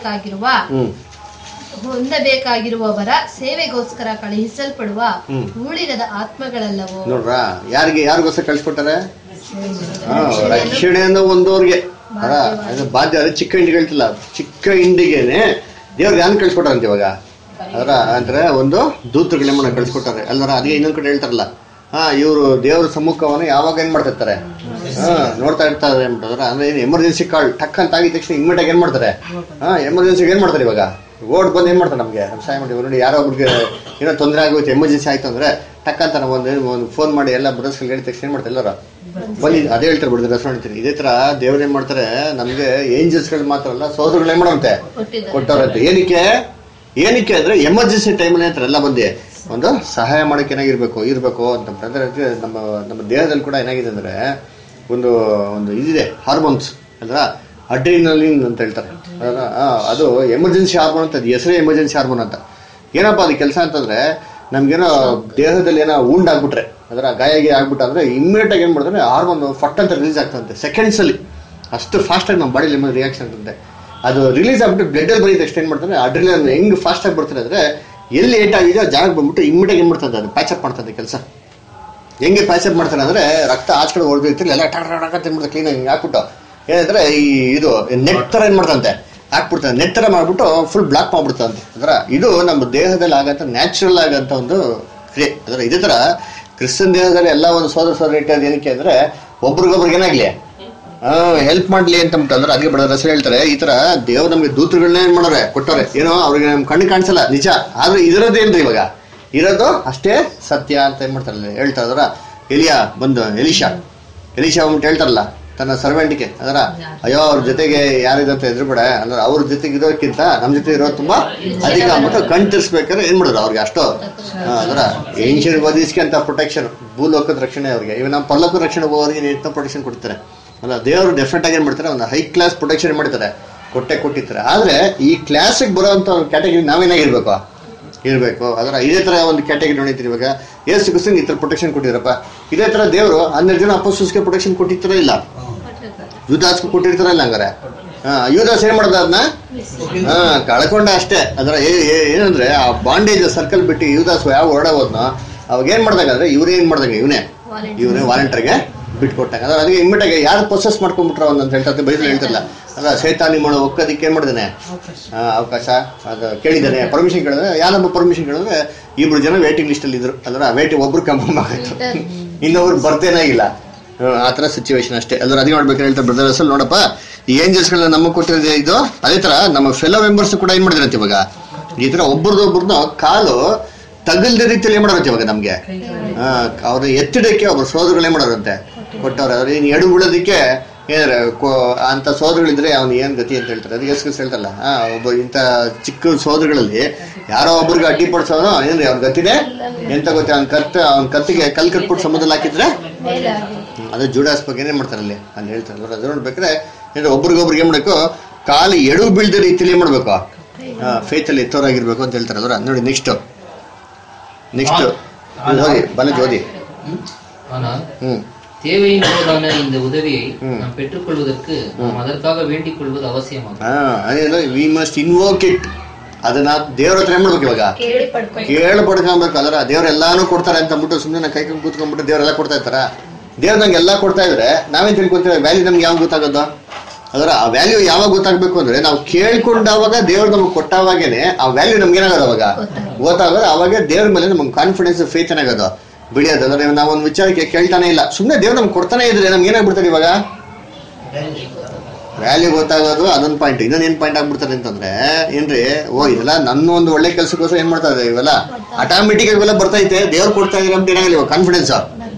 ಹೊಂದಬೇಕಾಗಿರುವವರ ಸೇವೆಗೋಸ್ಕರ ಕಳುಹಿಸಲ್ಪಡುವ ಊಳಿಗದ ಆತ್ಮಗಳಲ್ಲವೋ. ನೋಡ್ರ ಯಾರಿಗೋಸ್ಕರ ಕಳಿಸ್ಕೊಟ್ಟಾರೆ? ರಕ್ಷಣೆಯನ್ನು ಒಂದವ್ರಿಗೆ ಬಾಧ್ಯ. ಚಿಕ್ಕ ಹಿಂಡಿಗೆ ಹೇಳ್ತಿಲ್ಲ, ಚಿಕ್ಕ ಹಿಂಡಿಗೆನೆ ದೇವ್ರಿಗೆ ಯಾರು ಕಳ್ಸಿಕೊಟ್ಟಾರಂತೆ ಇವಾಗ? ಅದರ ಅಂದ್ರೆ ಒಂದು ದೂತರುಗಳನ್ನ ಕಳ್ಸಿಕೊಟ್ಟಾರೆ ಅಲ್ವರ. ಅದೇ ಇನ್ನೊಂದ್ ಕಡೆ ಹೇಳ್ತಾರಲ್ಲ, ಇವರು ದೇವ್ರ ಸಮ್ಮುಖವನ್ನು ಯಾವಾಗ ಏನ್ ಮಾಡ್ತಿರ್ತಾರೆ, ನೋಡ್ತಾ ಇರ್ತಾರೆ ಅಂತಾರೆ. ಅಂದ್ರೆ ಎಮರ್ಜೆನ್ಸಿ ಕಾಲ್ ಟಕ್ ಅಂತ ಆಗಿದ ತಕ್ಷಣ ಇಮ್ಮಿಡಿಯೇಟ್ ಏನ್ ಮಾಡ್ತಾರೆ? ಎಮರ್ಜೆನ್ಸಿಗೆ ಏನ್ ಮಾಡ್ತಾರೆ ಇವಾಗ? ಓಡ್ ಬಂದು ಏನ್ ಮಾಡ್ತಾರೆ? ನಮ್ಗೆ ನಮ್ಮ ಸಹಾಯ ಮಾಡಿ ನೋಡಿ, ಯಾರೋ ಒಬ್ರಿಗೆ ಏನೋ ತೊಂದರೆ ಆಗೋಯ್ತು, ಎಮರ್ಜೆನ್ಸಿ ಆಯ್ತು ಅಂದ್ರೆ ಟಕ್ ಅಂತ ನಾವು ಒಂದು ಫೋನ್ ಮಾಡಿ ಎಲ್ಲ ಬ್ರದರ್ಸ್ಗಳು ಹೇಳಿದ ತಕ್ಷಣ ಏನ್ ಮಾಡ್ತಾರೆ ಎಲ್ಲರ ಬನ್ನಿ. ಅದೇ ಹೇಳ್ತಾರೆ ಬಿಡಿದ್ರೆ ರಸ ಹೇಳ್ತೀನಿ. ಇದೇ ತರ ದೇವ್ರು ಏನ್ ಮಾಡ್ತಾರೆ ನಮ್ಗೆ ಏಂಜಲ್ಸ್ಗಳು ಮಾತ್ರ ಅಲ್ಲ, ಸೋದರಗಳು ಏನ್ ಮಾಡೋಂತೆ ಕೊಟ್ಟವ್ರಂತೆ. ಏನಕ್ಕೆ ಅಂದ್ರೆ ಎಮರ್ಜೆನ್ಸಿ ಟೈಮಲ್ಲಿ ಅಂತಾರೆ ಎಲ್ಲ ಬಂದು ಒಂದು ಸಹಾಯ ಮಾಡಕ್ಕೆ ಇರ್ಬೇಕು ಅಂತಂದ್ರೆ ನಮ್ಮ ದೇಹದಲ್ಲಿ ಕೂಡ ಏನಾಗಿದೆ ಅಂದ್ರೆ ಒಂದು ಇದಿದೆ ಹಾರ್ಮೋನ್ಸ್ ಅಲ್ವಾ, ಅಡ್ರಿನಲಿನ್ ಅಂತ ಹೇಳ್ತಾರೆ. ಅದು ಎಮರ್ಜೆನ್ಸಿ ಹಾರ್ಮೋನ್ ಅಂತ, ಹೆಸರೇ ಎಮರ್ಜೆನ್ಸಿ ಹಾರ್ಮೋನ್ ಅಂತ. ಏನಪ್ಪಾ ಅದು ಕೆಲಸ ಅಂತಂದ್ರೆ ನಮ್ಗೇನೋ ದೇಹದಲ್ಲಿ ಏನೋ ವೂಂಡ್ ಆಗ್ಬಿಟ್ರೆ, ಅದರ ಗಾಯಗೆ ಆಗ್ಬಿಟ್ರೆ ಇಮ್ಮಿಡಿಯೇಟ್ ಆಗಿ ಏನ್ ಮಾಡ್ತಾರೆ ಹಾರ್ಮೋನ್ ಫಟ್ ಅಂತ ರಿಲೀಸ್ ಆಗ್ತಂತೆ ಸೆಕೆಂಡ್ಸ್ ಅಲ್ಲಿ. ಅಷ್ಟು ಫಾಸ್ಟ್ ಆಗಿ ನಮ್ಮ ಬಾಡಿಲಿ ರಿಯಾಕ್ಷನ್ ಅಂತಂತೆ. ಅದು ರಿಲೀಸ್ ಆಗ್ಬಿಟ್ಟು ಬ್ಲಡ್ ಅಲ್ಲಿ ಬರೀ ತಕ್ಷಣ ಏನ್ ಮಾಡ್ತಾರೆ ಅಡ್ರಿನಲಿನ್ ಹೆಂಗ್ ಫಾಸ್ಟ್ ಆಗಿ ಬರ್ತಾರೆ ಅಂದ್ರೆ ಎಲ್ಲಿ ಏಟ್ ಆಗಿದೆಯೋ ಆ ಜಾಗಕ್ಕೆ ಬಂದ್ಬಿಟ್ಟು ಇಮ್ಮಿಡಿಯೇಟ್ ಏನ್ ಮಾಡ್ತದೆ ಅದು ಪ್ಯಾಚಪ್ ಮಾಡ್ತದೆ ಕೆಲಸ. ಹೆಂಗೆ ಪ್ಯಾಚಪ್ ಮಾಡ್ತಾರೆ ಅಂದ್ರೆ ರಕ್ತ ಆಚೆ ಕಡೆ ಹೊಡೆದಿರ್ತಿಲ್ಲ ಎಲ್ಲ ಟಕ್ ತಿನ್ಬಿಡ್ತಾರೆ ಕ್ಲೀನ್ ಹಿಂಗೆ ಹಾಕ್ಬಿಟ್ಟು ಏನಂದ್ರೆ ಇದು ನೆಟ್ ತರ ಏನ್ ಮಾಡ್ತಂತೆ ಹಾಕ್ಬಿಡ್ತಾನೆ, ನೆಟ್ ತರ ಮಾಡ್ಬಿಟ್ಟು ಫುಲ್ ಬ್ಲಾಕ್ ಮಾಡ್ಬಿಡ್ತಂತೆ. ಅದರ ಇದು ನಮ್ಮ ದೇಹದಲ್ಲಿ ಆಗಂತ ನ್ಯಾಚುರಲ್ ಆಗಂತ ಒಂದು ಕ್ರಿಯೆ. ಅದರ ಇದೇ ತರ ಕ್ರಿಶ್ಚಿಯನ್ ದೇಹದಲ್ಲಿ ಎಲ್ಲ ಒಂದು ಸೋದರ ಇಟ್ಟೋದು ಏನಕ್ಕೆ ಅಂದ್ರೆ ಒಬ್ರಿಗೊಬ್ರಿಗೆ ಏನಾಗ್ಲಿ ಹೆಲ್ಪ್ ಮಾಡ್ಲಿ ಅಂತ ಅಂದ್ರೆ ಅದಕ್ಕೆ ಬಡ ಹೆಸರು ಹೇಳ್ತಾರೆ. ಈ ತರ ದೇವ್ರು ನಮ್ಗೆ ದೂತರುಗಳನ್ನ ಏನ್ ಮಾಡೋರೆ ಕೊಟ್ಟವ್ರೆ. ಏನೋ ಅವ್ರಿಗೆ ನಮ್ ಕಣ್ಣು ಕಾಣಿಸಲ್ಲ ನಿಜ, ಆದ್ರೆ ಇರೋದೇನ್ರಿ ಇವಾಗ ಇರೋದು ಅಷ್ಟೇ ಸತ್ಯ ಅಂತ ಏನ್ ಮಾಡ್ತಾರಲ್ಲ ಹೇಳ್ತಾರೆ. ಅದರ ಎಲಿಶಾ ಬಂದ್ಬಿಟ್ಟು ಹೇಳ್ತಾರಲ್ಲ ತನ್ನ ಸರ್ವೆಂಟ್ಗೆ, ಅದರ ಅಯ್ಯೋ ಅವ್ರ ಜೊತೆಗೆ ಯಾರಿದಂತ ಎದುರುಬೇಡ ಅಂದ್ರೆ ಅವ್ರ ಜೊತೆಗೆ ಇರೋಕ್ಕಿಂತ ನಮ್ ಜೊತೆ ಇರೋದು ತುಂಬಾ ಅಧಿಕ ಅಂದ್ಬಿಟ್ಟು ಕಣ್ ತಿರ್ಸ್ಬೇಕಾದ್ರೆ ಏನ್ ಮಾಡಿದ್ರು ಅವ್ರಿಗೆ ಅಷ್ಟು ಅದರ ಏನ್ಷಿಯನ್ ಬದಿಸ್ಕೆ ಅಂತ ಪ್ರೊಟೆಕ್ಷನ್, ಭೂಲೋಕದ ರಕ್ಷಣೆ ಅವ್ರಿಗೆ. ಇವಾಗ ನಮ್ಮ ಪರಲೋಕದ ರಕ್ಷಣೆ ಹೋಗೋರಿಗೆ ಎಷ್ಟೋ ಪ್ರೊಟೆಕ್ಷನ್ ಕೊಡ್ತಾರೆ ಅಲ್ಲ. ದೇವರು ಡೆಫಿನೆಟ್ ಆಗಿ ಏನ್ ಮಾಡ್ತಾರೆ ಒಂದು ಹೈ ಕ್ಲಾಸ್ ಪ್ರೊಟೆಕ್ಷನ್ ಮಾಡ್ತಾರೆ, ಕೊಟ್ಟಿರ್ತಾರೆ. ಆದ್ರೆ ಈ ಕ್ಲಾಸಿಗೆ ಬರೋಂತ ಕ್ಯಾಟಗರಿ ನಾವೇನಾಗಿರ್ಬೇಕು ಅದರ ಇದೇ ತರ ಒಂದು ಕ್ಯಾಟಗರಿ ನೋಡಿರ್ತೀರಿ. ಇವಾಗ ಯೇಸು ಕ್ರಿಸ್ತನಿಗೆ ಈ ತರ ಪ್ರೊಟೆಕ್ಷನ್ ಕೊಟ್ಟಿರಪ್ಪ, ಇದೇ ತರ ದೇವರು 12 ಜನ ಅಪೊಸ್ತಲರಿಗೆ ಪ್ರೊಟೆಕ್ಷನ್ ಕೊಟ್ಟಿರ್ತಾರ ಇಲ್ಲ, ಯೂದಾಸ್ಗೂ ಕೊಟ್ಟಿರ್ತಾರ ಇಲ್ಲ. ಹಂಗಾರೆ ಯೂದಾಸ್ ಏನ್ ಮಾಡ್ದ ಅದನ್ನ ಕಳ್ಕೊಂಡ ಅಷ್ಟೇ. ಅದರ ಏನಂದ್ರೆ ಆ ಬಾಂಡೇಜ್ ಸರ್ಕಲ್ ಬಿಟ್ಟು ಯೂದಾಸ್ ಯಾವ ಹೊರಡ ಹೋದ್ನೋ ಅವಾಗ ಏನ್ ಮಾಡ್ದಾಗಂದ್ರೆ ಏನ್ ಮಾಡ್ದಾಗ ಇವನೇ ವಾಲಂಟರ್ಗೆ ಬಿಟ್ಕೊಟ್ಟಾಗ ಅದಕ್ಕೆ ಇಮ್ಮಿಡಿಯಾಗಿ ಯಾರು ಪ್ರೊಸೆಸ್ ಮಾಡ್ಕೊಂಡ್ಬಿಟ್ರ ಅಂತ ಹೇಳ್ತಾರೆ ಬೈಬಲ್ ಹೇಳ್ತಿಲ್ಲ. ಅಲ್ಲ ಸೈತಾನಿ ಮಾಡೋ ಒಕ್ಕದಕ್ಕೆ ಏನ್ ಮಾಡಿದಾನೆ ಅವಕಾಶ ಅದು ಕೇಳಿದ್ದಾನೆ, ಪರ್ಮಿಷನ್ ಕೇಳಿದ್ರೆ ಯಾರೊಬ್ಬ ಪರ್ಮಿಷನ್ ಕೇಳಿದ್ರೆ 2 ಜನ ವೇಟಿಂಗ್ ಲಿಸ್ಟ್ ಅಲ್ಲಿ ಇದ್ರು. ಅಲ್ರ ವೇಟಿಂಗ್ ಒಬ್ರು ಕನ್ಫರ್ಮ್ ಆಗಾಯ್ತು, ಇನ್ನೊಬ್ರು ಬರ್ತೇನಾಗಿಲ್ಲ. ಆ ತರ ಸಿಚುವೇಶನ್ ಅಷ್ಟೇ. ಅದ್ರ ಅದೇ ನೋಡ್ಬೇಕು ಹೇಳ್ತಾರೆ ಬ್ರದರ್ಸ್. ನೋಡಪ್ಪ ಈ ಏಂಜಲ್ಸ್ಗಳನ್ನ ನಮಗೆ ಕೊಟ್ಟಿರೋದೇ ಇದು. ಅದೇ ತರ ನಮ್ಮ ಫೆಲೋ ಮೆಂಬರ್ಸ್ ಕೂಡ ಏನ್ ಮಾಡಿದ್ರಂತೆ ಇವಾಗ ಈ ತರ ಒಬ್ಬರದೊಬ್ಬರನ್ನ ಕಾಲು ತಗಲ್ದ ರೀತಿಯಲ್ಲಿ ಏನ್ ಮಾಡೋರಂತೆ ಇವಾಗ ನಮ್ಗೆ ಅವ್ರ ಎತ್ತಿಡಕ್ಕೆ ಒಬ್ಬರು ಸೋದರಗಳು ಏನ್ ಮಾಡೋರಂತೆ ಕೊಟ್ಟವ್ರೆ. ಅವ್ರು ಇನ್ನು ಎಡು ಬಿಡೋದಕ್ಕೆ ಏನಾರ ಅಂತ ಸೋದರಗಳಿದ್ರೆ ಅವ್ನು ಏನ್ ಗತಿ ಅಂತ ಹೇಳ್ತಾರೆ. ಅದಕ್ಕೆ ಎಷ್ಟು ಹೇಳ್ತಲ್ಲ ಒಬ್ಬ ಇಂಥ ಚಿಕ್ಕ ಸೋದರಗಳಲ್ಲಿ ಯಾರೋ ಒಬ್ರಿಗೆ ಅಡ್ಡಿಪಡಿಸೋನು ಏನ್ರಿ ಅವ್ನ ಗತಿನೇ ಎಂತ ಗೊತ್ತಿ ಅವ್ನ ಕತ್ತಿಗೆ ಕಲ್ ಕಟ್ಬಿಟ್ಟು ಸಮುದ್ರದಲ್ಲಿ ಹಾಕಿದ್ರೆ ಅದು ಜೂಡಾಸ್ ಬಗ್ಗೆ ಏನೇನ್ ಮಾಡ್ತಾರೆ ಅಲ್ಲಿ ಹೇಳ್ತಾರೆ. ಅದು ನೋಡ್ಬೇಕ್ರೆ ಏನ್ರಿ ಒಬ್ರಿಗೊಬ್ರಿಗೆ ಏನ್ ಮಾಡ್ಬೇಕು ಕಾಲು ಎಡು ಬೀಳ್ದ ರೀತಿಯಲ್ಲಿ ಏನ್ ಮಾಡ್ಬೇಕು ಫೇತ್ ಅಲ್ಲಿ ಎತ್ತೋರಾಗಿರ್ಬೇಕು ಅಂತ ಹೇಳ್ತಾರೆ. ಅದರ ನೋಡಿ ನೆಕ್ಸ್ಟ್ ஓதி பலஜ் ஓதி. ஆனால் தேவையின் போதான இந்த உதவியை நாம் பெற்றுக்கொள்வதற்கு நாம் அதற்காக வேண்டிக் கொள்வது அவசியமாகும். We must invoke it. ಅದನ್ನ ದೇವ್ರ ಹತ್ರ ಏನ್ ಮಾಡ್ಬೇಕು ಇವಾಗ ಕೇಳಿ ಪಡ್ಕೊಬೇಕು. ಅದರ ದೇವ್ರೆಲ್ಲಾನು ಕೊಡ್ತಾರೆ ಅಂತ ಅಂದ್ಬಿಟ್ಟು ಸುಮ್ಮನೆ ಕೈ ಕೂತ್ಕೊಂಡ್ಬಿಟ್ಟು ದೇವ್ರೆಲ್ಲ ಕೊಡ್ತಾ ಇರ್ತಾರ. ದೇವ್ರ ನಂಗೆ ಎಲ್ಲಾ ಕೊಡ್ತಾ ಇದ್ರೆ ನಾವೇನ್ ತಿಳ್ಕೊತೀವಿ ವ್ಯಾಲ್ಯೂ ನಮ್ಗೆ ಯಾವಾಗ ಗೊತ್ತಾಗೋದು? ಅದರ ಆ ವ್ಯಾಲ್ಯೂ ಯಾವಾಗ ಗೊತ್ತಾಗ್ಬೇಕು ಅಂದ್ರೆ ನಾವು ಕೇಳ್ಕೊಂಡಾವಾಗ ದೇವ್ರು ನಮ್ಗೆ ಕೊಟ್ಟಾವಾಗೇನೆ ಆ ವ್ಯಾಲ್ಯೂ ನಮ್ಗೆ ಏನಾಗೋದು ಅವಾಗ ಗೊತ್ತಾಗೋದು. ಅವಾಗ ದೇವ್ರ ಮೇಲೆ ನಮ್ಗೆ ಕಾನ್ಫಿಡೆನ್ಸ್ ಫೇತ್ ಏನಾಗೋದು ಬೆಳೆಯೋದು. ಅಂದ್ರೆ ನಾವೊಂದು ವಿಚಾರಕ್ಕೆ ಕೇಳ್ತಾನೆ ಇಲ್ಲ, ಸುಮ್ಮನೆ ದೇವ್ರು ನಮ್ಗೆ ಕೊಡ್ತಾನೆ ಇದ್ರೆ ನಮ್ಗೆ ಏನಾಗ್ಬಿಡ್ತಾರೆ ಇವಾಗ ವ್ಯಾಲ್ಯೂ ಗೊತ್ತಾಗೋದು ಅದೊಂದು ಪಾಯಿಂಟ್. ಇನ್ನೊಂದು ಪಾಯಿಂಟ್ ಆಗ್ಬಿಡ್ತಾರೆ ಅಂತಂದ್ರೆ ಏನ್ರಿ, ಇದೆಲ್ಲ ನನ್ನ ಒಂದು ಒಳ್ಳೆ ಕೆಲಸಕ್ಕೋಸ್ಕರ ಏನ್ ಮಾಡ್ತಾ ಇದ್ದಾರೆ, ಇವೆಲ್ಲ ಆಟೋಮೆಟಿಕ್ ಇವೆಲ್ಲ ಬರ್ತೈತೆ, ದೇವ್ರು ಕೊಡ್ತಾ ಇದ್ರೆ ಅಂತ ಏನಾಗಲ್ಲ, ಇವಾಗ ಕಾನ್ಫಿಡೆನ್ಸ್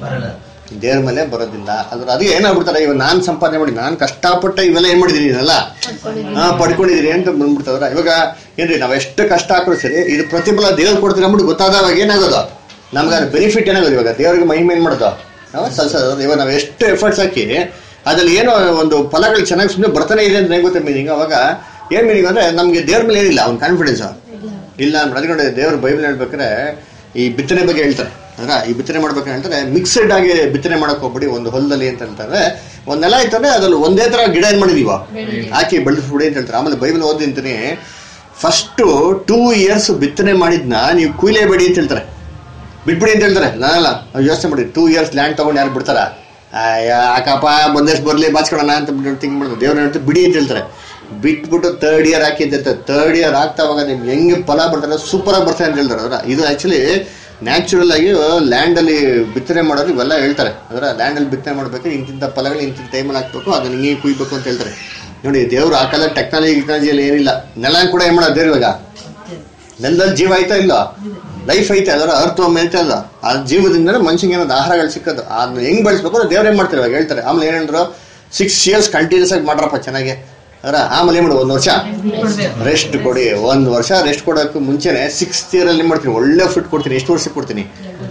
ದೇವ್ರ ಮೇಲೆ ಬರೋದಿಲ್ಲ. ಅದು ಏನಾಗ್ಬಿಡ್ತಾರೆ, ಇವಾಗ ನಾನ್ ಸಂಪಾದನೆ ಮಾಡಿ ನಾನು ಕಷ್ಟಪಟ್ಟು ಇವೆಲ್ಲ ಏನ್ ಮಾಡಿದೀನಿ, ಇದೆಲ್ಲ ಪಡ್ಕೊಂಡಿದೀನಿ ಅಂತ ಬಂದ್ಬಿಡ್ತಾವ್ರ. ಇವಾಗ ಏನ್ರಿ, ನಾವ್ ಎಷ್ಟು ಕಷ್ಟ ಹಾಕಿದ್ರು ಸರಿ, ಇದು ಪ್ರತಿಫಲ ದೇವ್ರು ಕೊಡ್ತೀರ ಅಂದ್ಬಿಟ್ಟು ಗೊತ್ತಾದವಾಗ ಏನಾಗೋದು, ನಮ್ಗೆ ಅದು ಬೆನಿಫಿಟ್ ಏನಾಗೋದು, ಇವಾಗ ದೇವ್ರಿಗೆ ಮಹಿಮೆ ಏನ್ ಮಾಡೋದು ನಾವು ಸಲ್ಸೋದು. ಇವಾಗ ನಾವ್ ಎಷ್ಟು ಎಫರ್ಟ್ಸ್ ಹಾಕಿ ಅದ್ರಲ್ಲಿ ಏನೋ ಒಂದು ಫಲಗಳು ಚೆನ್ನಾಗಿ ಸುಮ್ಮನೆ ಬರ್ತಾನೆ ಇದೆ ಅಂತ ಗೊತ್ತೆ ಮೀನಿಂಗ್. ಅವಾಗ ಏನ್ ಮೀನಿಂಗ್ ಅಂದ್ರೆ ನಮ್ಗೆ ದೇವ್ರ ಮೇಲೆ ಏನಿಲ್ಲ ಅವ್ನ ಕಾನ್ಫಿಡೆನ್ಸ್ ಇಲ್ಲ ಅಂದ್ರೆ ದೇವ್ರ ಬೈಬಲ್ ಹೇಳ್ಬೇಕಾದ್ರೆ ಈ ಬಿತ್ತನೆ ಬಗ್ಗೆ ಹೇಳ್ತಾರೆ. ಅಂದ್ರೆ ಈ ಬಿತ್ತನೆ ಮಾಡ್ಬೇಕಂತ ಹೇಳ್ತಾರೆ, ಮಿಕ್ಸೆಡ್ ಆಗಿ ಬಿತ್ತನೆ ಮಾಡಕ್ ಹೋಗ್ಬಿಡಿ ಒಂದು ಹೊಲದಲ್ಲಿ ಅಂತ ಹೇಳ್ತಾರೆ. ಒಂದ್ ನೆಲ ಐತಂದ್ರೆ ಅದ್ರಲ್ಲಿ ಒಂದೇ ತರ ಗಿಡ ಏನ್ ಮಾಡಿದೀವ ಹಾಕಿ ಬೆಳೆಸ್ಬಿಡಿ ಅಂತ ಹೇಳ್ತಾರೆ. ಆಮೇಲೆ ಬೈಬಲ್ ಓದಿಂತೀನಿ, ಫಸ್ಟ್ 2 years ಬಿತ್ತನೆ ಮಾಡಿದ್ನ ನೀವು ಕುಯ್ಲೇಬೇಡಿ ಅಂತ ಹೇಳ್ತಾರೆ, ಬಿಟ್ಬಿಡಿ ಅಂತ ಹೇಳ್ತಾರೆ. ನಾನಲ್ಲ ಯೋಚನೆ ಮಾಡಿ, 2 years ಲ್ಯಾಂಡ್ ತಗೊಂಡು ಯಾರು ಬಿಡ್ತಾರ, ಯಾಕಪ್ಪ ಬಂದಷ್ಟು ಬರ್ಲಿ ಬಾಚ್ಕೊಳೋಣ ಅಂತ ಥಿಂಕ್ ಮಾಡೋದು. ದೇವ್ರ ಹೇಳ್ತಾರೆ ಬಿಡಿ ಅಂತ ಹೇಳ್ತಾರೆ. ಬಿಟ್ಬಿಟ್ಟು 3rd year ಹಾಕಿ ಅಂತ ಹೇಳ್ತಾರೆ. 3rd year ಆಗ್ತಾವಾಗ ನಿಮ್ಗೆ ಹೆಂಗೆ ಫಲ ಬರ್ತಾರೆ, ಸೂಪರ್ ಆಗಿ ಬರ್ತಾರೆ ಅಂತ ಹೇಳ್ತಾರೆ. ಅದರ ಇದು ಆಕ್ಚುಲಿ ನ್ಯಾಚುರಲ್ ಆಗಿ ಲ್ಯಾಂಡ್ ಅಲ್ಲಿ ಬಿತ್ತನೆ ಮಾಡೋರು ಇವೆಲ್ಲ ಹೇಳ್ತಾರೆ. ಅದರ ಲ್ಯಾಂಡ್ ಅಲ್ಲಿ ಬಿತ್ತನೆ ಮಾಡ್ಬೇಕು, ಇಂತಿಂತ ಫಲಗಳು ಇಂತಿಂತ ಟೈಮಲ್ಲಿ ಹಾಕ್ಬೇಕು, ಅದನ್ನ ಹಿಂಗೆ ಕುಯ್ಬೇಕು ಅಂತ ಹೇಳ್ತಾರೆ. ನೋಡಿ, ದೇವ್ರು ಆ ಕಾಲ ಟೆಕ್ನಾಲಜಿಯಲ್ಲಿ ಏನಿಲ್ಲ. ನೆಲ ಕೂಡ ಏನ್ ಮಾಡೋದು ದೇವ್ರು, ಇವಾಗ ನೆಲದಲ್ಲಿ ಜೀವ ಐತಾ ಇಲ್ಲ, ಲೈಫ್ ಐತೆ, ಅದರ ಅರ್ಥ ಐತೆ ಅಲ್ಲ, ಆ ಜೀವದಿಂದ ಮನುಷ್ಯಂಗೆ ಏನಾದ್ರು ಆಹಾರಗಳು ಸಿಕ್ಕೋದು, ಅದನ್ನ ಹೆಂಗ್ ಬೆಳೆಸ್ಬೇಕು ಅದು ದೇವ್ರು ಏನ್ ಮಾಡ್ತಾರೆ ಇವಾಗ ಹೇಳ್ತಾರೆ. ಆಮೇಲೆ ಏನಂದ್ರು 6 years ಕಂಟಿನ್ಯೂಸ್ ಆಗಿ ಮಾಡ್ರಪ್ಪ ಚೆನ್ನಾಗಿ. ಅದರ ಆಮೇಲೆ ಏನ್ ಮಾಡೋದು, 1 ವರ್ಷ ರೆಸ್ಟ್ ಕೊಡಿ. 1 ವರ್ಷ ರೆಸ್ಟ್ ಕೊಡೋಕೆ ಮುಂಚೆನೆ 6th year ಅಲ್ಲಿ ಮಾಡ್ತೀನಿ, ಒಳ್ಳೆ ಫುಡ್ ಕೊಡ್ತೀನಿ. ಎಷ್ಟು ವರ್ಷಕ್ಕೆ ಕೊಡ್ತೀನಿ?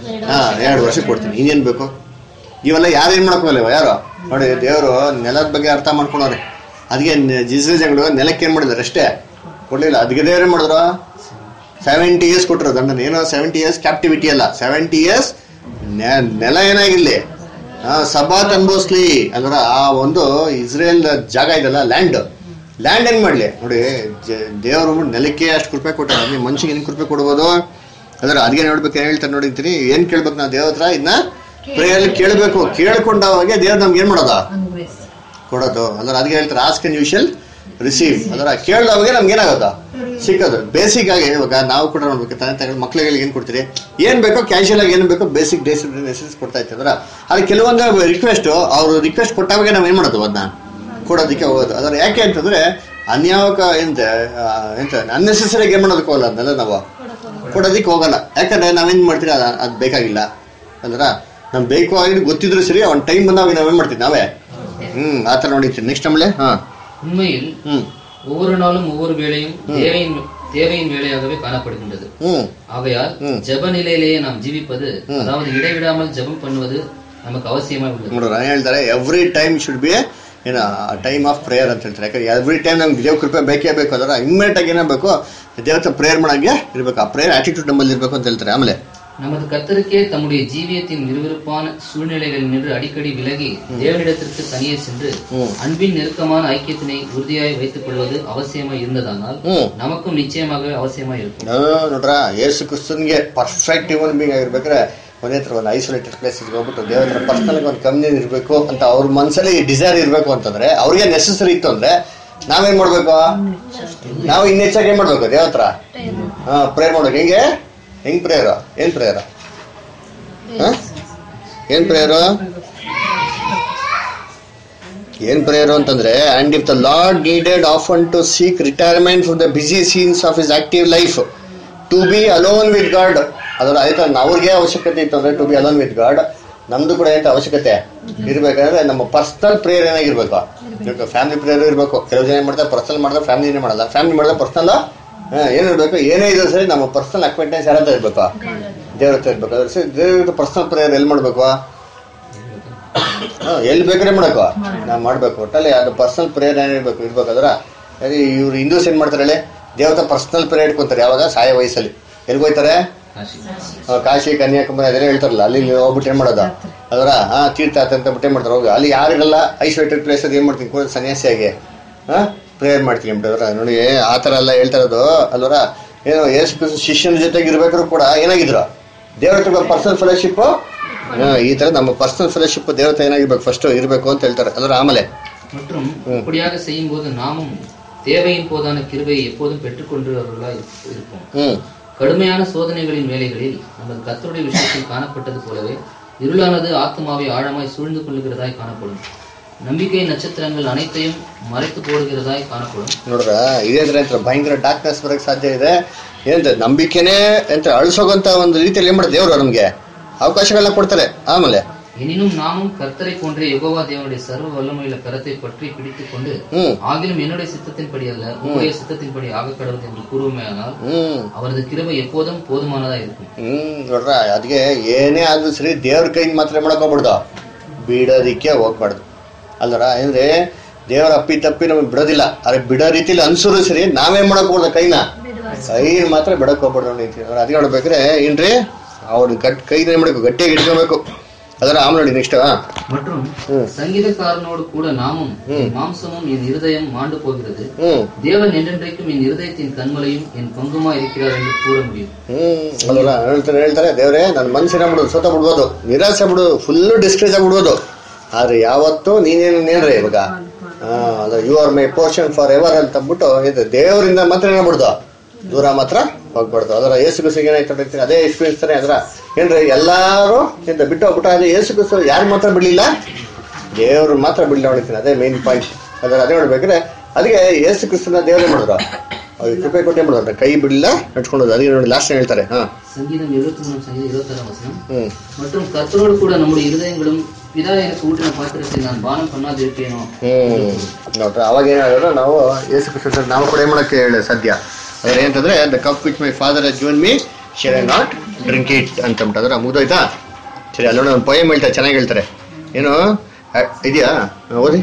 2 ವರ್ಷಕ್ಕೆ ಕೊಡ್ತೀನಿ. ಇನ್ನೇನ್ ಬೇಕು? ಇವೆಲ್ಲ ಯಾರು ಏನ್ ಮಾಡ್ಕೋಲ್ಲ, ಯಾರು ನೋಡಿ ದೇವರು ನೆಲದ ಬಗ್ಗೆ ಅರ್ಥ ಮಾಡ್ಕೊಂಡವ್ರೆ. ಅದಕ್ಕೆ ಜಿಸ್ರೇಜಗಳು ನೆಲಕ್ಕೆ ಏನ್ ಮಾಡಿದಾರೆ, ಅಷ್ಟೇ ಕೊಡ್ಲಿಲ್ಲ. ಅದಕ್ಕೆ ದೇವ್ರು ಏನ್ ಮಾಡಿದ್ರು, 70 years ಕೊಟ್ಟರು ದಂಡನ. ಏನೋ 70 years ಕ್ಯಾಪ್ಟಿವಿಟಿ ಅಲ್ಲ, 70 years ನೆಲ ಏನಾಗಿರ್ಲಿ ಸಬಾತ್ ಅನ್ಭವಿಸ್ಲಿ. ಅಂದ್ರೆ ಆ ಒಂದು ಇಸ್ರೇಲ್ ಜಾಗ ಇದೆಲ್ಲ, ಲ್ಯಾಂಡ್ ಏನ್ ಮಾಡ್ಲಿ ನೋಡಿ, ದೇವರು ನೆಲಕ್ಕೆ ಅಷ್ಟು ಕೃಪೆ ಕೊಟ್ಟಾರೆ, ನೀವು ಮನುಷ್ಯಗೆ ಏನ್ ಕೃಪೆ ಕೊಡ್ಬೋದು. ಅದರ ಅದಕ್ಕೆ ನೋಡ್ಬೇಕು, ಏನ್ ಹೇಳ್ತಾರೆ ನೋಡಿರ್ತೀನಿ, ಏನ್ ಕೇಳ್ಬೇಕು ನಾವು ದೇವ್ರ ಹತ್ರ, ಇದನ್ನ ಪ್ರೇಯರ್ ಕೇಳಬೇಕು. ಕೇಳ್ಕೊಂಡಾಗೆ ದೇವ್ರು ನಮ್ಗೆ ಏನ್ ಮಾಡೋದು, ಕೊಡೋದು. ಅಂದ್ರೆ ಅದಕ್ಕೆ ಹೇಳ್ತಾರೆ ask and you shall receive. ಅದರ ಕೇಳಿದವಾಗ ನಮ್ಗೆ ಏನಾಗೋದು, ಸಿಕ್ಕೋದು. ಬೇಸಿಕ್ ಆಗಿ ಇವಾಗ ನಾವು ಕೂಡ ನೋಡ್ಬೇಕು, ತಂದೆ ಮಕ್ಳಿಗೆ ಏನ್ ಕೊಡ್ತೀರಿ, ಏನ್ ಬೇಕೋ ಕ್ಯಾಶುಯಲ್ ಆಗಿ ಏನ್ ಬೇಕೋ ಬೇಸಿಕ್ ನೆಸೆಸಿಟೀಸ್ ಕೊಡ್ತಾ ಇರ್ತಾರೆ. ಅಲ್ಲಿ ಕೆಲವೊಂದು ರಿಕ್ವೆಸ್ಟ್, ಅವ್ರು ರಿಕ್ವೆಸ್ಟ್ ಕೊಟ್ಟಾಗ ನಾವ್ ಏನ್ ಮಾಡೋದು, ಅದನ್ನ ಕೊಡೋದಕ್ಕೆ ಹೋಗೋದು. ಅದರ ಯಾಕೆ ಅಂತಂದ್ರೆ ಅನ್ಯಾವಕ ಎಂತ ಅನ್ನೆಸೆಸರಿಗೆ ಏನ್ ಮಾಡೋದಕ್ಕೆ ಹೋಗಲ್ಲ, ಅದನ್ನೆಲ್ಲ ನಾವು ಕೊಡೋದಿಕ್ಕೆ ಹೋಗಲ್ಲ. ಯಾಕಂದ್ರೆ ನಾವೇನ್ ಮಾಡ್ತೀವಿ, ಅದ್ ಬೇಕಾಗಿಲ್ಲ. ಅಂದ್ರ ನಮ್ ಬೇಕು ಆಗಿ ಗೊತ್ತಿದ್ರು ಸರಿ, ಅವ್ನ ಟೈಮ್ ಬಂದಾಗ ನಾವೇನ್ ಮಾಡ್ತೀವಿ, ನಾವೇ ಆತರ ನೋಡಿರ್ತೀವಿ. ನೆಕ್ಸ್ಟ್ ಆಮೇಲೆ உண்மையில் ஒவ்வொரு நாளும் ஒவ்வொரு வேளையும் தேவையின் வேலையாகவே காணப்படுகின்றது. ஆகையால் ஜெப நிலையிலேயே நாம் ஜீவிப்பது, அதாவது இடைவிடாமல் ஜெபம் பண்ணுவது நமக்கு அவசியமாக உள்ளது. ಹೇಳ್ತಾರೆ every time should be time of prayer ಅಂತ ಹೇಳ್ತಾರೆ. ಯಾಕಂದ್ರೆ ಎವ್ರಿ ಟೈಮ್ ನಮ್ಗೆ ದೇವ್ರ ಕೃಪೆ ಬೇಕೇ ಬೇಕು. ಅದರ ಇಮ್ಮಿಡಿಯೇಟ್ ಆಗಿ ಏನಾಗಬೇಕು, ದೇವರ ಪ್ರೇಯರ್ ಮಾಡಂಗೆ ಇರ್ಬೇಕು. ಆ ಪ್ರೇಯರ್ ಆಟಿಟ್ಯೂಡ್ ನಮ್ಮಲ್ಲಿ ಇರ್ಬೇಕು ಅಂತ ಹೇಳ್ತಾರೆ. ಆಮೇಲೆ நமது கர்த்தருக்கே தம்முடைய ஜீவியத்தின் விறுவிறுப்பான சூழ்நிலைகளில் நின்று அடிக்கடி விலகி தேவனிடத்திற்கு தனியே சென்று அன்பின் நெருக்கமான ஐக்கியத்தினை உறுதியாய் வைத்துக் கொள்வது அவசியமாய் இருந்ததானால் நமக்கும் நிச்சயமாக அவசியமாய் இருக்கும். ನೋಡ್ರ, ಯೇಸು ಕ್ರಿಸ್ತನ್ಗೆ ಪರ್ಫೆಕ್ಟ್ ಹ್ಯೂಮನ್ ಬೀಯಿಂಗ್ ಆಗಿರ್ಬೇಕಾದ್ರೆ ಒಂದೇ ತರ ಒಂದು ಐಸೋಲೇಟೆಡ್ ಪ್ಲೇಸ್ ಹೋಗ್ಬಿಟ್ಟು ದೇವರ ಹತ್ರ ಪರ್ಸನಲ್ ಒಂದು ಕಮ್ಯುನಿಟಿ ಇರಬೇಕು ಅಂತ ಅವ್ರ ಮನಸ್ಸಲ್ಲಿ ಡಿಸೈರ್ ಇರಬೇಕು ಅಂತಂದ್ರೆ, ಅವ್ರಿಗೆ ನೆಸೆಸರಿ ಇತ್ತು ಅಂದ್ರೆ ನಾವೇನ್ ಮಾಡ್ಬೇಕು, ನಾವು ಇನ್ನು ಹೆಚ್ಚಾಗಿ ಏನ್ ಮಾಡ್ಬೇಕು, ದೇವ್ರ ಹತ್ರ ಪ್ರೇಯರ್ ಮಾಡ್ಬೇಕು. ಹೆಂಗ್ ಪ್ರೇಯರ್, ಏನ್ ಪ್ರೇಯರ್, ಏನ್ ಪ್ರೇಯರ್ ಅಂತಂದ್ರೆ, and if the Lord needed often to seek retirement from the busy scenes of his active life to be alone with God. ಅದರ ಆಯ್ತಾ, ಅವ್ರಿಗೆ ಅವಶ್ಯಕತೆ ಇತ್ತು ಅಂದ್ರೆ to be alone with God, ನಮ್ದು ಕೂಡ ಆಯ್ತಾ ಅವಶ್ಯಕತೆ ಇರ್ಬೇಕಂದ್ರೆ ನಮ್ಮ ಪರ್ಸನಲ್ ಪ್ರೇಯರ್ ಏನಾಗಿರ್ಬೇಕು, ಫ್ಯಾಮಿಲಿ ಪ್ರೇಯರ್ ಇರ್ಬೇಕು. ಕೆಲವು ಜನ ಏನ್ ಮಾಡ್ತಾರೆ, ಪರ್ಸನಲ್ ಮಾಡಿದ್ರೆ ಫ್ಯಾಮಿಲಿನೇ ಮಾಡಲ್ಲ, ಫ್ಯಾಮಿಲಿ ಮಾಡಿದ್ರೆ ಪರ್ಸನಲ್ ಏನಿರ್ಬೇಕು, ಏನೇ ಇದ್ರು ಸರಿ ನಮ್ಮ ಪರ್ಸನಲ್ ಅಕ್ವೆಂಟೆನ್ಸ್ ಯಾರ ಹತ್ರ ಇರ್ಬೇಕು, ದೇವ್ರ ಹತ್ರ ಇರ್ಬೇಕು. ಸರಿ, ದೇವ್ರ ಪರ್ಸನಲ್ ಪ್ರೇಯರ್ ಎಲ್ಲಿ ಮಾಡ್ಬೇಕು, ಎಲ್ಲಿ ಬೇಕಾದ್ರೆ ಮಾಡಬೇಕು, ನಾವು ಮಾಡ್ಬೇಕು. ಒಟ್ಟಲ್ಲಿ ಅದು ಪರ್ಸನಲ್ ಪ್ರೇಯರ್ ಏನಿರ್ಬೇಕು ಇರ್ಬೇಕು. ಅದರ ಇವ್ರು ಹಿಂದೂಸ್ ಏನ್ ಮಾಡ್ತಾರೆ ಹೇಳಿ, ದೇವತ ಪರ್ಸನಲ್ ಪ್ರೇಯರ್ ಇಟ್ಕೊಂತಾರೆ. ಯಾವಾಗ ಸಾಯ ವಯಸ್ಸಲ್ಲಿ ಎಲ್ಲಿ ಹೋಯ್ತಾರೆ, ಕಾಶಿ ಕನ್ಯಾಕುಮಾರಿ ಅದೆಲ್ಲ ಹೇಳ್ತಾರಲ್ಲ, ಅಲ್ಲಿ ಹೋಗ್ಬಿಟ್ಟು ಏನ್ ಮಾಡೋದು, ಅದರ ತೀರ್ಥ ಅಂತ ಬಿಟ್ಟೆ ಮಾಡ್ತಾರೆ. ಹೋಗಿ ಅಲ್ಲಿ ಯಾರಿಗಲ್ಲ ಐಸೋಲೇಟೆಡ್ ಪ್ಲೇಸ್ ಅದು ಏನ್ ಮಾಡ್ತೀನಿ, ಸನ್ಯಾಸಿಯಾಗಿ ಪ್ರೇಯರ್ ಮಾಡ್ತೀನಿ ಬಿಟ್ಟವ್ರ. ನೋಡಿ, ಆ ಥರ ಎಲ್ಲ ಹೇಳ್ತಾ ಇರೋದು ಅಲ್ವರ. ಏನೋ ಯೇಸು ಕ್ರಿಸ್ತ ಶಿಷ್ಯನ ಜೊತೆಗೆ ಇರ್ಬೇಕಾದ್ರು ಕೂಡ ಏನಾಗಿದ್ರು, ದೇವ್ರ ಹತ್ರ ಪರ್ಸನಲ್ ಫೆಲೋಶಿಪ್. ಈ ತರ ನಮ್ಮ ಪರ್ಸನಲ್ ಫೆಲೋಶಿಪ್ ದೇವತೆ ಏನಾಗಿರ್ಬೇಕು, ಫಸ್ಟ್ ಇರ್ಬೇಕು ಅಂತ ಹೇಳ್ತಾರೆ. ಅದರ ಆಮೇಲೆ மற்றும் இப்படியாக செய்யும் போது நாமும் தேவையின் போதான கிருபையை எப்போதும் பெற்றுக்கொண்டவர்களாய் இருப்போம். கடுமையான சோதனைகளின் வேளைகளில் நமது கர்த்தருடைய விஷயத்தில் காணப்பட்டது போலவே இருளானது ஆத்மாவை ஆழமாய் சூழ்ந்து கொள்ளுகிறதாய் காணப்படும். நம்பிக்கை நட்சத்திரங்கள் அனைத்தையும் மறைத்து போடுகிறதாய் காணப்படும். ನೋಡ್ರ ಇದೇಂದ್ರೆ ಅಂತ ಭಯಂಕರ ಡಾರ್ಕ್ನೆಸ್ ಬರಕ್ ಸಾಧ್ಯ ಇದೆ. ಏನಂತ ನಂಬಿಕೆನೇ ಅಂತ ಅಳಿಸೋಗಂತ ಒಂದು ರೀತಿಯಲ್ಲಿ ಏನ್ ಮಾಡೋದು ದೇವರು ನಮ್ಗೆ ಅವಕಾಶಗಳನ್ನ ಕೊಡ್ತಾರೆ. ಆಮೇಲೆ எனினும் நாமும் கர்த்தரை போன்ற யெகோவா தேவனுடைய சர்வ வல்லமையுள்ள கரத்தை பற்றி பிடித்துக் கொண்டு ஆகிலும் என்னுடைய சித்தத்தின்படி அல்ல உங்களுடைய சித்தத்தின்படி ஆக கடவுள் என்று கூறுமையானால் அவரது கிருபை எப்போதும் போதுமானதா இருக்கும். ನೋಡ್ರ ಅದಕ್ಕೆ ಏನೇ ಆದ್ರೂ ಸರಿ ದೇವ್ರ ಕೈಯಿಂದ ಮಾತ್ರ ಮಾಡಕ್ ಹೋಗ್ಬಿಡ್ದು, ಬಿಡೋದಿಕ್ಕೆ ಹೋಗ್ಬಾರ್ದು ಅಲ್ದರ. ಅಂದ್ರೆ ದೇವರ ಅಪ್ಪಿ ತಪ್ಪಿ ನಮಗೆ ಬಿಡೋದಿಲ್ಲ, ಅದೇ ಬಿಡೋ ರೀತಿಲಿ ಅನ್ಸೂರು ಸರಿ ನಾವೇನ್ ಮಾಡಕ್ ಹೋಗ್ಬಾರ್ದು, ಕೈ ಮಾತ್ರ ಬಿಡಕ್ ಹೋಗ್ಬಾರ್ದು ಅದಕ್ಕೆ ನೋಡ್ಬೇಕ್ರೆ ಏನ್ರಿ ಅವ್ರ ಕೈ ಏನ್ ಮಾಡ್ಬೇಕು, ಗಟ್ಟಿಯಾಗಿ ಇಟ್ಕೋಬೇಕು. ಅದರ ಆಮೇಲೆ ನೋಡಿ ನೆಕ್ಸ್ಟ್ மற்றும் சங்கீதக்காரனோடு கூட நாமும் மாம்சமும் என் இருதயம் மாண்டு போகிறது, தேவன் என்றென்றைக்கும் என் இருதயத்தின் கண்மலையும் என் பங்குமா இருக்கிறார் என்று கூற முடியும். ಹೇಳ್ತಾರೆ ದೇವ್ರೆ ನನ್ನ ಮನಸ್ಸಿನ ಬಿಡೋದು ಸೋತ ಬಿಡ್ಬೋದು, ನಿರಾಸೆ ಬಿಡೋದು, ಫುಲ್ ಡಿಸ್ಟ್ರೆಸ್ ಆಗ್ಬಿಡ್ಬೋದು, ಆದ್ರೆ ಯಾವತ್ತೂ ನೀನೇನು ನೇನ್ರಿ ಇವಾಗ you are my portion for ever ಅಂತ ಅಂದ್ಬಿಟ್ಟು ಇದು ದೇವರಿಂದ ಮಾತ್ರ ಏನಾಗ್ಬಿಡ್ದು, ದೂರ ಮಾತ್ರ ಹೋಗ್ಬಾರ್ದು. ಅದರ ಏಸು ಕುಸಿಗೆ ಏನಾಯ್ತು ಅದೇ ಎಕ್ಸ್ಪೀರಿಯನ್ಸ್ ತಾನೆ. ಅದರ ಏನ್ರಿ ಎಲ್ಲಾರು ಇಂದ ಬಿಟ್ಟು ಹೋಗ್ಬಿಟ್ಟು ಅದೇ ಏಸು ಕುಸು ಯಾರು ಮಾತ್ರ ಬಿಡ್ಲಿಲ್ಲ, ದೇವ್ರು ಮಾತ್ರ ಬಿಡ್ಲಿ ನೋಡ್ತೀನಿ. ಅದೇ ಮೇನ್ ಪಾಯಿಂಟ್. ಅದರ ಅದೇ ನೋಡ್ಬೇಕ್ರೆ ಅದಕ್ಕೆ ಏಸು ಕ್ರಿಸ್ತನ ದೇವರೇ ಮಾಡಿದ್ರು, ಅವ್ರಿಗೆ ಕೃಪೆ ಕೊಟ್ಟೆ ಮಾಡಿದ್ರು, ಕೈ ಬಿಡಲಿಲ್ಲ ನಡ್ಸ್ಕೊಂಡೋದು. ಅದಕ್ಕೆ ನೋಡಿ ಲಾಸ್ಟ್ ಹೇಳ್ತಾರೆ சங்கீதம் 73:26 மற்றும் கர்த்தரோடு கூட நம்முடைய இருதயங்களும் பிதா எனக்கு ஊற்றின பாத்திரத்தை நான் பானம் பண்ணாதிருப்பேனೋ. ನೋಡ್ರಿ ಅವಾಗ ಏನಾದ್ರು ನಾವು ಏಸು ಕ್ರಿಸ್ತ ನಾವು ಕೂಡ ಏನ್ ಮಾಡಕ್ಕೆ ಹೇಳಿ ಸಾಧ್ಯ. ಅದ್ರ ಏನಂತಂದ್ರೆ the cup which my father has given me shall I not drink it ಅಂತ ಅಂತಾರೆ. ಮುಗ್ದೋಯ್ತಾ ಸರಿ. ಅಲ್ಲೋಣ ಒಂದು ಪೋಯಮ್ ಹೇಳ್ತಾರೆ, ಚೆನ್ನಾಗಿ ಹೇಳ್ತಾರೆ. ಏನು ಇದೆಯಾ ಓದಿ.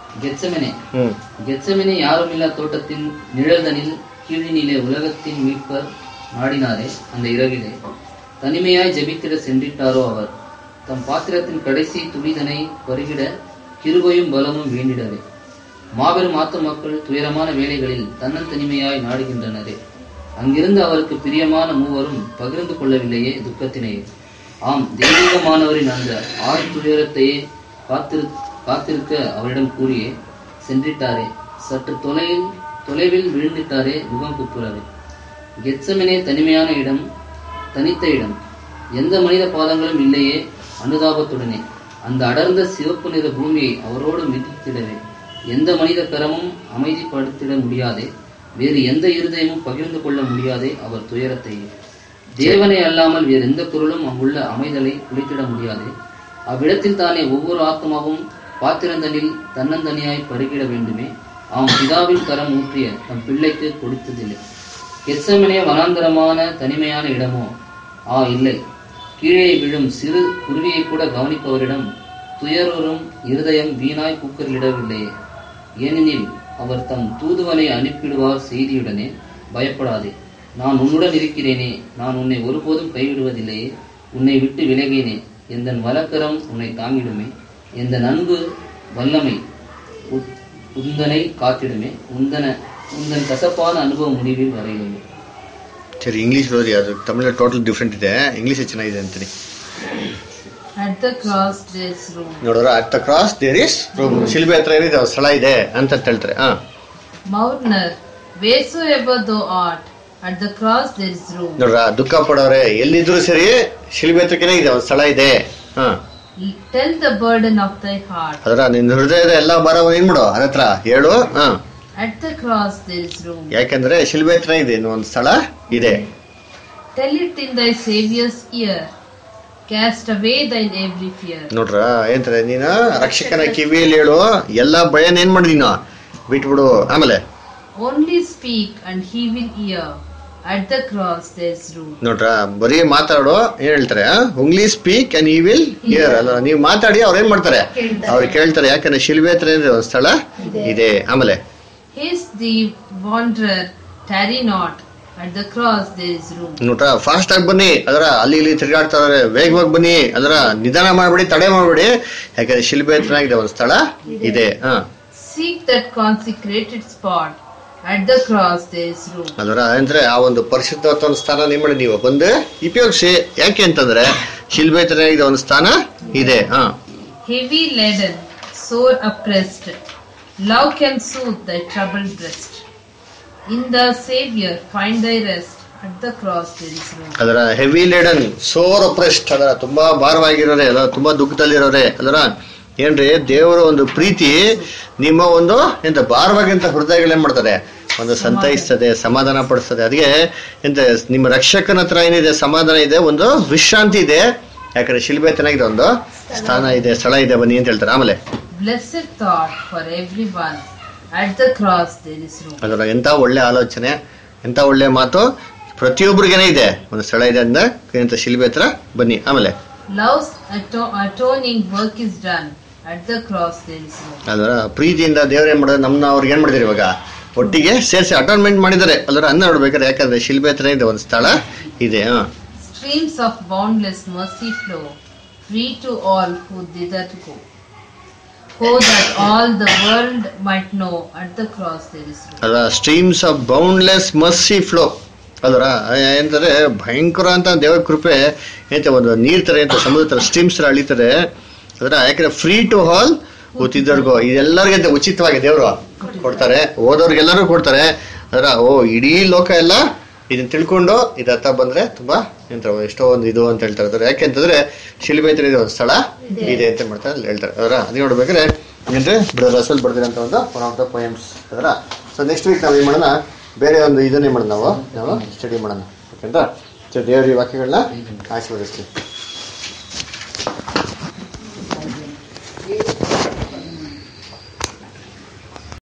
கெத்செமனே யாருமில்லா தோட்டத்தின் நிழல்தனில் கீழினிலே உலகத்தின் மீட்பர் நாடினாரே, அந்த இரவிலே தனிமையாய் ஜெபித்திட சென்றிட்டாரோ அவர் தம் பாத்திரத்தின் கடைசி துளிதனை பருகிட கிருபையும் பலமும் வேண்டிடவே. மாபெரும் ஆத்து மக்கள் துயரமான வேலைகளில் தன்னந்தனிமையாய் நாடுகின்றனரே, அங்கிருந்து அவருக்கு பிரியமான மூவரும் பகிர்ந்து கொள்ளவில்லையே துக்கத்தினையே. ஆம், தெய்வீகமானவரின் அந்த ஆறு துயரத்தையே காத்திருக்க அவரிடம் கூறியே சென்றிட்டாரே, சற்று தொலைவில் விழுந்திட்டாரே முகம் குப்புறவே. கெத்செமனே தனிமையான இடம், தனித்த இடம், எந்த மனித பாதங்களும் இல்லையே அனுதாபத்துடனே. அந்த அடர்ந்த சிவப்பு நிற பூமியை அவரோடு மிதித்திடவே எந்த மனித கரமும் அமைதிப்படுத்திட முடியாதே, வேறு எந்த இருதயமும் பகிர்ந்து கொள்ள முடியாதே அவர் துயரத்தையே. தேவனை அல்லாமல் வேறு எந்த குரலும் அங்குள்ள அமைதலை குளித்திட முடியாதே. அவ்விடத்தில் தானே ஒவ்வொரு ஆத்மாவும் பாத்திரந்தனில் தன்னந்தனியாய் பருகிட வேண்டுமே. ஆம், பிதாவின் கரம் ஊற்றிய தம் பிள்ளைக்கு கொடுத்ததில்லை. கெத்செமனே வனாந்தரமான தனிமையான இடமோ? இல்லை, கீழே விழும் சிறு குருவியை கூட கவனிப்பவரிடம் துயரோரும் இருதயம் வீணாய் கூக்கலிடவில்லையே. ஏனெனில் அவர் தம் தூதுவனை அனுப்பிடுவார் செய்தியுடனே. பயப்படாதே, நான் உன்னுடன் இருக்கிறேனே, நான் உன்னை ஒருபோதும் கைவிடுவதில்லையே. உன்னை விட்டு விலகினே, எந்தன் வலக்கரம் உன்னை தாங்கிடுமே. எந்த அன்பு வல்லமை உந்தனை காத்திடுமே. உந்தன் கசப்பான அனுபவ முடிவில் வரையுமே. ಸರಿ, ಇಂಗ್ಲೀಷ್ ಓದಿ, ಅದು ತಮಿಳಲ್ಲಿ ಟೋಟಲ್ ಡಿಫ್ರೆಂಟ್ ಇದೆ, ಇಂಗ್ಲೀಷ್ ಚೆನ್ನಾಗಿದೆ ಅಂತೀನಿ. At the cross there is room. ನೋಡೋರ at the cross there is room. ಶಿಲ್ಬೆ ಹತ್ರ ಏನಿದೆ ಸ್ಥಳ ಇದೆ ಅಂತ ಹೇಳ್ತಾರೆ. Mourner, wheresoever thou art, at the cross there is room. ನೋಡ್ರ ದುಃಖ ಪಡೋರೆ ಎಲ್ಲಿದ್ರು ಸರಿ ಶಿಲ್ಬೆ ಹತ್ರಕ್ಕೆ ಇದೆ, ಒಂದು ಸ್ಥಳ ಇದೆ. Tell the burden of thy heart. ಅದರ ನಿನ್ನ ಹೃದಯದ ಎಲ್ಲ ಭಾರವನ್ನು ಏನ್ ಮಾಡು ಅದ್ರ ಹತ್ರ ಹೇಳು. At the cross there is room. ಯಾಕೆಂದ್ರೆ ಶಿಲ್ಬೆ ಹತ್ರ ಇದೆ, ಒಂದು ಸ್ಥಳ ಇದೆ. Tell it in thy Savior's ear. Cast away thine every fear. ನೋಡ್ರ ಏನಂತಾರೆ, ನೀನು ರಕ್ಷಕನ ಕಿವಿಯಲ್ಲಿ ಹೇಳು, ಎಲ್ಲಾ ಭಯನ ಏನ್ ಮಾಡಿ ನೀನು ಬಿಟ್ಬಿಡು. ಆಮೇಲೆ Only speak and he will hear. At the cross there is room. ನೋಡ್ರ ಬರೀ ಮಾತಾಡು, ಏನ್ ಹೇಳ್ತಾರೆ, only speak and he will hear. ಅಲ್ಲ, ನೀವು ಮಾತಾಡಿ ಅವ್ರ ಏನ್ ಮಾಡ್ತಾರೆ, ಅವ್ರು ಕೇಳ್ತಾರೆ. ಯಾಕಂದ್ರೆ ಶಿಲ್ಬೆ ಹತ್ರ ಒಂದು ಸ್ಥಳ ಇದೆ. ಆಮೇಲೆ Haste thee, wanderer, tarry not. At the cross there is room. ನೋಡ್ರ ಫಾಸ್ಟ್ ಆಗಿ ಬನ್ನಿ, ಅದರ ಅಲ್ಲಿ ಇಲ್ಲಿ ತಿರುಗಾಡ್ತಾರೆ, ವೇಗವಾಗಿ ಬನ್ನಿ, ಅದರ ನಿಧಾನ ಮಾಡ್ಬೇಡಿ, ತಡೆ ಮಾಡ್ಬೇಡಿ, ಯಾಕಂದ್ರೆ ಶಿಲ್ಬೆ ಹತ್ರ ಒಂದು ಸ್ಥಳ ಇದೆ. Seek that consecrated spot. At the cross there is room. ಅದರ ಅಂದ್ರೆ ಆ ಒಂದು ಪರಿಶುದ್ಧವಾದ ಸ್ಥಾನ ನಿಮ್ಮ ನೀವು ಬಂದು ಉಪಯೋಗಿಸಿ. ಯಾಕೆ ಅಂತಂದ್ರೆ ಶಿಲ್ಬೆ ಹತ್ರ ಒಂದು ಸ್ಥಾನ ಇದೆ. Heavy laden, sore oppressed, love can soothe thy troubled breast. In the Savior find thy rest. At the cross there is room. ಅದರ ಹೆವಿ ಲೇಡನ್, ಸೋರ್ ಅಪ್ರೆಸ್ಟ್, ಅದರ ತುಂಬಾ ಭಾರವಾಗಿರೋರೆ, ಅದರ ತುಂಬಾ ದುಃಖದಲ್ಲಿರೋರೆ, ಅದರ ಏನ್ರಿ ದೇವರ ಒಂದು ಪ್ರೀತಿ ನಿಮ್ಮ ಒಂದು ಎಂತ ಭಾರವಾಗಿಂತ ಹೃದಯಗಳೇನ್ ಮಾಡ್ತಾರೆ ಒಂದು ಸಂತೈಸ್ತದೆ, ಸಮಾಧಾನ ಪಡಿಸ್ತದೆ. ಅದಕ್ಕೆ ಎಂತ ನಿಮ್ಮ ರಕ್ಷಕನ ಹತ್ರ ಏನಿದೆ ಸಮಾಧಾನ ಇದೆ, ಒಂದು ವಿಶ್ರಾಂತಿ ಇದೆ. ಯಾಕಂದ್ರೆ ಶಿಲ್ಬೆ ಚೆನ್ನಾಗಿದೆ, ಒಂದು ಸ್ಥಾನ ಇದೆ, ಸ್ಥಳ ಇದೆ, ಬನ್ನಿ ಅಂತ ಹೇಳ್ತಾರೆ. ಆಮೇಲೆ Blessed thought for everyone, at the cross there is room. ಅದರ ಎಂತ ಒಳ್ಳೆ ಆಲೋಚನೆ, ಎಂತ ಒಳ್ಳೆ ಮಾತು. ಪ್ರತಿಯೊಬ್ಬರಿಗೇನೆ ಇದೆ, ಒಂದು ಸ್ಥಳ ಇದೆ ಅಂದ ಎಂತ ಶಿಲ್ಬೆ ಹತ್ರ ಬನ್ನಿ. ಆಮೇಲೆ Love's atoning work is done, at the cross there is room. ಅದರ ಪ್ರೀತಿಯಿಂದ ದೇವ್ರ ಏನ್ ಮಾಡೋದು, ನಮ್ನ ಅವ್ರಿಗೆ ಏನ್ ಮಾಡಿದಾರೆ ಇವಾಗ ಒಟ್ಟಿಗೆ ಸೇರಿಸಿ ಅಟಾನ್ಮೆಂಟ್ ಮಾಡಿದ್ದಾರೆ. ಅಲ್ಲರ ಅನ್ನ ನೋಡ್ಬೇಕಾದ್ರೆ, ಯಾಕಂದ್ರೆ ಶಿಲ್ಬೆ ಹತ್ರ ಇದೆ, ಒಂದು ಸ್ಥಳ ಇದೆ. Streams of boundless mercy flow, free to all who thither go. Oh, that all the world might know, at the cross there is room. ಅಲ್ವಾ, streams of boundless mercy flow. ಅಲ್ವರ ಏನಂತಾರೆ, ಭಯಂಕರ ಅಂತ ದೇವರ ಕೃಪೆ ಎಂತ ಒಂದು ನೀರ್ ತರ ಅಂತ ಸಮುದ್ರ ತರ ಸ್ಟ್ರೀಮ್ಸ್ ತರ ಅಳಿತಾರೆ. ಅದರ ಯಾಕಂದ್ರೆ ಫ್ರೀ ಟು ಆಲ್ ಕೂತಿದ್ದವ್ರಿಗೂ, ಇದೆಲ್ಲರಿಗಂತ ಉಚಿತವಾಗಿ ದೇವರು ಕೊಡ್ತಾರೆ, ಓದೋರ್ಗೆಲ್ಲರೂ ಕೊಡ್ತಾರೆ. ಅದರ ಇಡೀ ಲೋಕ ಎಲ್ಲ ಇದನ್ನ ತಿಳ್ಕೊಂಡು ಇದತ್ತ ಬಂದ್ರೆ ತುಂಬಾ ಎಂತ ಎಷ್ಟೋ ಒಂದು ಇದು ಅಂತ ಹೇಳ್ತಾರೆ. ಯಾಕೆಂತಂದ್ರೆ ಶಿಲ್ಬೆ ಹತ್ರ ಇದೆ, ಒಂದು ಸ್ಥಳ ಇದೆ ಅಂತ ಮಾಡ್ತಾರೆ ಹೇಳ್ತಾರೆ. ಅದರ ಅದು ನೋಡ್ಬೇಕಾದ್ರೆ ಏನ್ರಿ ಬ್ರದರ್ ರಸಲ್ ಬರ್ದಿರಂತ ಒಂದು ಒನ್ ಆಫ್ ದ ಪೋಯಮ್ಸ್. ಅದರ ಸೊ ನೆಕ್ಸ್ಟ್ ವೀಕ್ ನಾವು ಏನ್ ಮಾಡೋಣ, ಬೇರೆ ಒಂದು ಇದನ್ನೇ ಮಾಡೋಣ, ನಾವು ಸ್ಟಡಿ ಮಾಡೋಣ. ಓಕೆಂತ ದೇವರ ವಾಕ್ಯಗಳನ್ನ ಆಶೀರ್ವದಿಸ್ತೀವಿ.